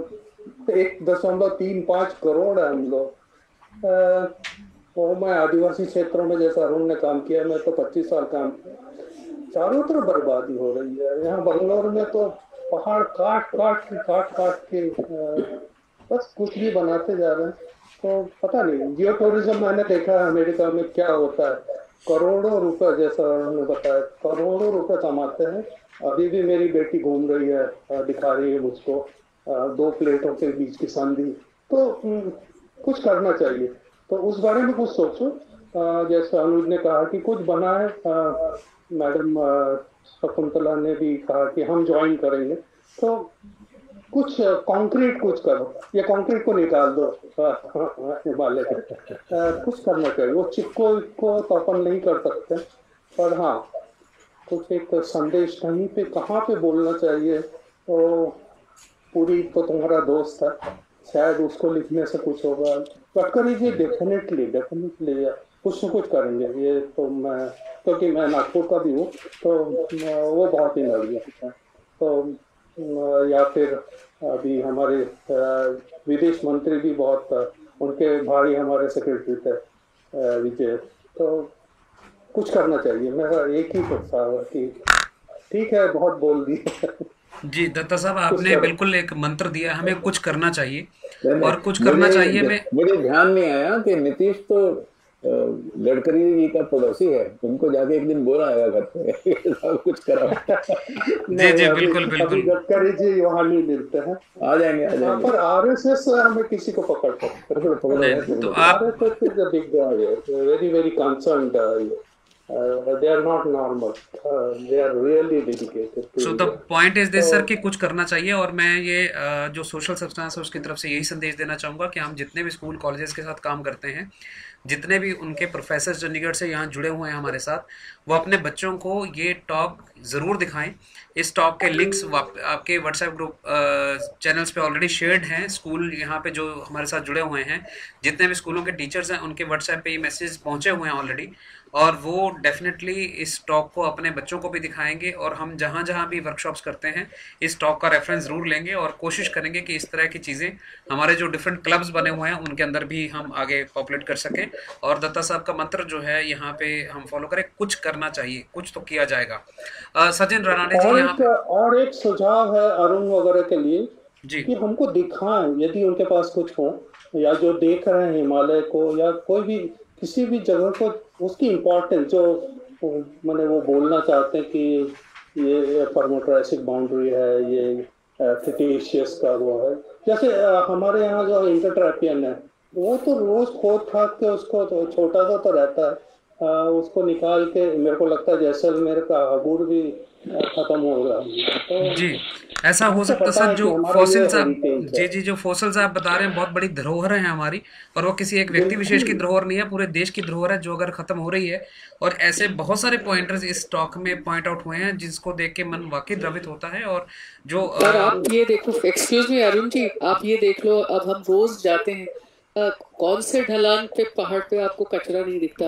एक दशमलव तीन पाँच करोड़ है हम लोग। वो मैं आदिवासी क्षेत्रों में जैसा अरुण ने काम किया, मैं तो पच्चीस साल काम किया, चारों तरफ बर्बादी हो रही है। यहाँ बंगलोर में तो पहाड़ काट काट के काट काट के बस कुछ भी बनाते जा रहे हैं। तो पता नहीं, जियो टूरिज्म मैंने देखा है अमेरिका में क्या होता है, करोड़ों रुपए, जैसा उन्होंने बताया, करोड़ों रुपए कमाते हैं। अभी भी मेरी बेटी घूम रही है, दिखा रही है मुझको दो प्लेटों के बीच की संधि। तो कुछ करना चाहिए, तो उस बारे में कुछ सोचो। जैसे अनुज ने कहा कि कुछ बना है, मैडम शकुंतला ने भी कहा कि हम ज्वाइन करेंगे, तो कुछ कंक्रीट कुछ करो, ये कंक्रीट को निकाल दो हिमालय के, कुछ करना चाहिए। वो चिपको को तो अपन नहीं कर सकते, पर हाँ कुछ एक संदेश कहीं पे कहाँ पे बोलना चाहिए। तो पूरी तो तुम्हारा दोस्त है, शायद उसको लिखने से कुछ होगा। गडकरी जी डेफिनेटली डेफिनेटली कुछ न कुछ करेंगे, ये तो मैं, क्योंकि मैं नागपुर का भी हूँ, तो वो बहुत ही नजदीक है। तो या फिर अभी हमारे विदेश मंत्री भी बहुत, उनके भाई हमारे सेक्रेटरी थे विजय, तो कुछ करना चाहिए। मेरा एक ही प्रस्ताव है कि ठीक है बहुत बोल दिया। जी दत्ता साहब, आपने बिल्कुल एक मंत्र दिया, हमें कुछ करना चाहिए और कुछ मुझे, करना चाहिए। मैं मुझे ध्यान नहीं आया कि नीतीश तो गडकरी जी का पड़ोसी है, उनको जाके एक दिन बोला आएगा घर पे सब कुछ करा। जी जी बिल्कुल बिल्कुल, गडकरी जी वहाँ नहीं मिलते हैं, आ जाएंगे आ जाएंगे। पर आरएसएस हमें किसी को पकड़ पकड़ पकड़ तो आप very very concerned, Uh, they are not normal. Uh, they are really dedicated. So the point is this, sir, कि कुछ करना चाहिए। और मैं ये जो सोशल सब्सटेंस है उसकी तरफ से यही संदेश देना चाहूँगा कि हम जितने भी स्कूल कॉलेजेस के साथ काम करते हैं, जितने भी उनके प्रोफेसर चंडीगढ़ से यहाँ जुड़े हुए हैं हमारे साथ, वो अपने बच्चों को ये टॉक ज़रूर दिखाएं। इस टॉक के लिंक्स आपके व्हाट्सएप ग्रुप चैनल्स पे ऑलरेडी शेयर्ड हैं। स्कूल यहाँ पे जो हमारे साथ जुड़े हुए हैं, जितने भी स्कूलों के टीचर्स हैं, उनके व्हाट्सएप पे ये मैसेज पहुँचे हुए हैं ऑलरेडी, और वो डेफिनेटली इस टॉक को अपने बच्चों को भी दिखाएंगे। और हम जहाँ जहाँ भी वर्कशॉप्स करते हैं इस टॉक का रेफरेंस ज़रूर लेंगे और कोशिश करेंगे कि इस तरह की चीज़ें हमारे जो डिफरेंट क्लब्स बने हुए हैं उनके अंदर भी हम आगे पॉपुलेट कर सकें। और दत्ता साहब का मंत्र जो है यहाँ पे हम फॉलो करें, कुछ करना चाहिए, कुछ तो किया जाएगा। uh, सचिन राणाने जी यहाँ पे और एक सुझाव है अरुण वगैरह के लिए जी, कि हमको दिखाएं, यदि उनके पास कुछ हो, या जो देख रहे हैं हिमालय को या कोई भी किसी भी जगह को, उसकी इम्पोर्टेंस जो मैंने वो बोलना चाहते हैं कि ये परमोट्रासिक बाउंड्री है, ये क्रिटेशियस का वो है। जैसे हमारे यहाँ जो इंटरट्रैपियन है वो तो रोज खोद खाद के उसको तो छोटा सा तो रहता है, आ, उसको निकाल के मेरे को लगता है जैसलमेर का अबूर भी खत्म हो रहा है। तो जी ऐसा हो सकता सर, जो फॉसिल्स आप जी जी जो फॉसिल्स आप बता रहे हैं बहुत बड़ी धरोहर है हमारी, और वो किसी एक व्यक्ति विशेष की धरोहर नहीं है, पूरे देश की धरोहर है जो अगर खत्म हो रही है। और ऐसे बहुत सारे पॉइंटर्स इस टॉक में पॉइंट आउट हुए हैं जिसको देख के मन वाकई द्रवित होता है। और जो सर आप ये देखो, एक्सक्यूज मी अरुण जी, आप ये देख लो, अब हम रोज जाते हैं, आ, कौन से ढलान पे पहाड़ पे आपको कचरा नहीं दिखता?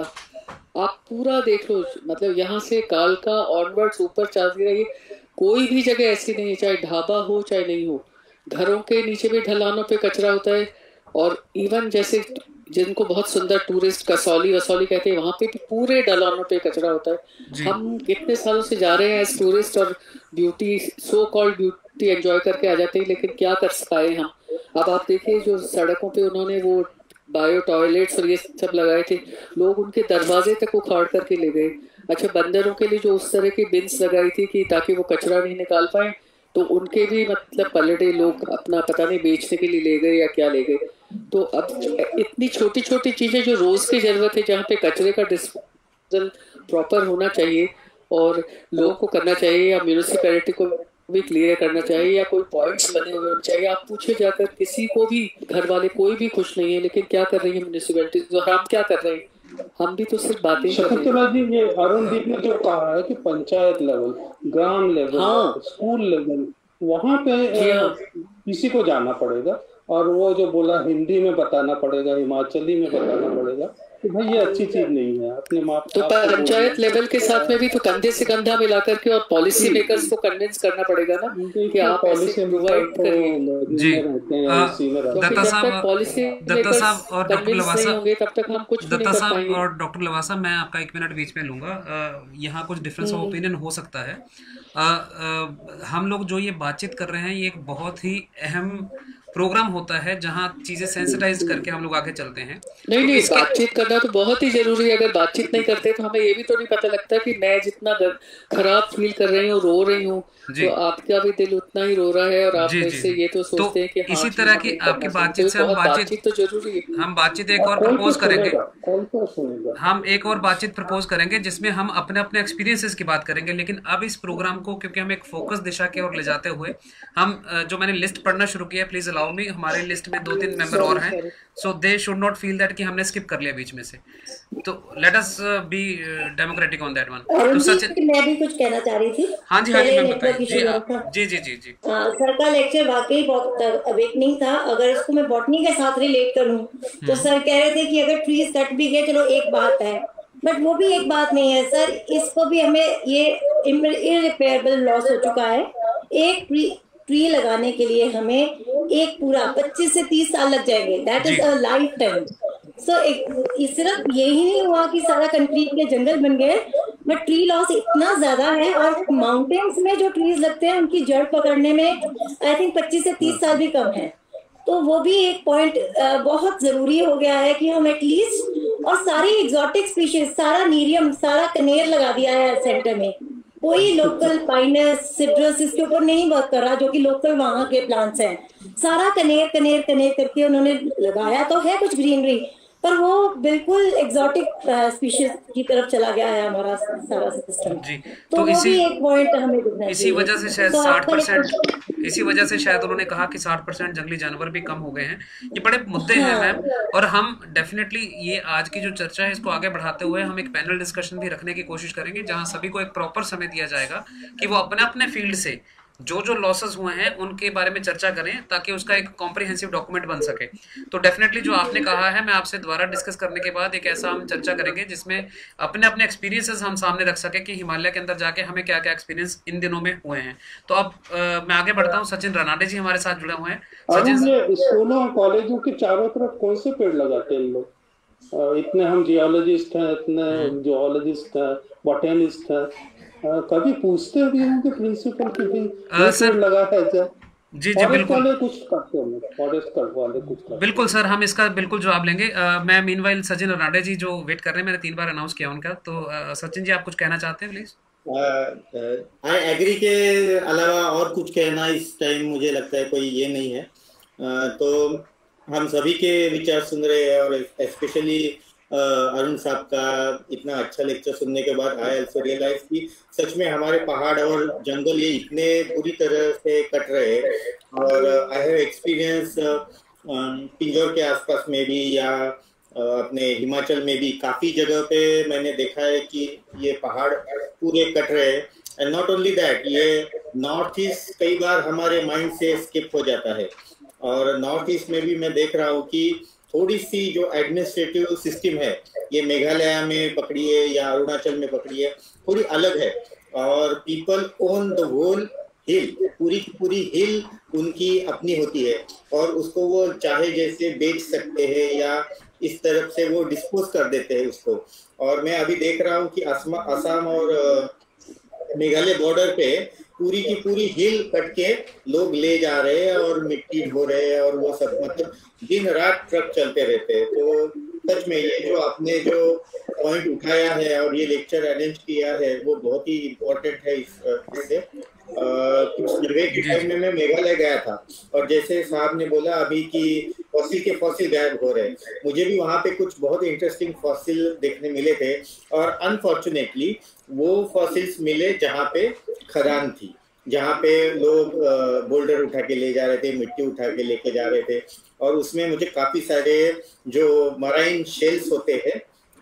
आप पूरा देख लो, मतलब यहाँ से कालका ऑनवर्ड्स ऊपर चलती रहिए, कोई भी जगह ऐसी नहीं है, चाहे ढाबा हो चाहे नहीं हो, घरों के नीचे भी ढलानों पे कचरा होता है। और इवन जैसे जिनको बहुत सुंदर टूरिस्ट कसौली वसौली कहते हैं, वहाँ पे भी पूरे ढलानों पे कचरा होता है। हम कितने सालों से जा रहे हैं एज टूरिस्ट और beauty, so called beauty enjoy करके आ जाते हैं, लेकिन क्या कर पाए हम? अब आप देखिए जो सड़कों पे उन्होंने वो बायो टॉयलेट्स और ये सब लगाए थे, लोग उनके दरवाजे तक उखाड़ करके ले गए। अच्छा, बंदरों के लिए जो उस तरह की बिन्स लगाई थी कि ताकि वो कचरा नहीं निकाल पाए, तो उनके भी मतलब पलटे लोग अपना पता नहीं बेचने के लिए ले गए या क्या ले गए। तो अब इतनी छोटी छोटी चीजें जो रोज की जरूरत है, जहाँ पे कचरे का डिस्पोजल प्रॉपर होना चाहिए और लोगों को करना चाहिए, या म्यूनिसिपैलिटी को भी क्लियर करना चाहिए, या कोई पॉइंट्स बने हुए चाहिए। आप पूछे जाकर, किसी को भी घर वाले कोई भी खुश नहीं है, लेकिन क्या कर रही है म्यूनिसिपैलिटी, जो हम क्या कर रहे हैं? हम भी तो सिर्फ बातें कर रहे हैं। जी, ये अरुण जी ने जो कहा है कि पंचायत लेवल, ग्राम लेवल, हाँ, स्कूल लेवल, वहाँ पे हाँ, किसी को जाना पड़ेगा, और वो जो बोला हिंदी में बताना पड़ेगा, हिमाचली में बताना पड़ेगा, तो भाई ये अच्छी चीज नहीं है। अपने माँ तो पंचायत लेवल के साथ में भी तो कंधे से कंधा मिला करके और पॉलिसी मेकर्स को कन्विंस करना पड़ेगा ना कि आप ऐसे प्रोवाइड करिए। जी दत्ता साहब पॉलिसी दत्ता साहब और डॉक्टर लवासा होंगे तब तक हम कुछ दत्ता साहब और डॉक्टर लवासा, मैं आपका एक मिनट बीच में लूंगा। यहाँ कुछ डिफरेंस ऑफ ओपिनियन हो सकता है। आ, आ, हम लोग जो ये बातचीत कर रहे हैं ये एक बहुत ही अहम प्रोग्राम होता है जहाँ चीजें सेंसिटाइज करके हम लोग आगे चलते हैं। नहीं नहीं, बातचीत करना तो बहुत ही जरूरी है। अगर बातचीत नहीं करते तो हमें ये भी तो नहीं पता लगता कि मैं जितना खराब फील कर रही हूँ, रो रही हूँ, तो आपका भी दिल उतना ही रो रहा है और आप से ये तो सोचते हैं कि हाँ, इसी तरह की आपकी बातचीत से हम बातचीत तो जरूरी है। हम बातचीत एक और प्रपोज करेंगे हम एक और बातचीत प्रपोज करेंगे जिसमें हम अपने अपने एक्सपीरियंसेस की बात करेंगे। लेकिन अब इस प्रोग्राम को क्योंकि हम एक फोकस दिशा की ओर ले जाते हुए हम जो मैंने लिस्ट पढ़ना शुरू किया, प्लीज अलाउ मी, हमारे लिस्ट में दो तीन मेंबर और हैं, so they should not feel that कि हमने स्किप कर लिया बीच में से। तो let us be democratic on that one. तो सचिन, मैं भी कुछ कहना चाह रही थी। हाँ जी हाँ जी मैं बताइए। जी जी जी जी सर का लेक्चर वाकई बहुत अवेकनिंग था। अगर इसको मैं बॉटनी के साथ रिलेट करूं तो सर कह रहे थे कि अगर ट्रीज कट भी गए चलो एक बात है, बट वो भी एक बात नहीं है सर। इसको भी हमें ये इररिपेयरेबल लॉस हो चुका है। एक ट्री ट्री लगाने के लिए हमें एक पूरा पच्चीस से तीस साल लग जाएंगे। That is a lifetime. So सिर्फ यही नहीं हुआ कि सारा कंक्रीट के जंगल बन गए, बट ट्री लॉस इतना ज्यादा है। और माउंटेन्स में जो ट्रीज लगते हैं उनकी जड़ पकड़ने में आई थिंक पच्चीस से तीस साल भी कम है। तो वो भी एक पॉइंट बहुत जरूरी हो गया है कि हम एटलीस्ट, और सारी एग्जॉटिक स्पीशीज, सारा नीरियम, सारा कनेर लगा दिया है सेंटर में। कोई लोकल पाइनस सिट्रस इसके ऊपर नहीं वर्क कर रहा, जो कि लोकल वहां के प्लांट्स हैं। सारा कनेर कनेर कनेर करके उन्होंने लगाया तो है कुछ ग्रीनरी, पर वो बिल्कुल एग्जॉटिक स्पीशीज की तरफ चला गया है हमारा सारा सिस्टम। जी तो, तो वो इसी, भी एक पॉइंट हमें देखना इसी वजह से शायद साठ परसेंट इसी वजह से शायद उन्होंने कहा कि साठ परसेंट जंगली जानवर भी कम हो गए हैं। ये बड़े मुद्दे हैं मैम, और हम डेफिनेटली ये आज की जो चर्चा है इसको आगे बढ़ाते हुए हम एक पैनल डिस्कशन भी रखने की कोशिश करेंगे जहां सभी को एक प्रॉपर समय दिया जाएगा कि वो अपने अपने फील्ड से जो जो लॉसेस हुए हैं उनके बारे में चर्चा करें ताकि उसका एक कॉम्प्रिहेंसिव डॉक्यूमेंट बन सके। तो डेफिनेटली जो आपने कहा है मैं आपसे दोबारा डिस्कस करने के बाद एक ऐसा हम चर्चा करेंगे जिसमें अपने अपने एक्सपीरियंसेस हम सामने रख सके कि हिमालय के अंदर जाके हमें क्या क्या एक्सपीरियंस इन दिनों में हुए हैं। तो अब आ, मैं आगे बढ़ता हूँ। सचिन रनाडे जी हमारे साथ जुड़े हुए हैं। सचिन, स्कूलों कॉलेजों के चारों तरफ कौन से पेड़ लगाते हैं लोग? इतने हम जियोलॉजिस्ट हैं, इतने जियोलॉजिस्ट हैं, बॉटनिस्ट हैं, कभी पूछते भी होंगे प्रिंसिपल की भी पेड़ लगा है क्या? जी जी बिल्कुल, वाले कुछ करते होंगे, फॉरेस्ट वाले कुछ करते। बिल्कुल सर, हम इसका बिल्कुल जवाब लेंगे। आ, मैं मीनवाइल सचिन रनाडे जी जो वेट कर रहे हैं, मैंने तीन बार अनाउंस किया उनका, तो आ, सचिन जी आप कुछ कहना चाहते हैं प्लीज? आई एग्री के अलावा और कुछ कहना इस टाइम मुझे लगता है कोई ये नहीं है। आ, तो हम सभी के विचार सुन रहे हैं और स्पेशली अरुण साहब का इतना अच्छा लेक्चर सुनने के बाद आई ऑल्सो रियलाइज कि सच में हमारे पहाड़ और जंगल ये इतने बुरी तरह से कट रहे हैं। और आई हैव एक्सपीरियंस पिंजौर के आसपास में भी या अपने हिमाचल में भी काफ़ी जगह पे मैंने देखा है कि ये पहाड़ पूरे कट रहे हैं। एंड नॉट ओनली दैट, ये नॉर्थ ईस्ट कई बार हमारे माइंड से स्किप हो जाता है। और नॉर्थ ईस्ट में भी मैं देख रहा हूँ कि थोड़ी सी जो एडमिनिस्ट्रेटिव सिस्टम है ये मेघालय में पकड़िए या अरुणाचल में पकड़िए थोड़ी अलग है। और people on the whole hill, पूरी की पूरी हिल उनकी अपनी होती है और उसको वो चाहे जैसे बेच सकते हैं या इस तरफ से वो डिस्पोज कर देते हैं उसको। और मैं अभी देख रहा हूँ कि असम और मेघालय बॉर्डर पे पूरी की पूरी हिल कट के लोग ले जा रहे हैं और मिट्टी ढो रहे हैं और वो सब, मतलब दिन रात ट्रक चलते रहते हैं। तो सच में ये जो आपने जो पॉइंट उठाया है और ये लेक्चर अरेंज किया है वो बहुत ही इम्पोर्टेंट है। इससे कुछ सर्वे के टाइम में मैं मेघालय गया था और जैसे साहब ने बोला अभी कि फॉसिल के फॉसिल गायब हो रहे हैं, मुझे भी वहाँ पे कुछ बहुत इंटरेस्टिंग फॉसिल देखने मिले थे। और अनफॉर्चुनेटली वो फॉसिल्स मिले जहाँ पे खदान थी, जहाँ पे लोग बोल्डर उठा के ले जा रहे थे, मिट्टी उठा के लेके जा रहे थे। और उसमें मुझे काफी सारे जो मराइन शेल्स होते हैं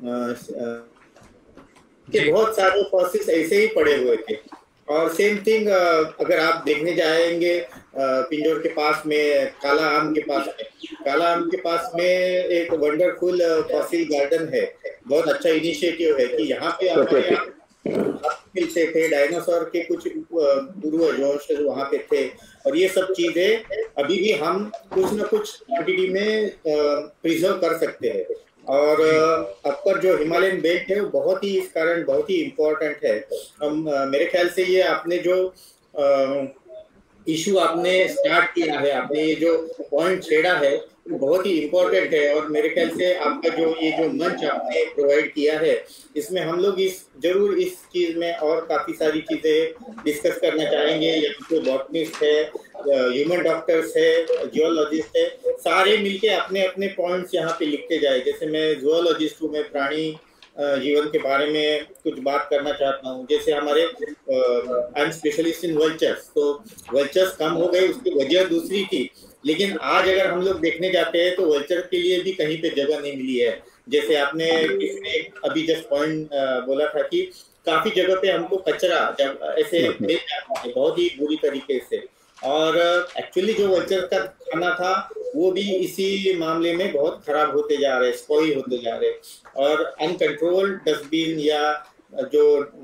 के बहुत सारे फॉसिल्स ऐसे ही पड़े हुए थे। और सेम थिंग अगर आप देखने जाएंगे पिंजौर के पास में काला आम के पास में काला आम के पास में एक वंडरफुल फॉसिल गार्डन है। बहुत अच्छा इनिशिएटिव है कि यहाँ पे हमारे यहाँ मिलते थे, डायनासोर के कुछ पूर्वज वहाँ पे थे, और ये सब चीजें अभी भी हम कुछ न कुछ क्वांटिटी में प्रिजर्व कर सकते हैं। और अपर जो हिमालयन बेल्ट है वो बहुत ही इस कारण बहुत ही इम्पोर्टेंट है। हम मेरे ख्याल से ये आपने जो इशू आपने स्टार्ट किया है, आपने ये जो पॉइंट छेड़ा है बहुत ही इम्पोर्टेंट है, और मेरे ख्याल से आपका जो ये जो मंच आपने प्रोवाइड किया है इसमें हम लोग इस जरूर इस चीज में और काफी सारी चीजें डिस्कस करना चाहेंगे। यहाँ पे बॉटनिस्ट है, ह्यूमन डॉक्टर्स है, जियोलॉजिस्ट है, सारे मिलके अपने अपने पॉइंट्स यहाँ पे लिखते जाए। जैसे मैं जूलॉजिस्ट हूँ, मैं प्राणी जीवन के बारे में कुछ बात करना चाहता हूँ। जैसे हमारे I am specialist in vultures, तो वल्चर्स कम हो गए, उसकी वजह दूसरी थी, लेकिन आज अगर हम लोग देखने जाते हैं तो वल्चर के लिए भी कहीं पे जगह नहीं मिली है। जैसे आपने किसने अभी जस्ट पॉइंट बोला था कि काफी जगह पे हमको कचरा जब ऐसे मिल जाता है बहुत ही बुरी तरीके से, और एक्चुअली जो वल्चर का खाना था वो भी इसी मामले में बहुत खराब होते जा रहे, स्पॉइल होते जा रहे, और अनकंट्रोल्ड डस्टबिन या जो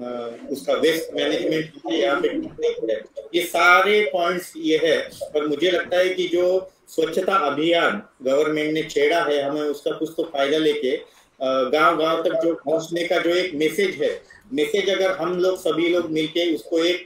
उसका वेस्ट मैनेजमेंट यहाँ पे, ये सारे पॉइंट्स ये है। और मुझे लगता है कि जो स्वच्छता अभियान गवर्नमेंट ने छेड़ा है, हमें उसका कुछ तो फायदा लेके गांव गांव तक जो पहुंचने का जो एक मैसेज है, मैसेज अगर हम लोग सभी लोग मिलके उसको एक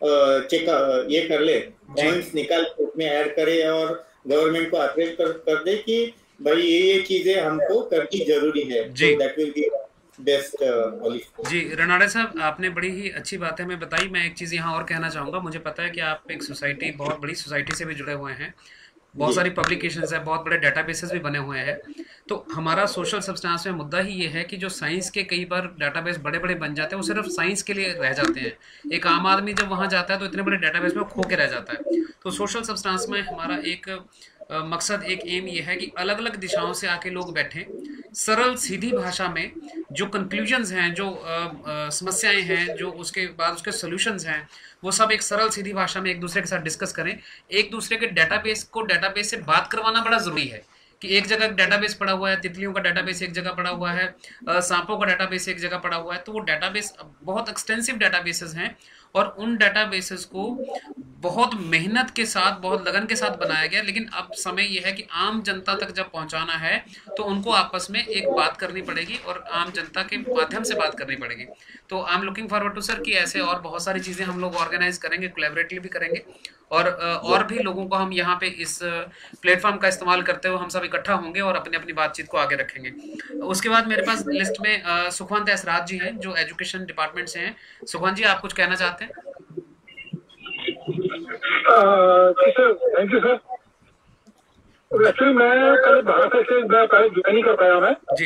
चेक ये कर ले, पॉइंट्स निकाल उसमें ऐड करे और गवर्नमेंट को अप्रोच कर, कर दे कि भाई ये ये चीजें हमको करनी जरूरी है, that will be best policy. जी रनाड़े साहब, आपने बड़ी ही अच्छी बात हमें बताई। मैं एक चीज़ यहाँ और कहना चाहूँगा, मुझे पता है कि आप एक सोसाइटी, बहुत बड़ी सोसाइटी से भी जुड़े हुए हैं, बहुत सारी पब्लिकेशंस है, बहुत बड़े डेटाबेसेस भी बने हुए हैं। तो हमारा सोशल सब्सटेंस में मुद्दा ही ये है कि जो साइंस के कई बार डेटाबेस बड़े बड़े बन जाते हैं, वो सिर्फ साइंस के लिए रह जाते हैं। एक आम आदमी जब वहाँ जाता है तो इतने बड़े डेटाबेस में खो के रह जाता है। तो सोशल सब्सटेंस में हमारा एक आ, मकसद, एक एम ये है कि अलग अलग दिशाओं से आके लोग बैठें, सरल सीधी भाषा में जो कंक्लूजन्स हैं, जो समस्याएं हैं, जो उसके बाद उसके सॉल्यूशंस हैं, वो सब एक सरल सीधी भाषा में एक दूसरे के साथ डिस्कस करें। एक दूसरे के डेटाबेस को डेटाबेस से बात करवाना बड़ा ज़रूरी है कि एक जगह डेटाबेस पड़ा हुआ है, तितलियों का डेटाबेस एक जगह पड़ा हुआ है, सांपों का डेटाबेस एक जगह पड़ा हुआ है, तो वो डेटाबेस बहुत एक्सटेंसिव डेटाबेसेस हैं, और उन डेटाबेसेस को बहुत मेहनत के साथ, बहुत लगन के साथ बनाया गया। लेकिन अब समय यह है कि आम जनता तक जब पहुंचाना है तो उनको आपस में एक बात करनी पड़ेगी और आम जनता के माध्यम से बात करनी पड़ेगी। तो I am looking forward to sir कि ऐसे और बहुत सारी चीज़ें हम लोग ऑर्गेनाइज करेंगे, कोलैबोरेटिवली भी करेंगे, और और भी लोगों को हम यहाँ पे इस प्लेटफॉर्म का इस्तेमाल करते हुए हम सब इकट्ठा होंगे और अपनी अपनी बातचीत को आगे रखेंगे। उसके बाद मेरे पास लिस्ट में सुखवंत एसराज जी हैं जो एजुकेशन डिपार्टमेंट से हैं। सुखवंत जी, आप कुछ कहना चाहते हैं? जी sir, thank you sir. Actually मैं कल बाहर से मैं कल ज्वाइन नहीं कर पाया मैं। जी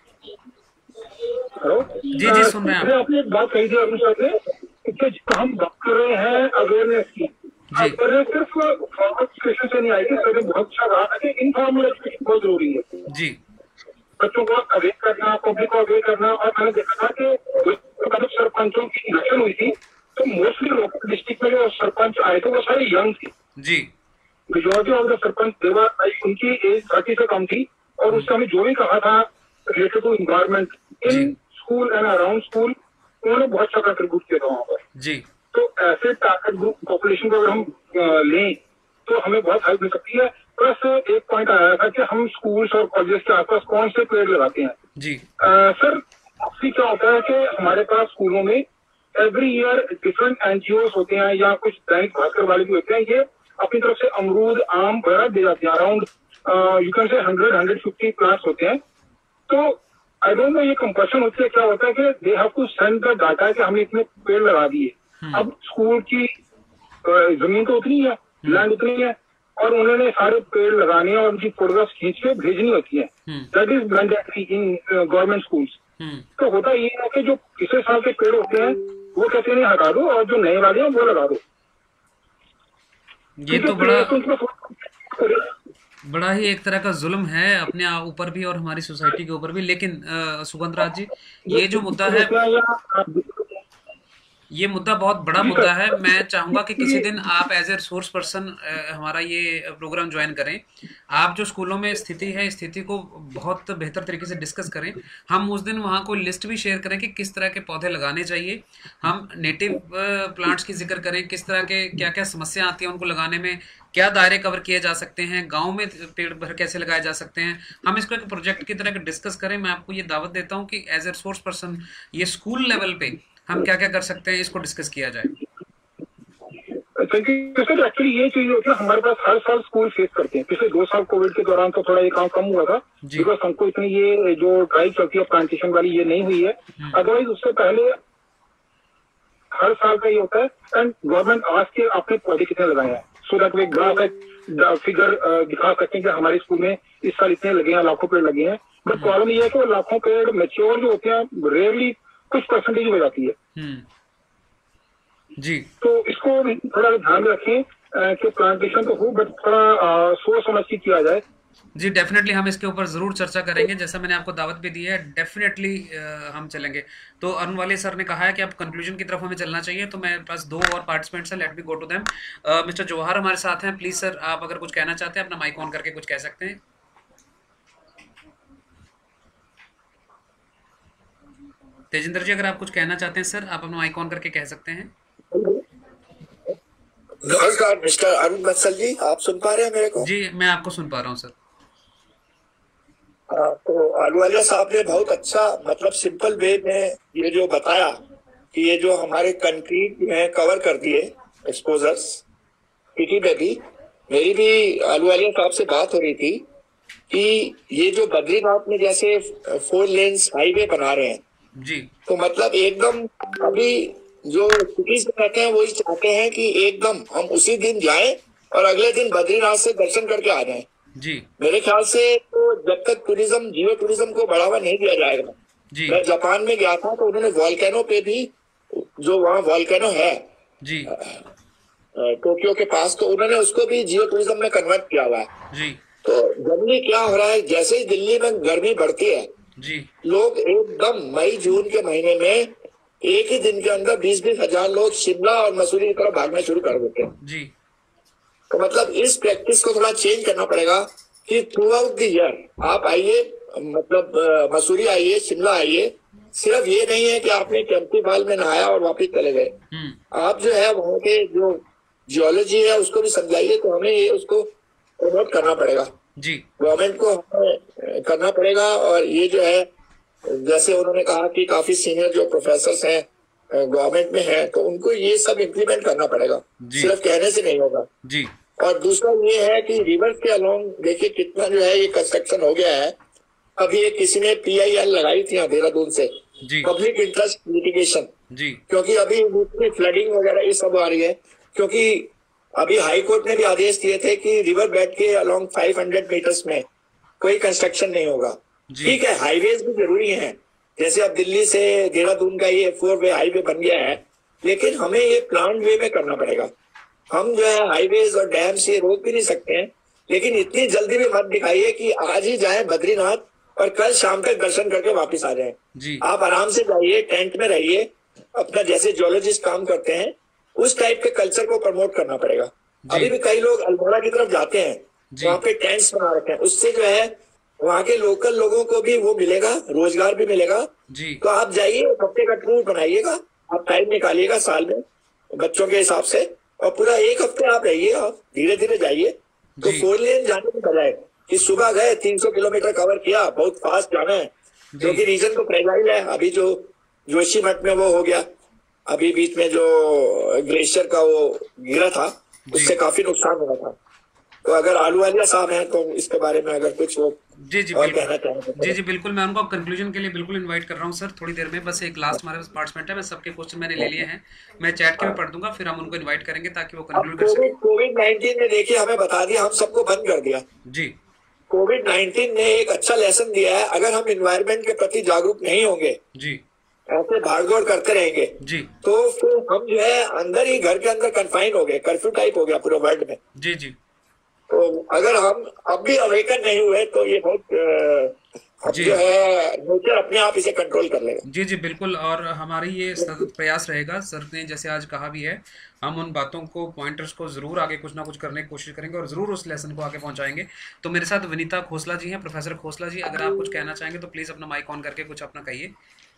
हेलो जी जी सुन रहे हैं आप। आपने एक बात कही थी अपने साथ में कि हम बात कर रहे हैं अवेयरनेस की, अवेयरनेस सिर्फ फॉर्मल एजुकेशन से नहीं आएगी। सर ने बहुत अच्छा कहा था कि इनफॉर्मल एजुकेशन बहुत जरूरी है जी, बच्चों को अवेयर करना, पब्लिक को अवेयर करना। और मैंने देखा था कि जब सरपंचों की इलेक्शन हुई थी तो मोस्टली लोकल डिस्ट्रिक्ट में जो सरपंच आए थे वो सारे यंग थे जी। मेजोरिटी ऑफ द सरपंच देवा, उनकी एज थर्टी से कम थी, और उससे हमें जो भी कहा था related to environment in school and around school, उन्होंने बहुत अच्छा कंट्रीब्यूट किया था वहाँ पर जी। तो ऐसे टारगेट ग्रुप पॉपुलेशन को अगर हम लें तो हमें बहुत हेल्प मिल सकती है। प्लस एक पॉइंट आया था कि हम स्कूल्स और कॉलेजेस के आसपास कौन से पेड़ लगाते हैं जी। आ, सर अक्सर क्या होता है कि हमारे पास स्कूलों में एवरी ईयर डिफरेंट एनजीओ होते हैं या कुछ दैनिक भास्कर वाले भी होते हैं, ये अपनी तरफ से अमरूद, आम वगैरह दे जाते हैं। Around you can say hundred hundred fifty plants होते हैं। तो आई डोंट नो ये कंपल्शन होती है, क्या होता है कि they have to send the data कि हमने इतने पेड़ लगा दिए। अब स्कूल की जमीन तो उतनी है, लैंड उतनी है, और उन्होंने सारे पेड़ लगाने और उनकी फोटोग्राफ्स खींच के भेजनी होती है। That is mandatory in government schools. तो होता ये है कि जो पिछले साल के पेड़ होते हैं वो कहते हैं हटा दो, और जो नए वाले हैं वो लगा दो। ये तो बड़ा बड़ा ही एक तरह का जुल्म है अपने ऊपर भी और हमारी सोसाइटी के ऊपर भी। लेकिन सुगंध राज जी, ये जो मुद्दा है, ये मुद्दा बहुत बड़ा मुद्दा है। मैं चाहूँगा कि किसी दिन आप एज ए रिसोर्स पर्सन हमारा ये प्रोग्राम ज्वाइन करें। आप जो स्कूलों में स्थिति है, स्थिति को बहुत बेहतर तरीके से डिस्कस करें। हम उस दिन वहाँ कोई लिस्ट भी शेयर करें कि किस तरह के पौधे लगाने चाहिए। हम नेटिव प्लांट्स की जिक्र करें, किस तरह के क्या क्या समस्या आती है उनको लगाने में, क्या दायरे कवर किए जा सकते हैं, गांव में पेड़ भर कैसे लगाए जा सकते हैं। हम इसको एक प्रोजेक्ट की तरह डिस्कस करें। मैं आपको ये दावत देता हूँ कि एज ए रिसोर्स पर्सन ये स्कूल लेवल पे हम क्या क्या कर सकते हैं, इसको डिस्कस किया जाए। एक्चुअली ये चीज होती है, हमारे पास हर साल स्कूल फेस करते हैं। पिछले दो साल कोविड के दौरान तो थोड़ा ये काम कम हुआ था, बिकॉज हमको इतनी ये जो ड्राइव चलती है प्लांटेशन वाली ये नहीं हुई है। अदरवाइज उससे पहले हर साल का ये होता है, एंड गवर्नमेंट आज के आपने पौधे कितने लगाए हैं, so that they graph figure दिखा सकते हैं कि हमारे स्कूल में इस साल इतने लगे हैं, लाखों पेड़ लगे हैं। बट प्रॉब्लम ये है कि वो लाखों पेड़ मेच्योर जो होते हैं रेयरली कुछ परसेंटेज हो जाती है जी। तो इसको थोड़ा ध्यान रखें कि प्लांटेशन तो हो, बट थोड़ा सोच समझ के किया जाए। जी डेफिनेटली हम इसके ऊपर जरूर चर्चा करेंगे। जैसा मैंने आपको दावत भी दी है, डेफिनेटली हम चलेंगे। तो अरुण वाले सर ने कहा है कि अब कंक्लूजन की तरफ हमें चलना चाहिए, तो मेरे पास दो और पार्टिसिपेंट्स हैं, let me go to them. Mister Jawahar हमारे साथ हैं। प्लीज सर, आप अगर कुछ कहना चाहते हैं अपना माइक ऑन करके कुछ कह सकते हैं। तेजिंदर जी, अगर आप कुछ कहना चाहते हैं सर, आप अपना माइक ऑन करके कह सकते हैं। नमस्कार मिस्टर अरुण बंसल जी, आप सुन पा रहे हैं मेरे को? जी मैं आपको सुन पा रहा हूँ सर। हाँ, तो अहलुवालिया साहब ने बहुत अच्छा मतलब सिंपल वे में ये जो बताया कि ये जो हमारे कंक्रीट में कवर कर दिए एक्सपोजर्स पीटी में भी, मेरी भी अहलुवालिया साहब से बात हो रही थी कि ये जो बद्रीनाथ में जैसे फोर लेन्स हाईवे बना रहे हैं जी, तो मतलब एकदम अभी जो सिटीज में रहते हैं वही चाहते हैं कि एकदम हम उसी दिन जाएं और अगले दिन बद्रीनाथ से दर्शन करके आ जाएं जी। मेरे ख्याल से तो जब तक टूरिज्म जियो टूरिज्म को बढ़ावा नहीं दिया जाएगा जी। मैं जापान में गया था तो उन्होंने वॉल्केनो पे भी, जो वहाँ वॉल्केनो है जी टोक्यो के पास, तो उन्होंने उसको भी जियो टूरिज्म में कन्वर्ट किया हुआ है जी। तो जनरली क्या हो रहा है, जैसे ही दिल्ली में गर्मी बढ़ती है जी, लोग एकदम मई जून के महीने में एक ही दिन के अंदर बीस बीस हजार लोग शिमला और मसूरी की तरफ भागना शुरू कर देते हैं जी। तो मतलब इस प्रैक्टिस को थोड़ा चेंज करना पड़ेगा कि थ्रू आउट द ईयर आप आइए, मतलब मसूरी आइए, शिमला आइए। सिर्फ ये नहीं है कि आपने कैंपटी बाल में नहाया और वापस चले गए, आप जो है वहाँ के जो जियोलॉजी है उसको भी समझाइए। तो हमें ये उसको प्रमोट करना पड़ेगा जी, गवर्नमेंट को हमें करना पड़ेगा। और ये जो है जैसे उन्होंने कहा कि काफी सीनियर जो प्रोफेसर हैं गवर्नमेंट में हैं तो उनको ये सब इम्प्लीमेंट करना पड़ेगा, सिर्फ कहने से नहीं होगा जी। और दूसरा ये है कि रिवर के अलोंग देखिए कितना जो है ये कंस्ट्रक्शन हो गया है। अभी एक किसी ने पी आई एल लगाई थी देहरादून से, पब्लिक इंटरेस्ट लिटिगेशन, क्योंकि अभी फ्लडिंग वगैरह ये सब आ रही है। क्योंकि अभी हाई कोर्ट ने भी आदेश दिए थे कि रिवर बेड के अलोंग पाँच सौ मीटर्स में कोई कंस्ट्रक्शन नहीं होगा। ठीक है, हाईवेज भी जरूरी है, जैसे अब दिल्ली से देहरादून का ये फोर वे हाईवे बन गया है, लेकिन हमें ये प्लान वे में करना पड़ेगा। हम जो है हाईवेज और डैम से रोक भी नहीं सकते हैं, लेकिन इतनी जल्दी भी मत दिखाइए कि आज ही जाए बद्रीनाथ और कल शाम तक दर्शन करके वापस आ जाए। आप आराम से जाइए, टेंट में रहिए, अपना जैसे जियोलॉजिस्ट काम करते हैं उस टाइप के कल्चर को प्रमोट करना पड़ेगा। अभी भी कई लोग अल्मोड़ा की तरफ जाते हैं, वहाँ पे टेंट्स बना रखे हैं, उससे जो है वहाँ के लोकल लोगों को भी वो मिलेगा, रोजगार भी मिलेगा। तो आप जाइए, हफ्ते का टूर बनाइएगा, आप टाइम निकालिएगा साल में बच्चों के हिसाब से, और पूरा एक हफ्ते आप रहिए, आप धीरे धीरे जाइए। तो फोर लेन जाने के बजाय कि सुबह गए तीन सौ किलोमीटर कवर किया, बहुत फास्ट जाना है, क्योंकि रीजन तो फ्रेजाइल है। अभी जो जोशी मठ में वो हो गया, अभी बीच में जो ग्लेशियर का वो गिरा था उससे काफी नुकसान हुआ था। तो अगर अहलुवालिया साहब हैं तो इसके बारे में अगर कुछ वो जी जी और कहना चाहेंगे जी जी बिल्कुल, मैं उनको कंक्लूजन के लिए बिल्कुल इनवाइट कर रहा हूँ सर। थोड़ी देर में बस एक लास्ट हमारे पास पार्टिसिपेंट है, मैं सबके क्वेश्चन मैंने ले लिए हैं, मैं चैट के में पढ़ दूंगा, फिर हम उनको इनवाइट करेंगे ताकि वो कंक्लूड कर सकें। कोविड नाइन्टीन ने देखिए हमें बता दिया, हम सबको बंद कर दिया जी। कोविड नाइन्टीन ने एक अच्छा लेसन दिया है, अगर हम इन्वायरमेंट के प्रति जागरूक नहीं होंगे जी, ऐसे भागदौड़ करते रहेंगे जी, तो फिर हम जो है अंदर ही घर के अंदर कन्फाइन हो गए, कर्फ्यू टाइप हो गया पूरे वर्ल्ड में जी जी। तो अगर हम अब भी अवेकन नहीं हुए तो ये बहुत अब जो है नेचर अपने आप इसे कंट्रोल कर लेगा। जी जी बिल्कुल, और हमारी ये सतत प्रयास रहेगा। सर ने जैसे आज कहा भी है, हम उन बातों को, पॉइंटर्स को जरूर आगे कुछ ना कुछ करने की कोशिश करेंगे और जरूर उस लेसन को आगे पहुंचाएंगे। तो मेरे साथ विनीता खोसला जी हैं। प्रोफेसर खोसला जी, अगर आप कुछ कहना चाहेंगे तो प्लीज अपना माइक ऑन करके कुछ अपना कहिए।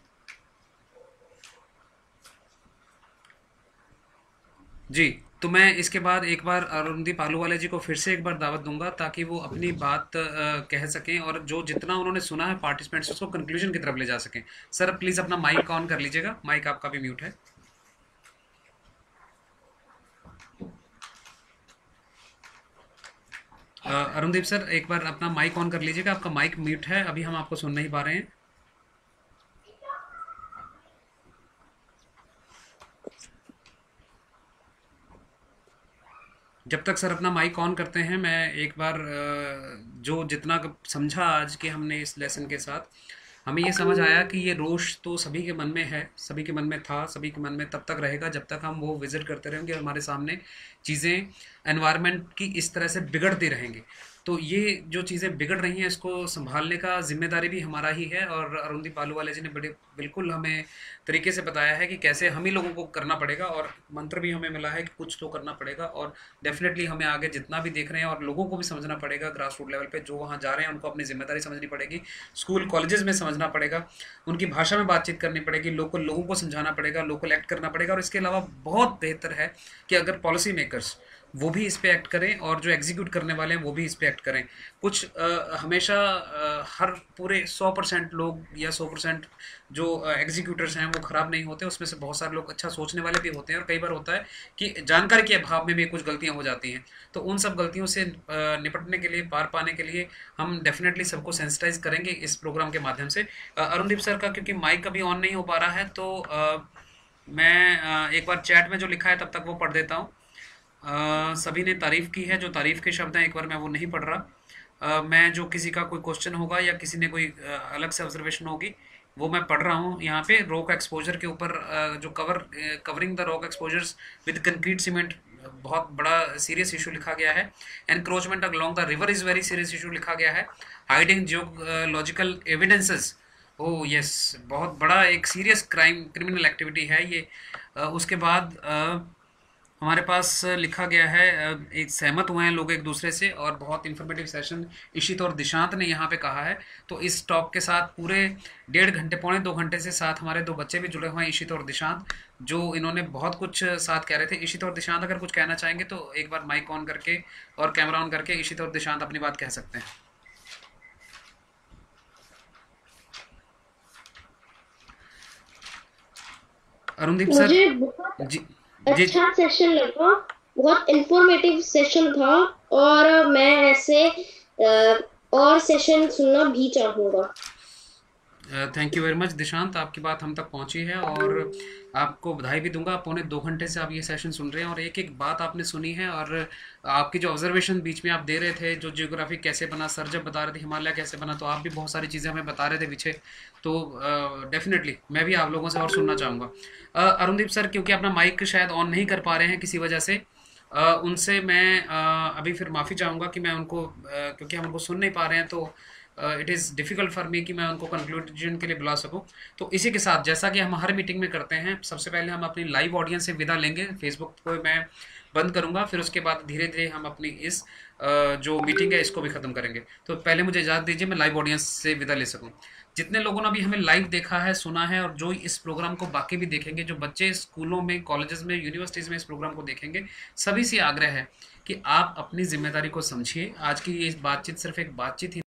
जी, तो मैं इसके बाद एक बार अरुणदीप आलूवालिया जी को फिर से एक बार दावत दूंगा ताकि वो अपनी बात आ, कह सकें और जो जितना उन्होंने सुना है पार्टिसिपेंट्स उसको कंक्लूजन की तरफ ले जा सकें। सर प्लीज अपना माइक ऑन कर लीजिएगा, माइक आपका भी म्यूट है। अरुणदीप सर एक बार अपना माइक ऑन कर लीजिएगा, आपका माइक म्यूट है, अभी हम आपको सुन नहीं पा रहे हैं। जब तक सर अपना माइक ऑन करते हैं, मैं एक बार जो जितना समझा आज के हमने इस लेसन के साथ, हमें ये समझ आया कि ये रोष तो सभी के मन में है, सभी के मन में था, सभी के मन में तब तक रहेगा जब तक हम वो विजिट करते रहेंगे, हमारे सामने चीज़ें एनवायरनमेंट की इस तरह से बिगड़ती रहेंगी। तो ये जो चीज़ें बिगड़ रही हैं इसको संभालने का जिम्मेदारी भी हमारा ही है। और अरुणदीप आलूवालिया जी ने बड़े बिल्कुल हमें तरीके से बताया है कि कैसे हम ही लोगों को करना पड़ेगा, और मंत्र भी हमें मिला है कि कुछ तो करना पड़ेगा। और डेफिनेटली हमें आगे जितना भी देख रहे हैं और लोगों को भी समझना पड़ेगा, ग्रास रूट लेवल पे जो वहाँ जा रहे हैं उनको अपनी जिम्मेदारी समझनी पड़ेगी, स्कूल कॉलेजेस में समझना पड़ेगा, उनकी भाषा में बातचीत करनी पड़ेगी, लोकल लोगों को समझाना पड़ेगा, लोकल एक्ट करना पड़ेगा। और इसके अलावा बहुत बेहतर है कि अगर पॉलिसी मेकर्स वो भी इस पे एक्ट करें और जो एग्जीक्यूट करने वाले हैं वो भी इस पे एक्ट करें। कुछ आ, हमेशा आ, हर पूरे सौ परसेंट लोग या सौ परसेंट जो एग्जीक्यूटर्स हैं वो ख़राब नहीं होते, उसमें से बहुत सारे लोग अच्छा सोचने वाले भी होते हैं। और कई बार होता है कि जानकारी के अभाव में भी कुछ गलतियां हो जाती हैं, तो उन सब गलतियों से निपटने के लिए, पार पाने के लिए हम डेफिनेटली सबको सेंसिटाइज करेंगे इस प्रोग्राम के माध्यम से। अरुणदीप सर का क्योंकि माइक अभी ऑन नहीं हो पा रहा है, तो आ, मैं आ, एक बार चैट में जो लिखा है तब तक वो पढ़ देता हूँ। Uh, सभी ने तारीफ़ की है, जो तारीफ़ के शब्द हैं एक बार मैं वो नहीं पढ़ रहा। uh, मैं जो किसी का कोई क्वेश्चन होगा या किसी ने कोई uh, अलग से ऑब्जर्वेशन होगी वो मैं पढ़ रहा हूँ यहाँ पे। रॉक एक्सपोजर के ऊपर uh, जो cover covering the rock exposures with concrete cement, बहुत बड़ा सीरियस इशू लिखा गया है। Encroachment along the river is very serious issue लिखा गया है। Hiding geological evidences, oh yes, बहुत बड़ा एक सीरियस क्राइम, क्रिमिनल एक्टिविटी है ये। uh, उसके बाद uh, हमारे पास लिखा गया है, एक सहमत हुए हैं लोग एक दूसरे से, और बहुत इन्फॉर्मेटिव सेशन इशित और दिशांत ने यहाँ पे कहा है। तो इस टॉक के साथ पूरे डेढ़ घंटे, पौने दो घंटे से साथ हमारे दो बच्चे भी जुड़े हुए हैं, इशित और दिशांत, जो इन्होंने बहुत कुछ साथ कह रहे थे। इशित और दिशांत अगर कुछ कहना चाहेंगे तो एक बार माइक ऑन करके और कैमरा ऑन करके इशित और दिशांत अपनी बात कह सकते हैं। अरुणदीप सर जी, अच्छा सेशन लगा, बहुत इंफॉर्मेटिव सेशन था, और मैं ऐसे और सेशन सुनना भी चाहूँगा। Thank you very much Dishant, आपकी बात हम तक पहुंची है और आपको बधाई भी दूंगा। पौने दो घंटे से आप ये सेशन सुन रहे हैं और एक एक बात आपने सुनी है, और आपकी जो ऑब्जर्वेशन बीच में आप दे रहे थे, जो जियोग्राफी कैसे बना, सर जब बता रहे थे हिमालय कैसे बना, तो आप भी बहुत सारी चीज़ें हमें बता रहे थे पीछे। तो डेफिनेटली मैं भी आप लोगों से और सुनना चाहूँगा। अरुणदीप सर क्योंकि अपना माइक शायद ऑन नहीं कर पा रहे हैं किसी वजह से, Uh, उनसे मैं uh, अभी फिर माफ़ी चाहूँगा कि मैं उनको uh, क्योंकि हम उनको सुन नहीं पा रहे हैं, तो it is difficult for me कि मैं उनको कंक्लूजन के लिए बुला सकूं। तो इसी के साथ, जैसा कि हम हर मीटिंग में करते हैं, सबसे पहले हम अपनी लाइव ऑडियंस से विदा लेंगे। फेसबुक को मैं बंद करूंगा, फिर उसके बाद धीरे धीरे हम अपनी इस जो मीटिंग है इसको भी ख़त्म करेंगे। तो पहले मुझे इजाज़त दीजिए मैं लाइव ऑडियंस से विदा ले सकूं। जितने लोगों ने अभी हमें लाइव देखा है, सुना है, और जो इस प्रोग्राम को बाकी भी देखेंगे, जो बच्चे स्कूलों में, कॉलेजेस में, यूनिवर्सिटीज़ में इस प्रोग्राम को देखेंगे, सभी से आग्रह है कि आप अपनी जिम्मेदारी को समझिए। आज की ये बातचीत सिर्फ एक बातचीत ही